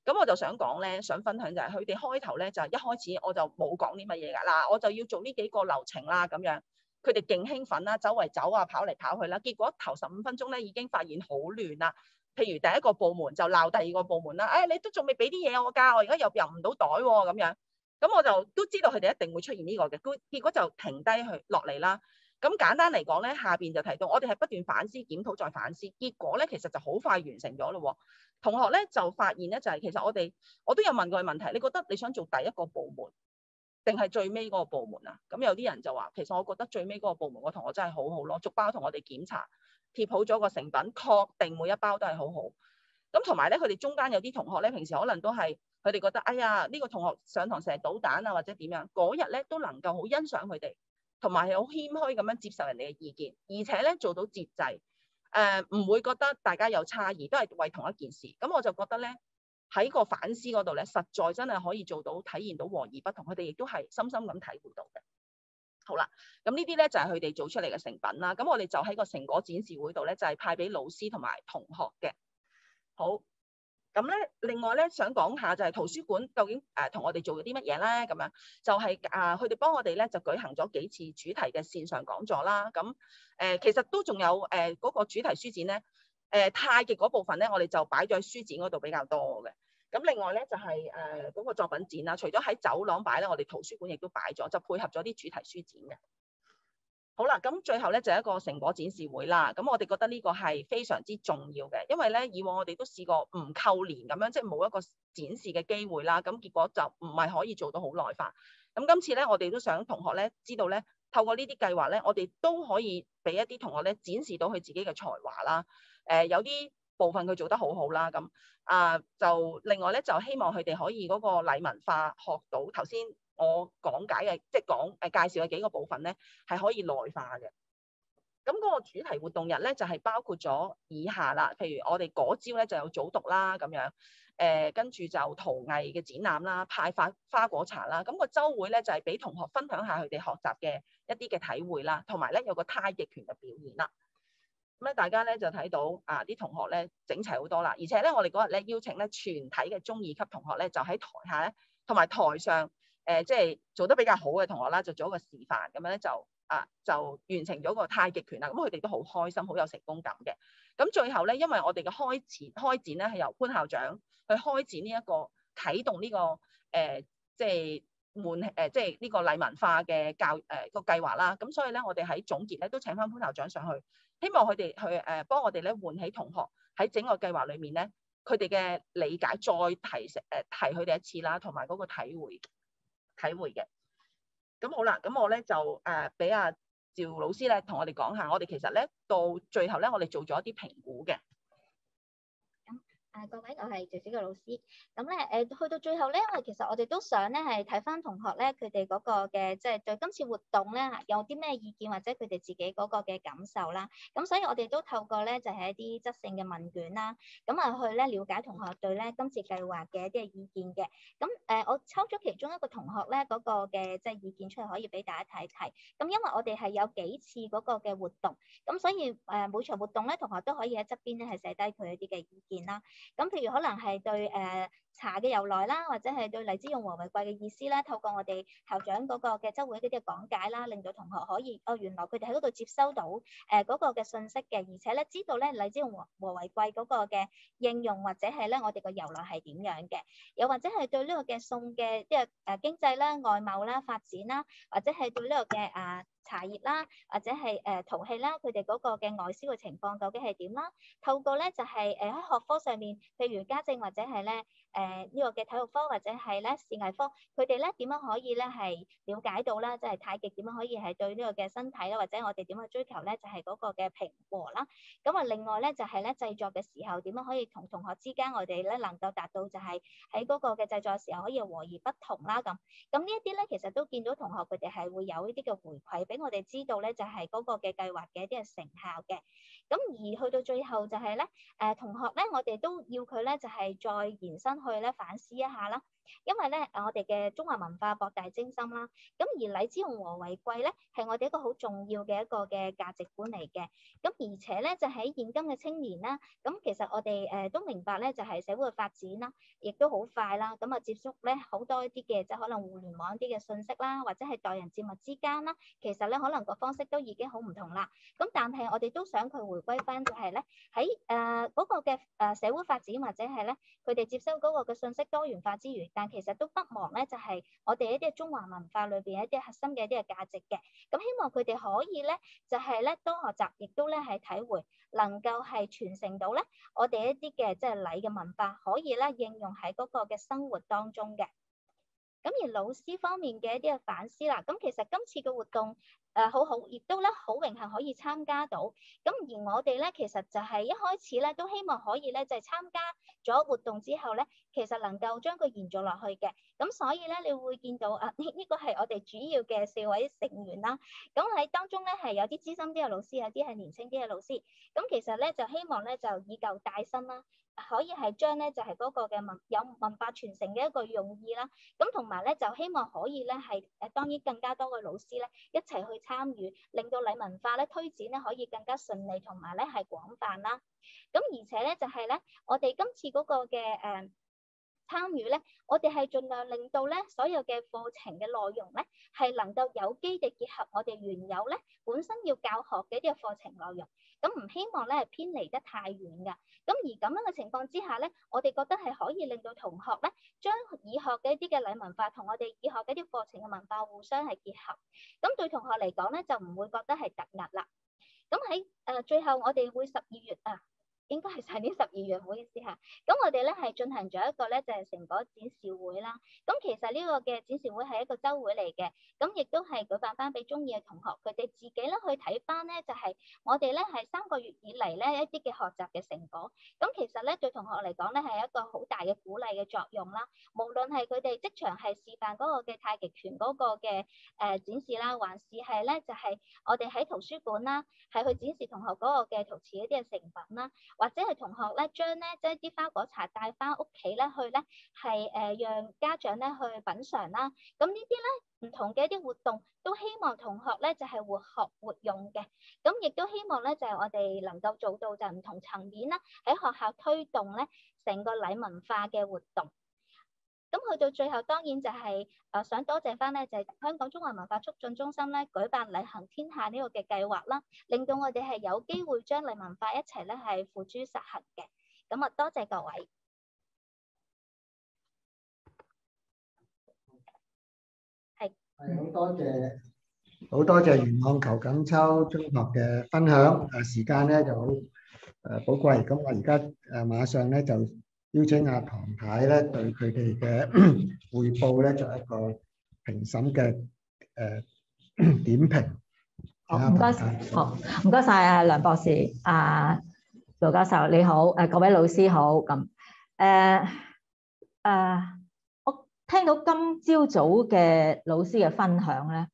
咁我就想講咧，想分享就係佢哋開頭咧就一開始我就冇講啲乜嘢㗎嗱，我就要做呢幾個流程啦咁樣。佢哋勁興奮啦，周圍走啊，跑嚟跑去啦。結果頭15分鐘咧已經發現好亂啦。譬如第一個部門就鬧第二個部門啦，你都仲未俾啲嘢我㗎，我而家又入唔到袋喎咁樣。咁我就都知道佢哋一定會出現呢個嘅，結果就停低去落嚟啦。咁簡單嚟講咧，下邊就提到我哋係不斷反思、檢討再反思，結果咧其實就好快完成咗咯喎。同學咧就發現咧就係其實我都有問過佢問題，你覺得你想做第一個部門定係最尾嗰個部門啊？咁有啲人就話其實我覺得最尾嗰個部門個同學真係好好咯，逐包同我哋檢查，貼好咗個成品，確定每一包都係好好。咁同埋咧，佢哋中間有啲同學咧，平時可能都係佢哋覺得，哎呀呢個同學上堂成日搗蛋啊，或者點樣，嗰日咧都能夠好欣賞佢哋，同埋係好謙虛咁樣接受人哋嘅意見，而且咧做到節制，唔會覺得大家有差異，都係為同一件事。咁我就覺得咧喺個反思嗰度咧，實在真係可以做到體現到和而不同，佢哋亦都係深深咁體會到嘅。好啦，咁呢啲咧就係佢哋做出嚟嘅成品啦。咁我哋就喺個成果展示會度咧，就係派俾老師同埋同學嘅。好，咁咧另外咧想講下就係圖書館究竟同我哋做咗啲乜嘢咧？咁樣就係佢哋幫我哋咧就舉行咗幾次主題嘅線上講座啦。咁其實都仲有嗰個主題書展咧，太極嗰部分咧，我哋就擺咗喺書展嗰度比較多嘅。咁另外咧就係嗰個作品展啦，除咗喺走廊擺咧，我哋圖書館亦都擺咗，就配合咗啲主題書展嘅。好啦，咁最後咧就係一個成果展示會啦。咁我哋覺得呢個係非常之重要嘅，因為咧以往我哋都試過唔扣連咁樣，即係冇一個展示嘅機會啦。咁結果就唔係可以做到好內化。咁今次咧，我哋都想同學咧知道咧，透過呢啲計劃咧，我哋都可以俾一啲同學咧展示到佢自己嘅才華啦。有啲部分佢做得好好啦。咁就另外咧就希望佢哋可以嗰個禮文化學到頭先我講解嘅，即係介紹嘅幾個部分咧，係可以內化嘅。咁嗰個主題活動日咧，就係包括咗以下啦，譬如我哋嗰朝咧就有早讀啦，咁樣，跟住就陶藝嘅展覽啦，派發花果茶啦。咁個週會咧就係俾同學分享下佢哋學習嘅一啲嘅體會啦，同埋咧有個太極拳嘅表演啦。咁咧大家咧就睇到啲同學咧整齊好多啦，而且咧我哋嗰日咧邀請咧全體嘅中2級同學咧就喺台下咧同埋台上。即係做得比較好嘅同學啦，就做一個示範咁樣咧，就完成咗個太極拳啦。咁佢哋都好開心，好有成功感嘅。咁最後咧，因為我哋嘅開展咧係由潘校長去開展呢一個啟動呢個即係即係呢個禮文化嘅個計劃啦。咁所以咧，我哋喺總結咧都請翻潘校長上去，希望佢哋去幫我哋咧喚起同學喺整個計劃裡面咧，佢哋嘅理解再提佢哋一次啦，同埋嗰個體會嘅。咁好啦，咁我咧就俾阿趙老師咧同我哋講下，我哋其實咧到最後咧，我哋做咗一啲評估嘅。 各位，我係趙小嘅老師。咁咧，去到最後咧，因為其實我哋都想咧係睇翻同學咧，佢哋嗰個嘅即係對今次活動咧有啲咩意見，或者佢哋自己嗰個嘅感受啦。咁所以我哋都透過咧就係一啲質性嘅問卷啦，咁去咧了解同學對咧今次計劃嘅一啲意見嘅。咁我抽咗其中一個同學咧嗰個嘅即係意見出嚟，可以俾大家睇睇。咁因為我哋係有幾次嗰個嘅活動，咁所以每場活動咧，同學都可以喺側邊咧係寫低佢一啲嘅意見啦。咁譬如可能係對茶嘅由來啦，或者係對荔枝用和為貴嘅意思啦，透過我哋校長嗰個嘅週會嗰啲嘅講解啦，令到同學可以原來佢哋喺嗰度接收到嗰個嘅信息嘅，而且咧知道咧荔枝用和為貴嗰個嘅應用，或者係咧我哋個由來係點樣嘅，又或者係對呢個嘅餸嘅即係經濟啦、外貿啦、發展啦，或者係對呢個嘅茶葉啦，或者係陶器啦，佢哋嗰個嘅外銷嘅情況究竟係點啦？透過咧就係喺學科上面，譬如家政或者係咧呢個嘅體育科或者係咧視藝科，佢哋咧點樣可以咧係了解到啦，即係太極點樣可以係對呢個嘅身體啦，或者我哋點去追求咧就係嗰個嘅平和啦。咁另外咧就係咧製作嘅時候點樣可以同同學之間我哋咧能夠達到就係喺嗰個嘅製作嘅時候可以和而不同啦咁。咁呢一啲咧其實都見到同學佢哋係會有呢啲嘅回饋俾我哋知道咧，就係嗰個嘅計劃嘅一啲嘅成效嘅。咁而去到最後就係咧，同學咧，我哋都要佢咧就係再延伸去咧反思一下啦。 因為咧我哋嘅中華文化博大精深啦，咁而禮之用和為貴咧係我哋一個好重要嘅一個嘅價值觀嚟嘅。咁而且咧就喺現今嘅青年啦，咁其實我哋都明白咧就係社會嘅發展啦，亦都好快啦，咁啊接觸咧好多一啲嘅即係可能互聯網一啲嘅信息啦，或者係待人接物之間啦，其實咧可能個方式都已經好唔同啦。咁但係我哋都想佢回歸翻就係咧喺嗰個嘅社會發展或者係咧佢哋接收嗰個嘅信息多元化之餘，但其實都不忘咧就係我哋一啲中華文化裏邊一啲核心嘅一啲嘅價值嘅。咁希望佢哋可以咧就係咧多學習，亦都咧係體會，能夠係傳承到咧我哋一啲嘅即係禮嘅文化，可以咧應用喺嗰個嘅生活當中嘅。咁而老師方面嘅一啲嘅反思啦，咁其實今次嘅活動好好，亦都咧好榮幸可以參加到。咁而我哋咧其實就係一開始咧都希望可以咧就係參加咗活動之後咧，其實能夠將佢延續落去嘅。咁所以咧你會見到呢個係我哋主要嘅4位成員啦。咁喺當中咧係有啲資深啲嘅老師，有啲係年輕啲嘅老師。咁其實咧就希望咧就以舊帶新啦。可以係將咧就係嗰個嘅有文化傳承嘅一個用意啦，咁同埋咧就希望可以咧係當然更加多嘅老師咧一齊去參與，令到禮文化咧推展咧可以更加順利同埋咧係廣泛啦。咁而且咧就係咧我哋今次嗰個嘅參與咧，我哋係盡量令到咧所有嘅課程嘅內容咧係能夠有機地結合我哋原有咧本身要教學嘅一啲課程內容，咁唔希望咧係偏離得太遠㗎。咁而咁樣嘅情況之下咧，我哋覺得係可以令到同學咧將已學嘅一啲嘅禮文化同我哋已學嘅一啲課程嘅文化互相係結合，咁對同學嚟講咧就唔會覺得係突兀啦。咁喺最後我哋會12月應該係上年12月，唔好意思嚇。咁我哋咧係進行咗一個咧就係成果展示會啦。咁其實呢個嘅展示會係一個週會嚟嘅，咁亦都係舉辦翻俾中意嘅同學，佢哋自己咧去睇翻咧就係我哋咧係3個月以嚟咧一啲嘅學習嘅成果。咁其實咧對同學嚟講咧係一個好大嘅鼓勵嘅作用啦。無論係佢哋即場係示範嗰個嘅太極拳嗰個嘅展示啦，還是係咧就係我哋喺圖書館啦，係去展示同學嗰個嘅陶瓷一啲嘅成品啦。或者係同學咧將咧即係啲花果茶帶翻屋企咧去咧係讓家長咧去品嚐啦。咁呢啲咧唔同嘅一啲活動都希望同學咧就係活學活用嘅。咁亦都希望咧就係我哋能夠做到就唔同層面啦，喺學校推動咧成個禮文化嘅活動。咁去到最後當然就係想多謝翻咧就係香港中華文化促進中心咧舉辦禮行天下呢個嘅計劃啦，令到我哋係有機會將禮文化一齊咧係付諸實行嘅。咁多謝各位。係好多謝元朗裘錦秋中學嘅分享。時間咧就好寶貴，咁我而家馬上咧就邀請阿唐太咧對佢哋嘅匯報咧作一個評審嘅點評。 好，唔該晒，好，唔該晒啊梁博士，盧教授你好，各位老師好。咁我聽到今朝早嘅老師嘅分享咧，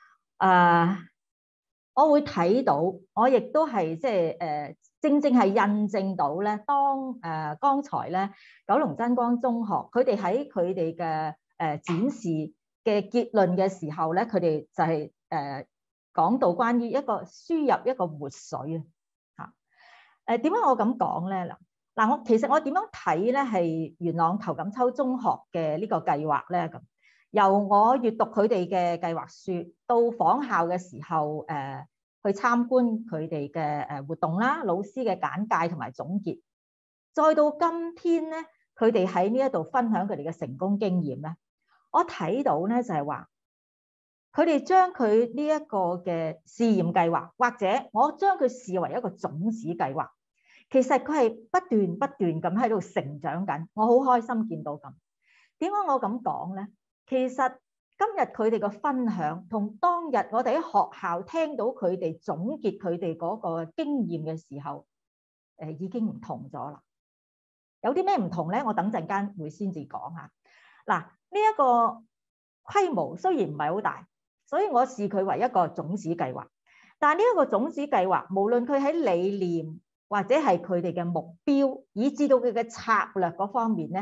我會睇到，我亦都係即係正正係印證到咧，當剛才咧九龍真光中學佢哋喺佢哋嘅展示嘅結論嘅時候咧，佢哋就係講到關於一個輸入一個活水啊嚇。點解我咁講咧？嗱，我其實我點樣睇咧係元朗裘錦秋中學嘅呢個計劃咧？咁由我閱讀佢哋嘅計劃書到訪校嘅時候去參觀佢哋嘅活動啦，老師嘅簡介同埋總結，再到今天咧，佢哋喺呢一度分享佢哋嘅成功經驗咧，我睇到咧就係話，佢哋將佢呢一個嘅試驗計劃，或者我將佢視為一個種子計劃，其實佢係不斷咁喺度成長緊，我好開心見到咁。點解我咁講咧？其實今日佢哋嘅分享同當日我哋喺學校聽到佢哋總結佢哋嗰個經驗嘅時候，已經唔同咗啦。有啲咩唔同咧？我等陣間會先至講下。嗱，呢一個規模雖然唔係好大，所以我視佢為一個種子計劃。但係呢一個種子計劃，無論佢喺理念或者係佢哋嘅目標，以至到佢嘅策略嗰方面咧，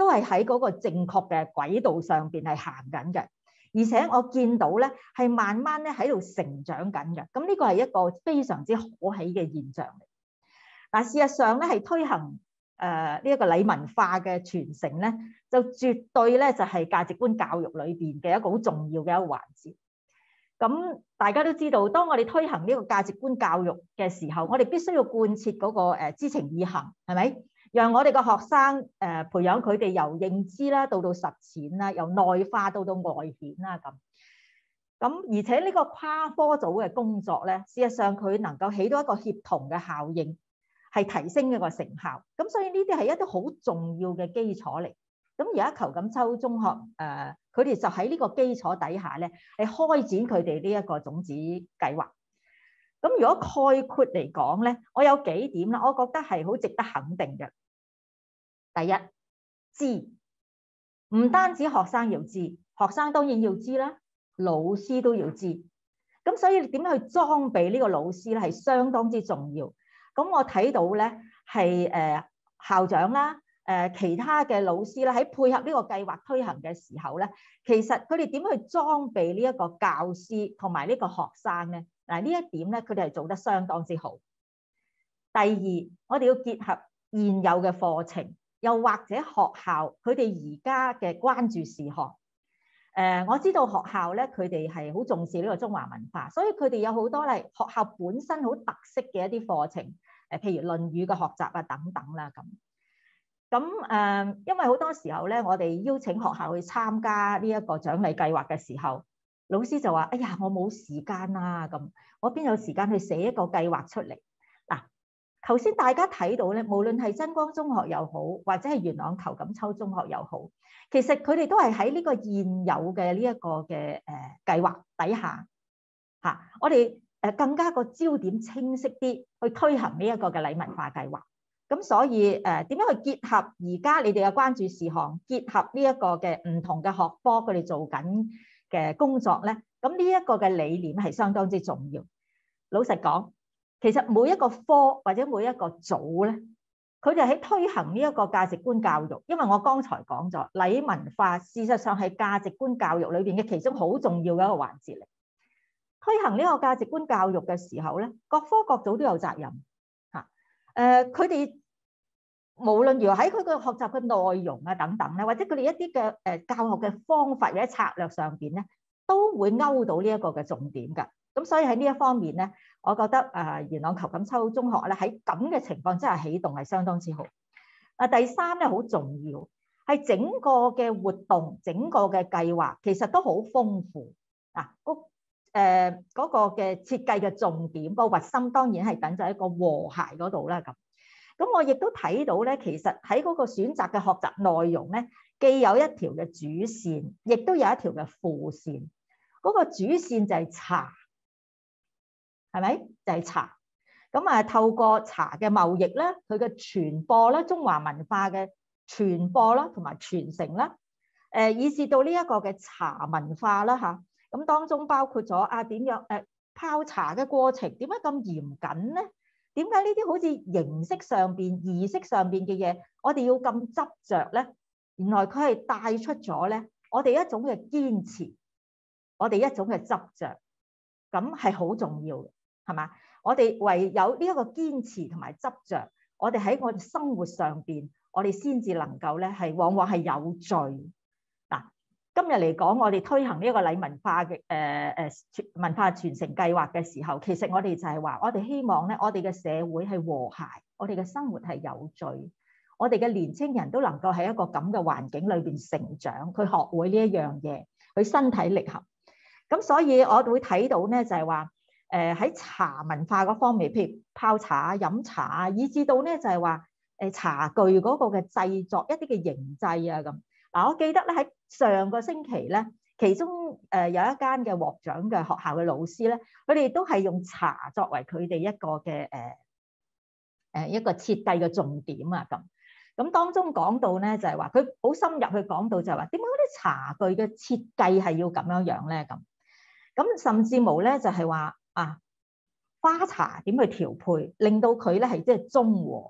都係喺嗰個正確嘅軌道上邊係行緊嘅，而且我見到咧係慢慢咧喺度成長緊嘅。咁呢個係一個非常之可喜嘅現象嚟。但事實上咧係推行呢一個禮文化嘅傳承咧，就絕對咧就係價值觀教育裏邊嘅一個好重要嘅一個環節。咁大家都知道，當我哋推行呢個價值觀教育嘅時候，我哋必須要貫徹嗰個知情意行，係咪？讓我哋嘅學生培養佢哋由認知啦到實踐啦，由內化到外顯啦咁。而且呢個跨科組嘅工作咧，事實上佢能夠起到一個協同嘅效應，係提升一個成效。咁所以呢啲係一啲好重要嘅基礎嚟。咁而家裘錦秋中學佢哋就喺呢個基礎底下咧，係開展佢哋呢一個種子計劃。咁如果概括嚟講咧，我有幾點啦，我覺得係好值得肯定嘅。第一，知，唔單止學生要知，學生當然要知啦，老師都要知。咁所以點樣去裝備呢個老師咧，係相當之重要。咁我睇到咧係校長啦。其他嘅老師咧喺配合呢個計劃推行嘅時候咧，其實佢哋點去裝備呢一個教師同埋呢個學生咧？嗱，呢一點咧，佢哋係做得相當之好。第二，我哋要結合現有嘅課程，又或者學校佢哋而家嘅關注事項。我知道學校咧，佢哋係好重視呢個中華文化，所以佢哋有好多咧學校本身好特色嘅一啲課程，譬如《論語》嘅學習啊等等啦咁。因為好多時候咧，我哋邀請學校去參加呢一個獎勵計劃嘅時候，老師就話：哎呀，我冇時間啦，咁我邊有時間去寫一個計劃出嚟？嗱，頭先大家睇到咧，無論係真光中學又好，或者係元朗裘錦秋中學又好，其實佢哋都係喺呢個現有嘅呢一個嘅計劃底下嚇，我哋更加個焦點清晰啲去推行呢一個嘅禮文化計劃。咁所以點樣去結合而家你哋嘅關注事項，結合呢一個嘅唔同嘅學科佢哋做緊嘅工作咧？咁呢一個嘅理念係相當之重要。老實講，其實每一個科或者每一個組咧，佢哋喺推行呢一個價值觀教育，因為我剛才講咗禮文化事實上係價值觀教育裏邊嘅其中好重要嘅一個環節嚟。推行呢個價值觀教育嘅時候咧，各科各組都有責任嚇。佢哋無論如何喺佢嘅學習嘅內容啊等等咧，或者佢哋一啲嘅教學嘅方法或者策略上邊咧，都會勾到呢一個嘅重點㗎。咁所以喺呢一方面咧，我覺得元朗裘錦秋中學咧喺咁嘅情況之下起動係相當之好。第三咧好重要，係整個嘅活動、整個嘅計劃其實都好豐富啊。嗰個嘅設計嘅重點、個核心當然係等在一個和諧嗰度啦咁。咁我亦都睇到咧，其實喺嗰個選擇嘅學習內容咧，既有一條嘅主線，亦都有一條嘅副線。嗰個主線就係茶，係咪？就係茶。咁透過茶嘅貿易啦，佢嘅傳播啦，中華文化嘅傳播啦，同埋傳承啦，以至到呢一個嘅茶文化啦嚇。咁當中包括咗點樣泡茶嘅過程點解咁嚴謹咧？點解呢啲好似形式上邊、儀式上邊嘅嘢，我哋要咁執着咧？原來佢係帶出咗咧，我哋一種嘅堅持，我哋一種嘅執着，咁係好重要嘅，係嘛？我哋唯有呢一個堅持同埋執着，我哋喺我哋生活上邊，我哋先至能夠咧係往往係有序。今日嚟講，我哋推行呢一個禮文化嘅文化傳承計劃嘅時候，其實我哋就係話，我哋希望咧，我哋嘅社會係和諧，我哋嘅生活係有序，我哋嘅年青人都能夠喺一個咁嘅環境裏邊成長，佢學會呢一樣嘢，佢身體力行。咁所以我會睇到咧，就係話喺茶文化嗰方面，譬如泡茶、飲茶，以至到咧就係話茶具嗰個嘅製作一啲嘅形製啊咁。我記得咧喺上個星期咧，其中有一間嘅獲獎嘅學校嘅老師咧，佢哋都係用茶作為佢哋一個嘅一個設計嘅重點啊咁。咁當中講到咧就係話，佢好深入去講到就係話，點解嗰啲茶具嘅設計係要咁樣樣咧咁？咁甚至無咧就係話花茶點去調配，令到佢咧係即係中和。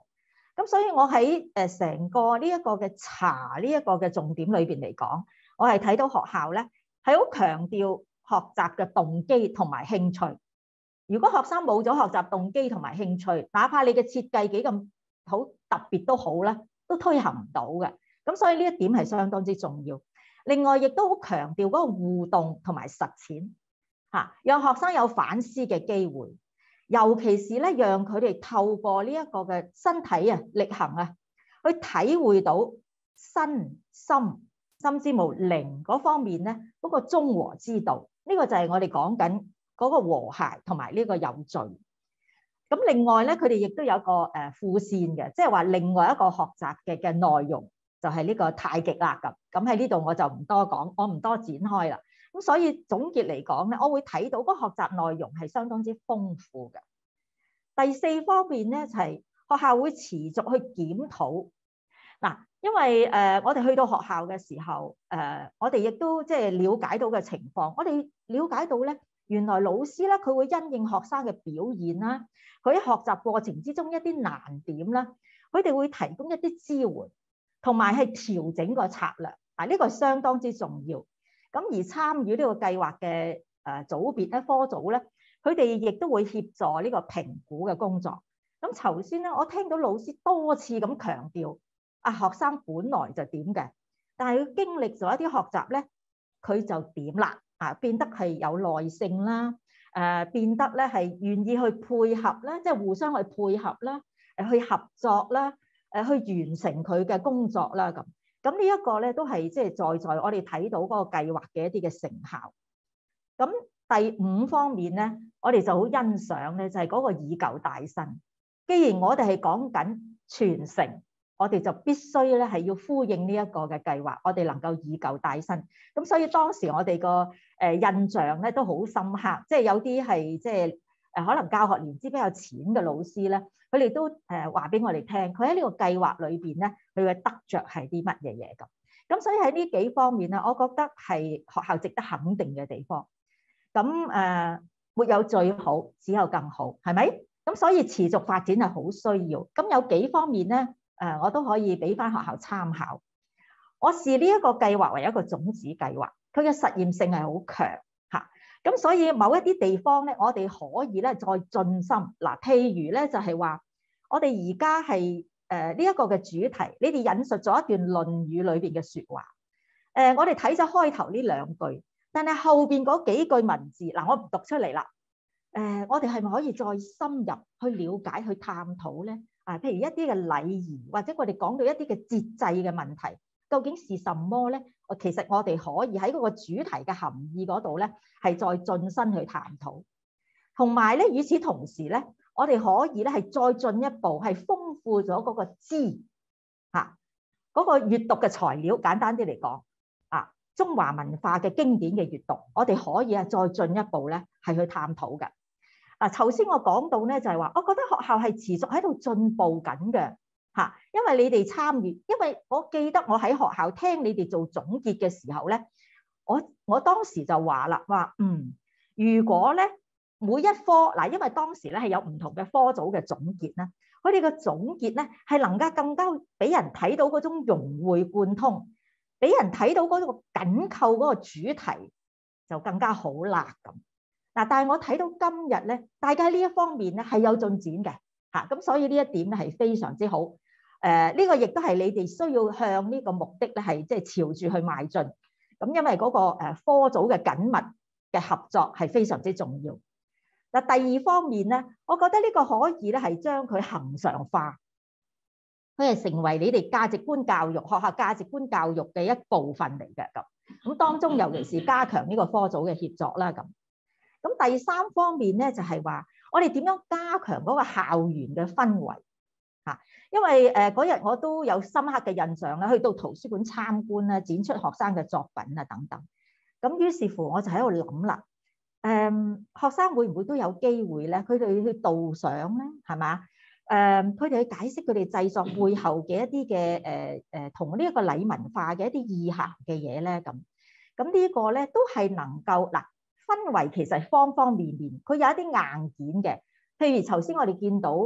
咁所以我喺成個呢一個嘅查呢一個嘅重點裏邊嚟講，我係睇到學校咧係好強調學習嘅動機同埋興趣。如果學生冇咗學習動機同埋興趣，哪怕你嘅設計幾咁好特別都好啦，都推行唔到嘅。咁所以呢一點係相當之重要。另外亦都好強調嗰個互動同埋實踐嚇，讓學生有反思嘅機會，尤其是咧讓佢哋透過呢一個嘅身體啊力行啊，去體會到身心甚至無靈嗰方面咧嗰個中和之道。呢個就係我哋講緊嗰個和諧同埋呢個有序。咁另外咧，佢哋亦都有個副線嘅，即係話另外一個學習嘅內容就係呢個太極啦咁。咁喺呢度我就唔多講，我唔多展開啦。咁所以總結嚟講咧，我會睇到嗰個學習內容係相當之豐富嘅。第四方面咧就係學校會持續去檢討嗱，因為我哋去到學校嘅時候，我哋亦都即係了解到嘅情況，我哋了解到咧。原來老師咧，佢會因應學生嘅表現啦，佢喺學習過程之中一啲難點啦，佢哋會提供一啲支援，同埋係調整個策略。嗱，呢個係相當之重要。咁而參與呢個計劃嘅組別咧，科組咧，佢哋亦都會協助呢個評估嘅工作。咁頭先咧，我聽到老師多次咁強調，學生本來就點嘅，但係佢經歷咗一啲學習咧，佢就點啦。變得係有耐性啦，變得咧係願意去配合啦，即係互相去配合啦，去合作啦，去完成佢嘅工作啦咁。咁呢一個咧都係即係在我哋睇到嗰個計劃嘅一啲嘅成效。咁第五方面咧，我哋就好欣賞咧，就係嗰個以舊帶新。既然我哋係講緊傳承，我哋就必須咧係要呼應呢一個嘅計劃，我哋能夠以舊帶新。咁所以當時我哋個印象咧都好深刻，即係有啲係即係可能教學年資比較淺嘅老師咧，佢哋都話俾我哋聽，佢喺呢個計劃裏邊咧，佢嘅得着係啲乜嘢嘢咁。咁所以喺呢幾方面咧，我覺得係學校值得肯定嘅地方。咁沒有最好，只有更好，係咪？咁所以持續發展係好需要。咁有幾方面咧？我都可以俾翻學校參考。我視呢一個計劃為一個種子計劃，佢嘅實驗性係好強嚇。咁所以某一啲地方咧，我哋可以咧再進深。嗱，譬如咧就係話，我哋而家係呢一個嘅主題，你哋引述咗一段《論語》裏邊嘅説話。我哋睇咗開頭呢兩句，但係後邊嗰幾句文字，嗱我唔讀出嚟啦。我哋係咪可以再深入去了解、去探討咧？譬如一啲嘅禮儀，或者我哋講到一啲嘅節制嘅問題，究竟是什麼咧？其實我哋可以喺嗰個主題嘅含義嗰度咧，係再進身去探討。同埋咧，與此同時咧，我哋可以咧係再進一步，係豐富咗嗰個知嚇嗰個閱讀嘅材料。簡單啲嚟講，中華文化嘅經典嘅閱讀，我哋可以再進一步咧係去探討嘅。頭先我講到咧，就係話，我覺得學校係持續喺度進步緊嘅嚇，因為你哋參與，因為我記得我喺學校聽你哋做總結嘅時候咧，我當時就話啦，如果咧每一科因為當時咧係有唔同嘅科組嘅總結啦，佢哋嘅總結咧係能夠更加俾人睇到嗰種融會貫通，俾人睇到嗰個緊扣嗰個主題就更加好啦咁。但係我睇到今日咧，大家呢一方面咧係有進展嘅嚇，咁所以呢一點咧係非常之好。呢個亦都係你哋需要向呢個目的咧係即係朝住去邁進。咁因為嗰個科組嘅緊密嘅合作係非常之重要。嗱，第二方面咧，我覺得呢個可以咧係將佢恆常化，佢係成為你哋價值觀教育、學校價值觀教育嘅一部分嚟嘅咁。咁當中尤其是加強呢個科組嘅協作啦咁。咁第三方面咧，就係話我哋點樣加強嗰個校園嘅氛圍嚇，因為嗰日我都有深刻嘅印象啦，去到圖書館參觀啦，展出學生嘅作品啊等等。咁於是乎我就喺度諗啦，學生會唔會都有機會咧？佢哋去導賞咧，係嘛？佢哋去解釋佢哋製作背後嘅一啲嘅同呢一個禮文化嘅一啲意涵嘅嘢咧咁。咁呢個咧都係能夠氛圍其實係方方面面，佢有一啲硬件嘅，譬如頭先我哋見到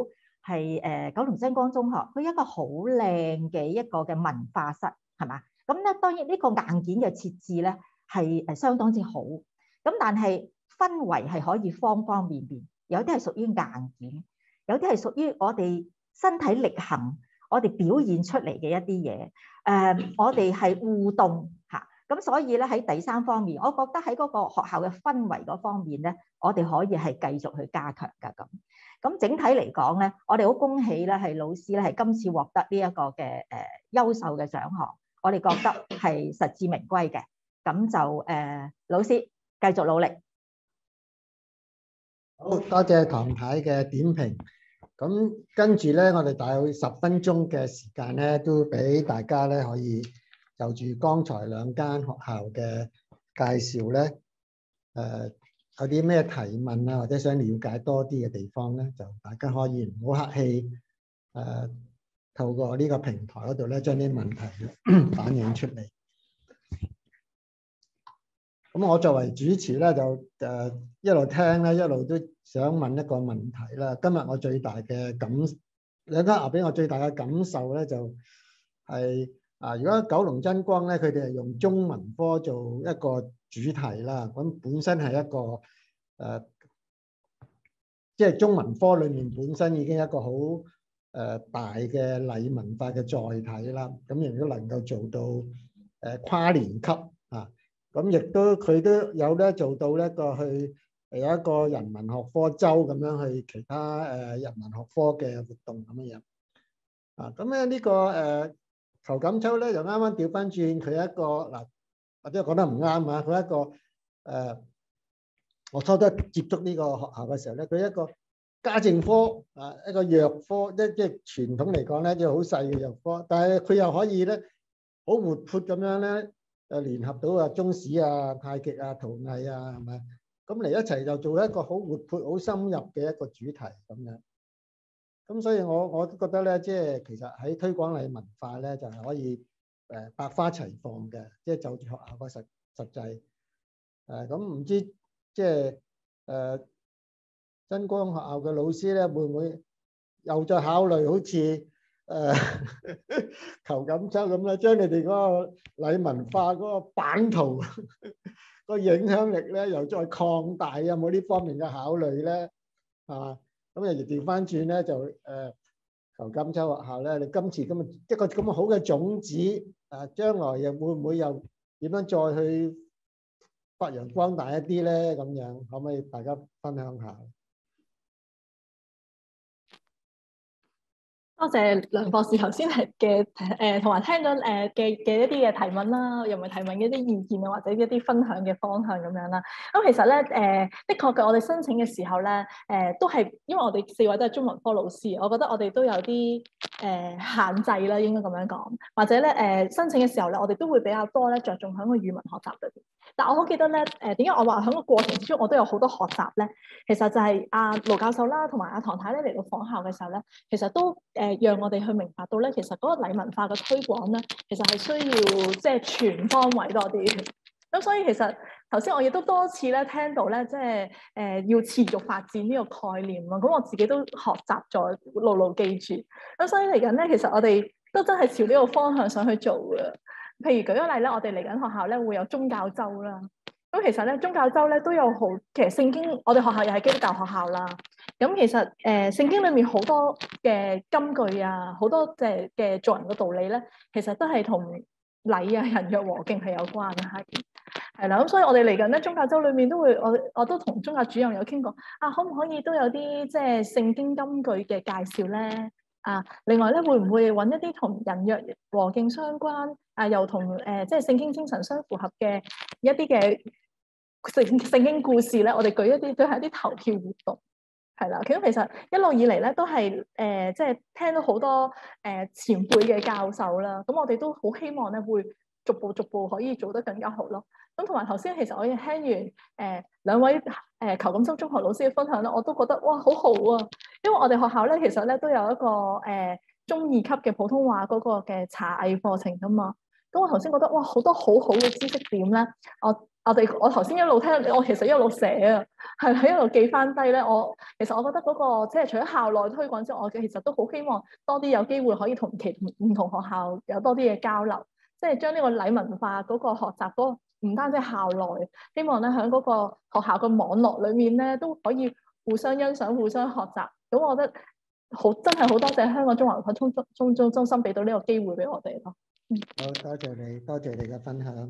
係九龍真光中學，佢一個好靚嘅一個嘅文化室，係嘛？咁咧當然呢個硬件嘅設置咧係相當之好，咁但係氛圍係可以方方面面，有啲係屬於硬件，有啲係屬於我哋身體力行，我哋表現出嚟嘅一啲嘢，我哋係互動嚇。咁所以咧喺第三方面，我覺得喺嗰個學校嘅氛圍嗰方面咧，我哋可以係繼續去加強㗎咁。咁整體嚟講咧，我哋好恭喜咧係老師咧係今次獲得呢一個嘅優秀嘅獎項，我哋覺得係實至名歸嘅。咁就老師繼續努力。 好多謝唐太嘅點評。咁跟住咧，我哋大約10分鐘嘅時間咧，都俾大家咧可以就住剛才兩間學校嘅介紹咧，有啲咩提問啊，或者想了解多啲嘅地方咧，就大家可以唔好客氣，透過呢個平台嗰度咧，將啲問題反映出嚟。咁我作為主持咧，就一路聽咧，一路都想問一個問題啦。今日我最大嘅兩間學校俾我最大嘅感受咧，就係如果九龍真光咧，佢哋係用中文科做一個主題啦。咁本身係一個即係中文科裏面本身已經一個好大嘅禮文化嘅載體啦。咁亦都能夠做到跨年級啊。咁亦都佢都有咧做到咧有一個人文學科周咁樣去其他人文學科嘅活動咁樣啊。咁咧呢個裘錦秋咧就啱啱調翻轉，佢一個嗱，或者講得唔啱啊，佢一個我初初接觸呢個學校嘅時候咧，佢一個家政科啊，一個藥科，即係傳統嚟講咧，即係好細嘅藥科，但係佢又可以咧好活潑咁樣咧。聯合到中史啊、太極啊、陶藝啊，係咪？咁嚟一齊就做一個好活潑、好深入嘅一個主題咁樣。咁所以我都覺得咧，即係其實喺推廣禮文化咧，就係可以百花齊放嘅，即係就住學校個實際。咁唔知即係真光學校嘅老師咧，會唔會又再考慮好似裘錦秋咁咧，將你哋嗰個禮文化嗰個版圖個影響力咧，又再擴大，有冇呢方面嘅考慮咧？啊，咁又調翻轉咧，就裘錦秋學校咧，你今次一個咁好嘅種子，將來又會唔會又點樣再去發揚光大一啲咧？咁樣可唔可以大家分享下？ 多謝梁博士頭先係嘅同埋聽咗嘅一啲嘅提問啦，又唔係提問嘅一啲意見啊，或者一啲分享嘅方向咁樣啦。咁其實咧的確嘅，我哋申請嘅時候咧都係因為我哋4位都係中文科老師，我覺得我哋都有啲限制啦，應該咁樣講。或者咧申請嘅時候咧，我哋都會比較多咧着重喺個語文學習裏邊。但我好記得咧點解我話喺個過程之中我都有好多學習咧？其實就係盧教授啦，同埋唐太咧嚟到訪校嘅時候咧，其實都讓我哋去明白到咧，其實嗰個禮文化嘅推廣咧，其實係需要即係全方位多啲。咁所以其實頭先我亦都多次咧聽到咧，即係要持續發展呢個概念啊。咁我自己都學習咗，牢牢記住。咁所以嚟緊咧，其實我哋都真係朝呢個方向想去做嘅。譬如舉個例咧，我哋嚟緊學校咧會有宗教週啦。咁其實咧宗教週咧都有其實聖經，我哋學校又係基督教學校啦。咁其實聖經裏面好多嘅金句啊，好多嘅做人嘅道理咧，其實都係同禮啊、人約和敬係有關係啦。咁所以我哋嚟緊咧宗教週裏面都會，我都同宗教主任有傾過可唔可以都有啲即係聖經金句嘅介紹咧？另外咧會唔會揾一啲同人約和敬相關又同即係聖經精神相符合嘅一啲嘅聖經故事咧？我哋舉一啲都係一啲投票活動。係啦，咁其實一路以嚟咧都係即係聽到好多前輩嘅教授啦，咁我哋都好希望咧會逐步可以做得更加好咯。咁同埋頭先其實我已經聽完兩位裘錦秋中學老師嘅分享咧，我都覺得哇好好啊！因為我哋學校咧其實咧都有一個中2級嘅普通話嗰個嘅茶藝課程噶嘛。咁我頭先覺得哇好多好好嘅知識點咧，我我頭先一路聽，我其實一路寫啊，係一路記翻低咧。其實我覺得嗰個即係除咗校內推廣之外，我其實都好希望多啲有機會可以同唔同學校有多啲嘅交流，即係將呢個禮文化嗰個學習嗰個唔單止校內，希望咧喺嗰個學校嘅網絡裡面咧都可以互相欣賞、互相學習。咁我覺得真係好多謝香港中華文化中心俾到呢個機會俾我哋咯。 好多謝你，多謝你嘅分享。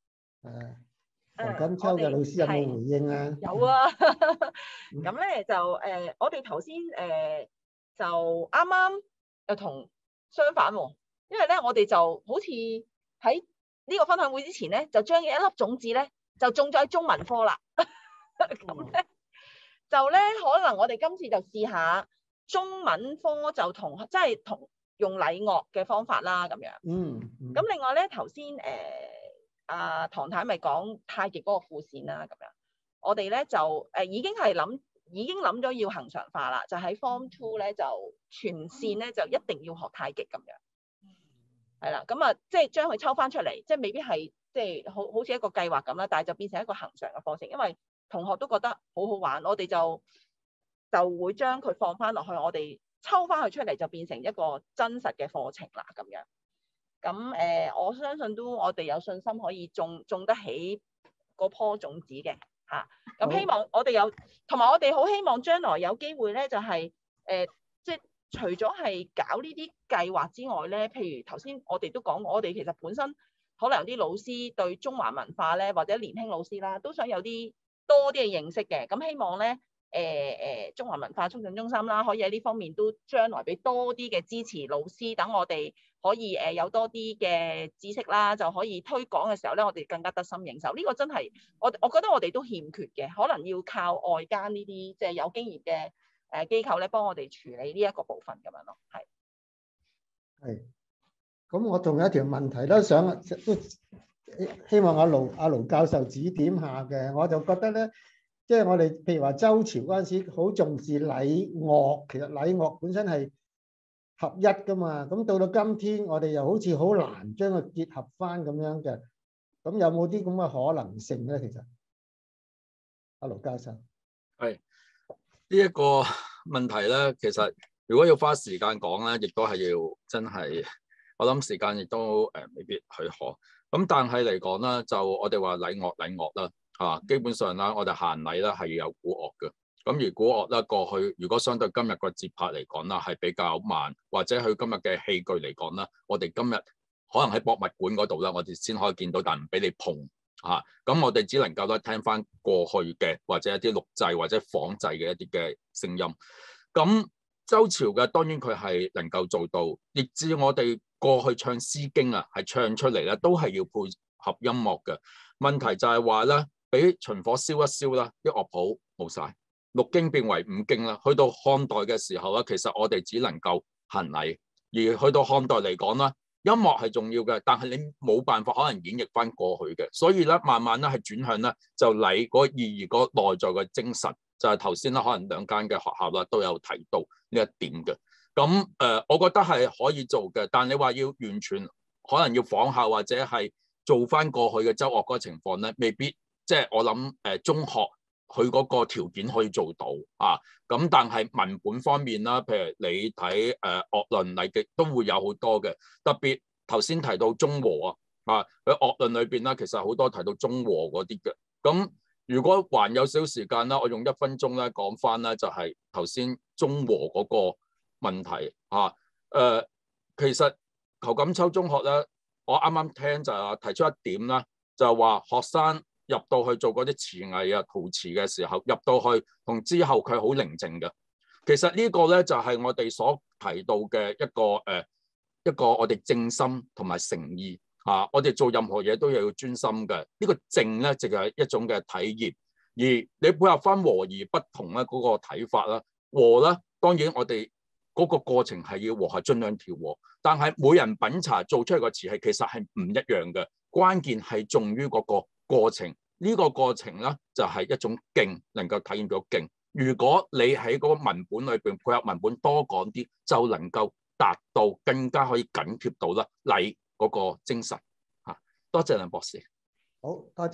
黃錦秋嘅老師有冇回應啊？ 有啊，咁咧就我哋頭先就啱啱又同相反喎，因為咧我哋就好似喺呢個分享會之前咧，就將一粒種子咧就種咗喺中文科啦。咁咧就咧可能我哋今次就試下中文科就即係同用禮樂嘅方法啦，咁樣。咁另外咧頭先唐太咪講太極嗰個副線啦，咁樣我哋咧就已經諗咗要恆常化啦，就喺 Form 2咧就全線咧就一定要學太極咁樣，係啦，咁啊即係將佢抽翻出嚟，即係未必係即係好似一個計劃咁啦，但係就變成一個恆常嘅課程，因為同學都覺得好好玩，我哋就會將佢放翻落去，我哋抽翻佢出嚟就變成一個真實嘅課程啦，咁樣。咁我相信我哋有信心可以種得起嗰棵種子嘅嚇。咁希望我哋同埋我哋好希望將來有機會咧，就係即係除咗係搞呢啲計劃之外咧，譬如頭先我哋都講，我哋其實本身可能有啲老師對中華文化咧，或者年輕老師啦，都想有多啲嘅認識嘅。咁希望咧中華文化促進中心啦，可以喺呢方面都將來俾多啲嘅支持老師，等我哋可以有多啲嘅知識啦，就可以推廣嘅時候咧，我哋更加得心應手。呢個真係我覺得我哋都欠缺嘅，可能要靠外間呢啲即係有經驗嘅機構咧，幫我哋處理呢一個部分咁樣咯。 係。咁我仲有一條問題都希望阿盧教授指點下嘅，我就覺得咧。即係我哋譬如話周朝嗰陣時好重視禮樂，其實禮樂本身係合一㗎嘛。咁到今天，我哋又好似好難將佢結合返咁樣嘅。咁有冇啲咁嘅可能性咧？其實，阿盧教授， 係呢一個問題咧，其實如果要花時間講咧，亦都係要真係，我諗時間亦都未必許可。咁但係嚟講啦，就我哋話禮樂啦。基本上啦，我哋行禮啦係要有鼓樂嘅。咁而鼓樂咧過去，如果相對今日個節拍嚟講啦，係比較慢，或者佢今日嘅器具嚟講啦，我哋今日可能喺博物館嗰度啦，我哋先可以見到，但唔俾你碰嚇。咁我哋只能夠咧聽翻過去嘅，或者一啲錄製或者仿製嘅一啲嘅聲音。咁周朝嘅當然佢係能夠做到，亦至我哋過去唱詩經啊，係唱出嚟咧都係要配合音樂嘅。問題就係話咧，俾秦火燒一燒啦，啲樂譜冇晒，六經變為五經啦。去到漢代嘅時候咧，其實我哋只能夠行禮，而去到漢代嚟講啦，音樂係重要嘅，但係你冇辦法可能演繹翻過去嘅，所以咧慢慢咧係轉向咧就禮嗰個意義嗰內在嘅精神，就係頭先啦，可能兩間嘅學校啦都有提到呢一點嘅。咁我覺得係可以做嘅，但你話要完全可能要仿效或者係做翻過去嘅周樂嗰個情況咧，未必。即係我諗中學佢嗰個條件可以做到啊，咁但係文本方面啦，譬如你睇樂論禮記都會有好多嘅，特別頭先提到中和啊，佢樂論裏邊啦，其實好多提到中和嗰啲嘅。咁如果還有少時間啦，我用1分鐘咧講翻咧，就係頭先中和嗰個問題啊。其實侯錦秋中學咧，我啱啱聽就係提出一點啦，就係話學生入到去做嗰啲瓷藝啊、陶瓷嘅時候，入到去同之後佢好寧靜嘅。其實呢個咧就係我哋所提到嘅一個我哋正心同埋誠意啊。我哋做任何嘢都要專心嘅。呢個靜咧，就係一種嘅體驗。而你配合翻和而不同咧嗰個睇法啦，和咧當然我哋嗰個過程係要和諧，盡量調和。但係每人品茶做出嚟個瓷器其實係唔一樣嘅，關鍵係重於嗰個過程。呢個過程咧就係一種敬，能夠體驗到敬。如果你喺嗰個文本裏邊配合文本多講啲，就能夠達到更加可以緊貼到啦禮嗰個精神嚇。多謝梁博士。 好多謝。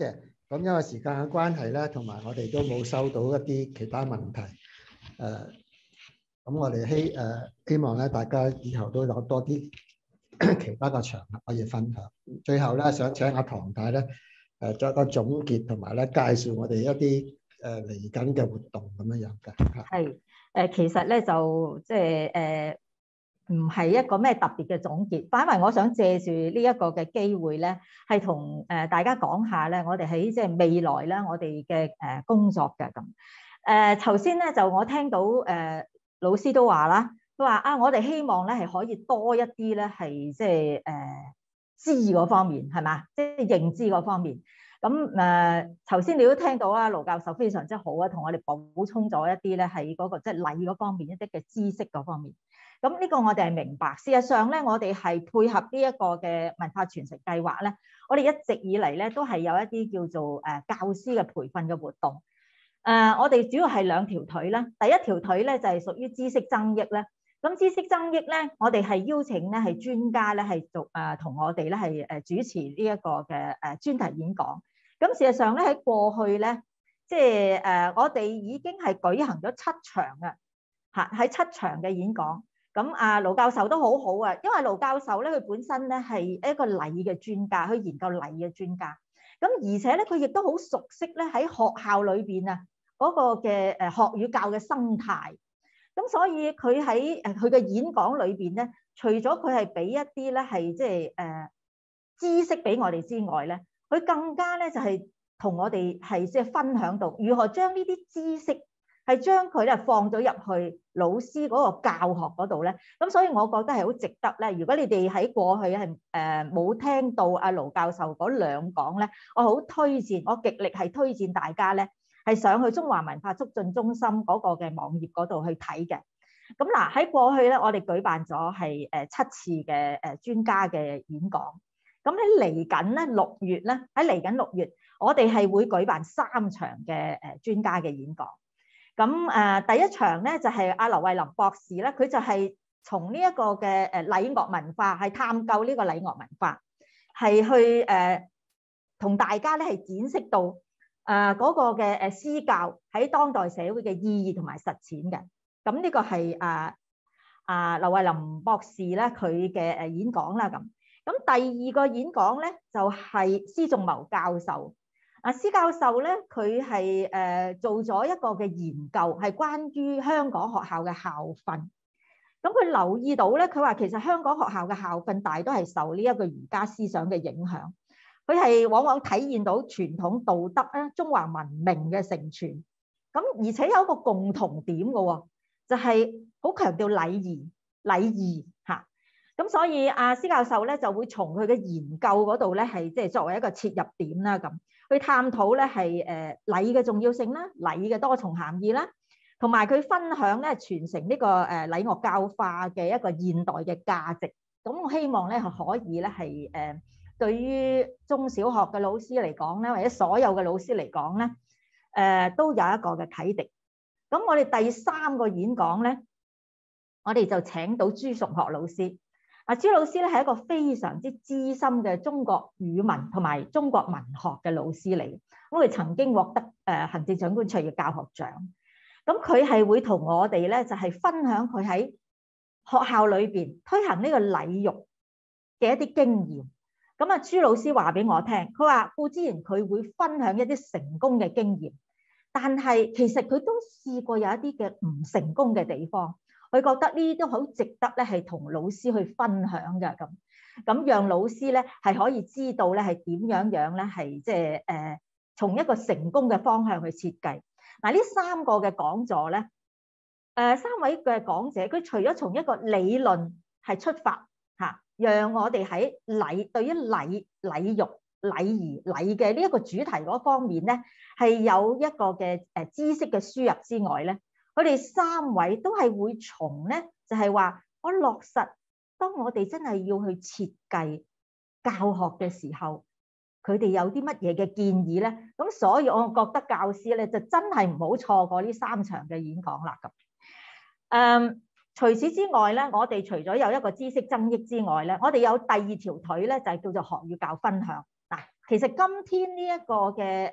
咁因為時間嘅關係咧，同埋我哋都冇收到一啲其他問題。咁我哋希望咧，大家以後都有多啲其他嘅場合可以分享。最後咧，想請阿唐太咧作一個總結，同埋咧介紹我哋一啲嚟緊嘅活動咁樣樣嘅。 係其實咧就即係唔係一個咩特別嘅總結，反為我想借住呢一個嘅機會咧，係同大家講下咧，我哋喺即係未來咧，我哋嘅工作嘅咁。頭先咧就我聽到老師都話啦，佢話啊，我哋希望咧係可以多一啲咧係即係知嗰方面係嘛，即係認知嗰方面。咁頭先你都聽到啊，盧教授非常之好啊，同我哋補充咗一啲咧喺嗰個即係禮嗰方面一啲嘅知識嗰方面。咁呢個我哋係明白。事實上咧，我哋係配合呢一個嘅文化傳承計劃咧，我哋一直以嚟咧都係有一啲叫做教師嘅培訓嘅活動。我哋主要係兩條腿啦。第一條腿咧就係屬於知識增益咧。咁知識增益咧，我哋係邀請咧係專家咧係做同我哋咧係主持呢一個嘅專題演講。咁事實上咧喺過去咧，即係我哋已經係舉行咗7場嘅嚇，喺7場嘅演講。咁盧教授都好好啊，因為盧教授咧佢本身咧係一個禮嘅專家，去研究禮嘅專家。咁而且咧佢亦都好熟悉咧喺學校裏邊啊嗰個嘅學與教嘅生態。咁所以佢喺佢嘅演講裏邊咧，除咗佢係俾一啲咧係即係知識俾我哋之外咧，佢更加咧就係同我哋係即係分享到如何將呢啲知識係將佢咧放咗入去老師嗰個教學嗰度咧。咁所以我覺得係好值得咧。如果你哋喺過去係冇聽到阿盧教授嗰兩講咧，我好推薦，我極力係推薦大家咧係上去中華文化促進中心嗰個嘅網頁嗰度去睇嘅。咁嗱喺過去咧，我哋舉辦咗係7次嘅專家嘅演講。咁喺嚟緊咧6月咧，喺嚟緊6月，我哋係會舉辦3場嘅專家嘅演講。咁第一場咧就係阿劉慧琳博士咧，佢就係從呢一個嘅禮樂文化，係探究呢個禮樂文化，係去同大家咧係展示到嗰個嘅詩教喺當代社會嘅意義同埋實踐嘅。咁呢個係劉慧琳博士咧佢嘅演講啦咁。咁第二個演講咧就係施仲謀教授。施教授咧佢係做咗一個嘅研究，係關於香港學校嘅校訓。咁佢留意到咧，佢話其實香港學校嘅校訓大都係受呢一個儒家思想嘅影響。佢係往往體現到傳統道德咧、中華文明嘅承傳。咁而且有一個共同點嘅喎，就係好強調禮儀嚇。咁所以施教授咧就會從佢嘅研究嗰度咧係即係作為一個切入點啦咁。去探討咧係禮嘅重要性啦，禮嘅多重含義啦，同埋佢分享咧傳承呢個禮樂教化嘅一個現代嘅價值。咁我希望咧係可以咧係對於中小學嘅老師嚟講咧，或者所有嘅老師嚟講咧，都有一個嘅啟迪。咁我哋第3個演講咧，我哋就請到朱崇學老師。朱老師咧係一個非常之資深嘅中國語文同埋中國文學嘅老師嚟嘅，咁佢曾經獲得行政長官卓越教學獎。咁佢係會同我哋咧就係分享佢喺學校裏邊推行呢個禮育嘅一啲經驗。咁朱老師話俾我聽，佢話顧之然佢會分享一啲成功嘅經驗，但係其實佢都試過有一啲嘅唔成功嘅地方。佢覺得呢啲都好值得咧，係同老師去分享嘅咁讓老師咧係可以知道咧係點樣咧係即係從一個成功嘅方向去設計。嗱呢3個嘅講座咧，3位嘅講者佢除咗從一個理論係出發嚇，讓我哋喺對於禮育、禮儀、禮嘅呢一個主題嗰方面咧係有一個嘅知識嘅輸入之外咧。佢哋3位都係會從咧，就係話我落實，當我哋真係要去設計教學嘅時候，佢哋有啲乜嘢嘅建議咧？咁所以我覺得教師咧就真係唔好錯過呢3場嘅演講啦咁。除此之外咧，我哋除咗有一個知識增益之外咧，我哋有第2條腿咧，就係叫做學與教分享。 嗱，其實今天呢一個嘅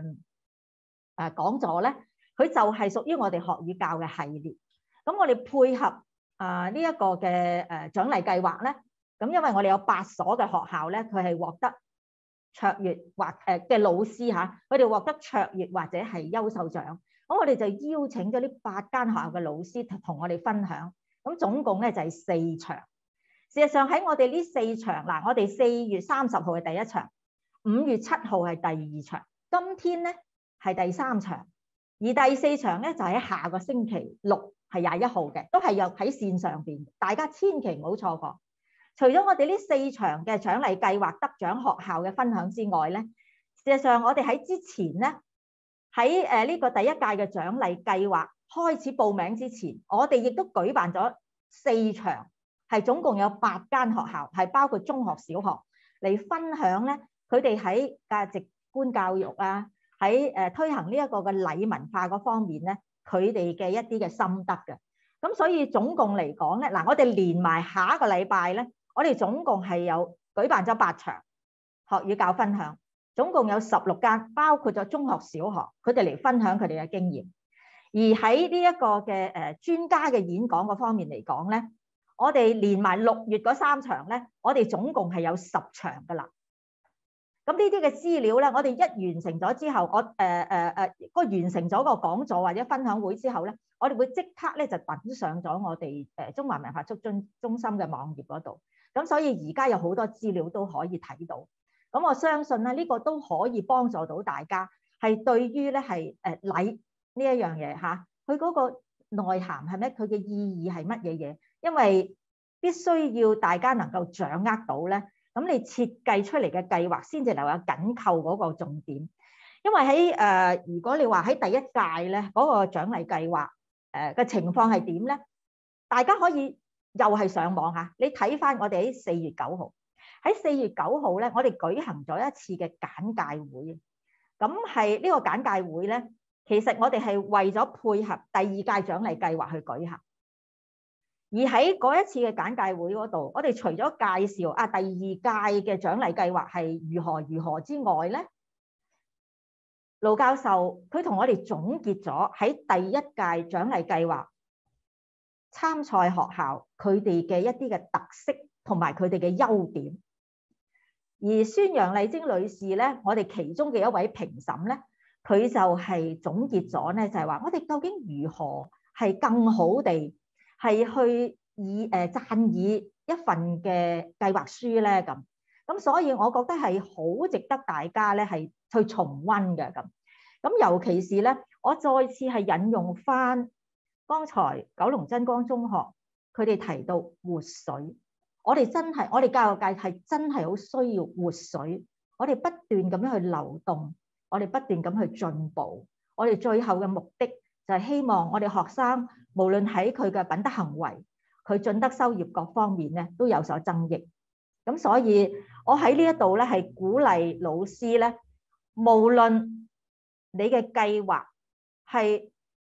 講座咧，佢就係屬於我哋學與教嘅系列。咁我哋配合呢一個嘅獎勵計劃咧，咁因為我哋有8所嘅學校咧，佢係獲得卓越或嘅老師嚇，佢哋獲得卓越或者係優秀獎。咁我哋就邀請咗呢8間學校嘅老師同我哋分享。咁總共咧就係4場。事實上喺我哋呢4場，嗱，我哋4月30號係第1場，5月7號係第2場，今天咧係第3場，而第4場咧就喺下個星期六係21號嘅，都係有喺線上邊，大家千祈唔好錯過。除咗我哋呢4場嘅獎勵計劃得獎學校嘅分享之外咧，事實上我哋喺之前咧，喺呢個第1屆嘅獎勵計劃開始報名之前，我哋亦都舉辦咗4場，係總共有8間學校，係包括中學、小學嚟分享咧，佢哋喺價值觀教育啊，喺推行呢一個嘅禮文化嗰方面咧，佢哋嘅一啲嘅心得嘅。咁所以總共嚟講咧，嗱，我哋連埋下一個禮拜咧，我哋總共係有舉辦咗8場學與教分享，總共有16間，包括咗中學、小學，佢哋嚟分享佢哋嘅經驗。而喺呢一個嘅專家嘅演講嗰方面嚟講咧，我哋連埋6月嗰3場咧，我哋總共係有10場噶啦。咁呢啲嘅資料咧，我哋一完成咗之後，完成咗個講座或者分享會之後咧，我哋會即刻咧就躉上咗我哋中華文化促進中心嘅網頁嗰度。咁所以而家有好多資料都可以睇到。咁我相信咧，呢個都可以幫助到大家，係對於咧係禮呢一樣嘢嚇，佢嗰個內涵係咩？佢嘅意義係乜嘢嘢？因為必須要大家能夠掌握到咧，咁你設計出嚟嘅計劃先至能夠緊扣嗰個重點。因為喺如果你話喺第1屆咧嗰個獎勵計劃嘅情況係點咧？大家可以又係上網嚇，你睇翻我哋喺4月9號，喺4月9號咧，我哋舉行咗一次嘅簡介會。咁係呢個簡介會咧，其實我哋係為咗配合第2屆獎勵計劃去舉行。而喺嗰一次嘅簡介會嗰度，我哋除咗介紹第2屆嘅獎勵計劃係如何之外咧，盧教授佢同我哋總結咗喺第1屆獎勵計劃參賽學校佢哋嘅一啲嘅特色同埋佢哋嘅優點。而孫楊麗晶女士咧，我哋其中嘅一位評審咧，佢就係總結咗咧，就係話我哋究竟如何係更好地係去讚以一份嘅計劃書咧咁。咁所以我覺得係好值得大家咧係去重溫嘅咁。咁尤其是咧，我再次係引用翻剛才九龍真光中學佢哋提到活水，我哋教育界係真係好需要活水，我哋不斷咁樣去流動，我哋不斷咁去進步，我哋最後嘅目的就係希望我哋學生無論喺佢嘅品德行為、佢進德修業各方面咧都有所增益。咁所以我喺呢一度咧係鼓勵老師咧，無論你嘅計劃係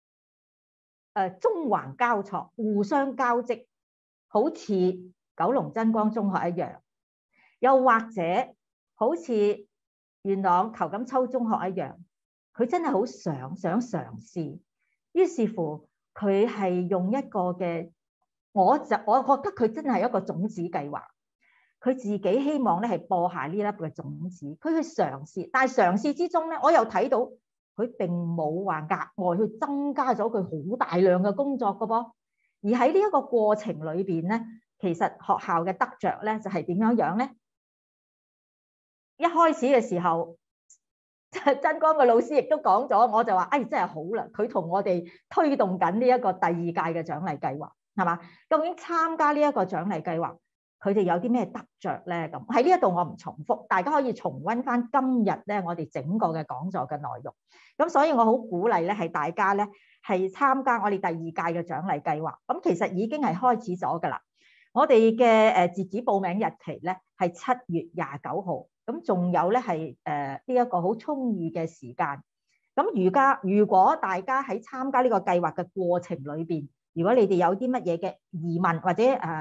縱橫交錯、互相交織，好似九龍真光中學一樣，又或者好似元朗裘錦秋中學一樣，佢真係好想嘗試，於是乎佢係用一個嘅，我覺得佢真係一個種子計劃，佢自己希望咧係播下呢粒嘅種子，佢去嘗試，但係嘗試之中咧，我又睇到佢並冇話額外去增加咗佢好大量嘅工作㗎噃，而喺呢一個過程裏邊咧，其實學校嘅得着咧就係點樣咧？一開始嘅時候，真光嘅老師亦都講咗，我就話：真係好啦！佢同我哋推動緊呢一個第2屆嘅獎勵計劃，係嘛？究竟參加呢一個獎勵計劃，佢哋有啲咩得着咧？咁喺呢一度我唔重複，大家可以重溫翻今日咧我哋整個嘅講座嘅內容。咁所以我好鼓勵咧，係大家咧係參加我哋第2屆嘅獎勵計劃。咁其實已經係開始咗㗎啦。我哋嘅截止報名日期咧係7月29號，咁仲有咧係呢一個好充裕嘅時間。咁如果大家喺參加呢個計劃嘅過程裏邊，如果你哋有啲乜嘢嘅疑問或者一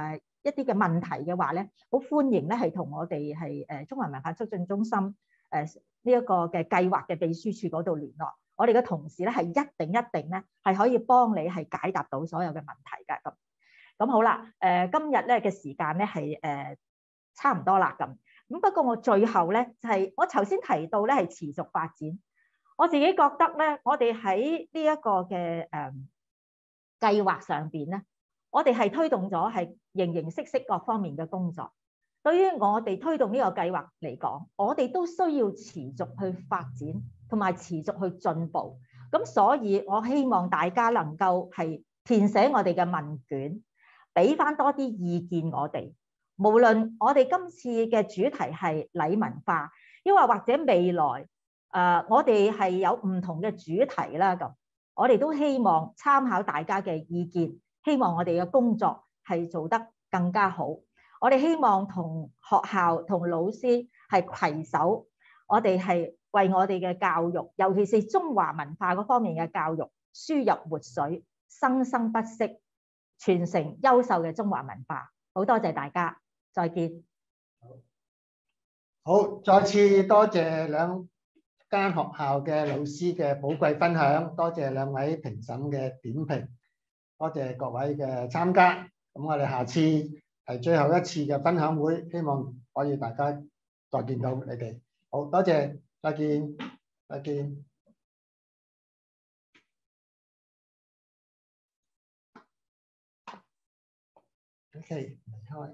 一啲嘅問題嘅話咧，好歡迎咧係同我哋係中華文化促進中心呢一個嘅計劃嘅秘書處嗰度聯絡。我哋嘅同事咧係一定咧係可以幫你係解答到所有嘅問題㗎。咁好啦，今日咧嘅時間咧係差唔多啦咁。咁不過我最後咧就係我頭先提到咧係持續發展，我自己覺得咧，我哋喺呢一個嘅計劃上邊咧，我哋係推動咗係形色各方面嘅工作。對於我哋推動呢個計劃嚟講，我哋都需要持續去發展同埋持續去進步。咁所以我希望大家能夠係填寫我哋嘅問卷，俾翻多啲意見我哋。無論我哋今次嘅主題係禮文化，抑或者未來我哋係有唔同嘅主題啦。咁我哋都希望參考大家嘅意見，希望我哋嘅工作係做得更加好。我哋希望同學校同老師係攜手，我哋係為我哋嘅教育，尤其是中華文化嗰方面嘅教育輸入活水，生生不息，傳承優秀嘅中華文化。好多謝大家，再見。 好，再次多謝兩間學校嘅老師嘅寶貴分享，多謝兩位評審嘅點評，多謝各位嘅參加。咁我哋下次係最後一次嘅分享會，希望可以大家再見到你哋。好多謝，再見，再見。OK， 離開。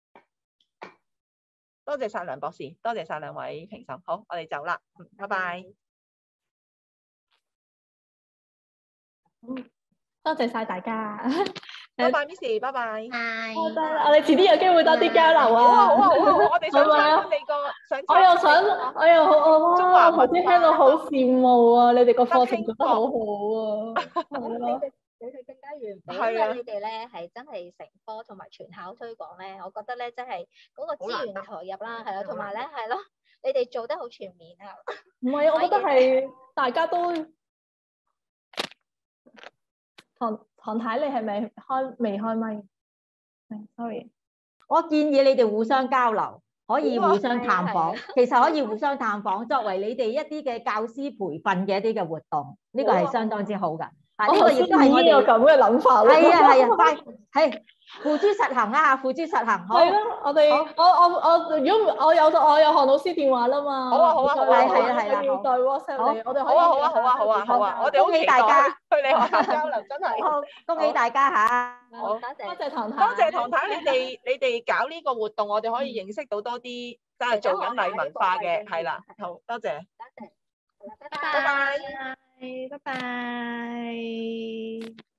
多謝晒梁博士，多謝晒兩位評審。好，我哋走啦，拜拜。 多謝晒大家。 拜拜 ，Miss， 拜拜。 我哋遲啲有機會多啲交流啊！ 好啊，我哋想參觀你個， 我又哇！頭先聽到好羨慕啊！你哋個課程做得好好啊！ 你哋更加完美，因為你哋咧係真係成科同埋全校推廣咧，我覺得咧真係嗰個資源投入啦，係啦，同埋咧係咯，你哋做得好全面啊！ 唔係，我覺得係大家都唐太，你係咪未開咪？sorry， 我建議你哋互相交流，可以互相探訪，其實可以互相探訪，作為你哋一啲嘅教師培訓嘅一啲嘅活動，呢個係相當之好㗎。呢個亦都係我哋有咁嘅諗法咯。 係啊，快係付諸實行啦，付諸實行。好， 係咯，我哋我如果我有韓老師電話啦嘛。 好啊， 係啦，再 WhatsApp 你，我哋可以。 好啊，我哋好期待去你學校交流，真係。 好，恭喜大家嚇。 好， 多謝唐太。 多謝唐太，你哋搞呢個活動，我哋可以認識到多啲真係做緊禮文化嘅，係啦。好，多謝。 多謝。 拜拜。 拜拜。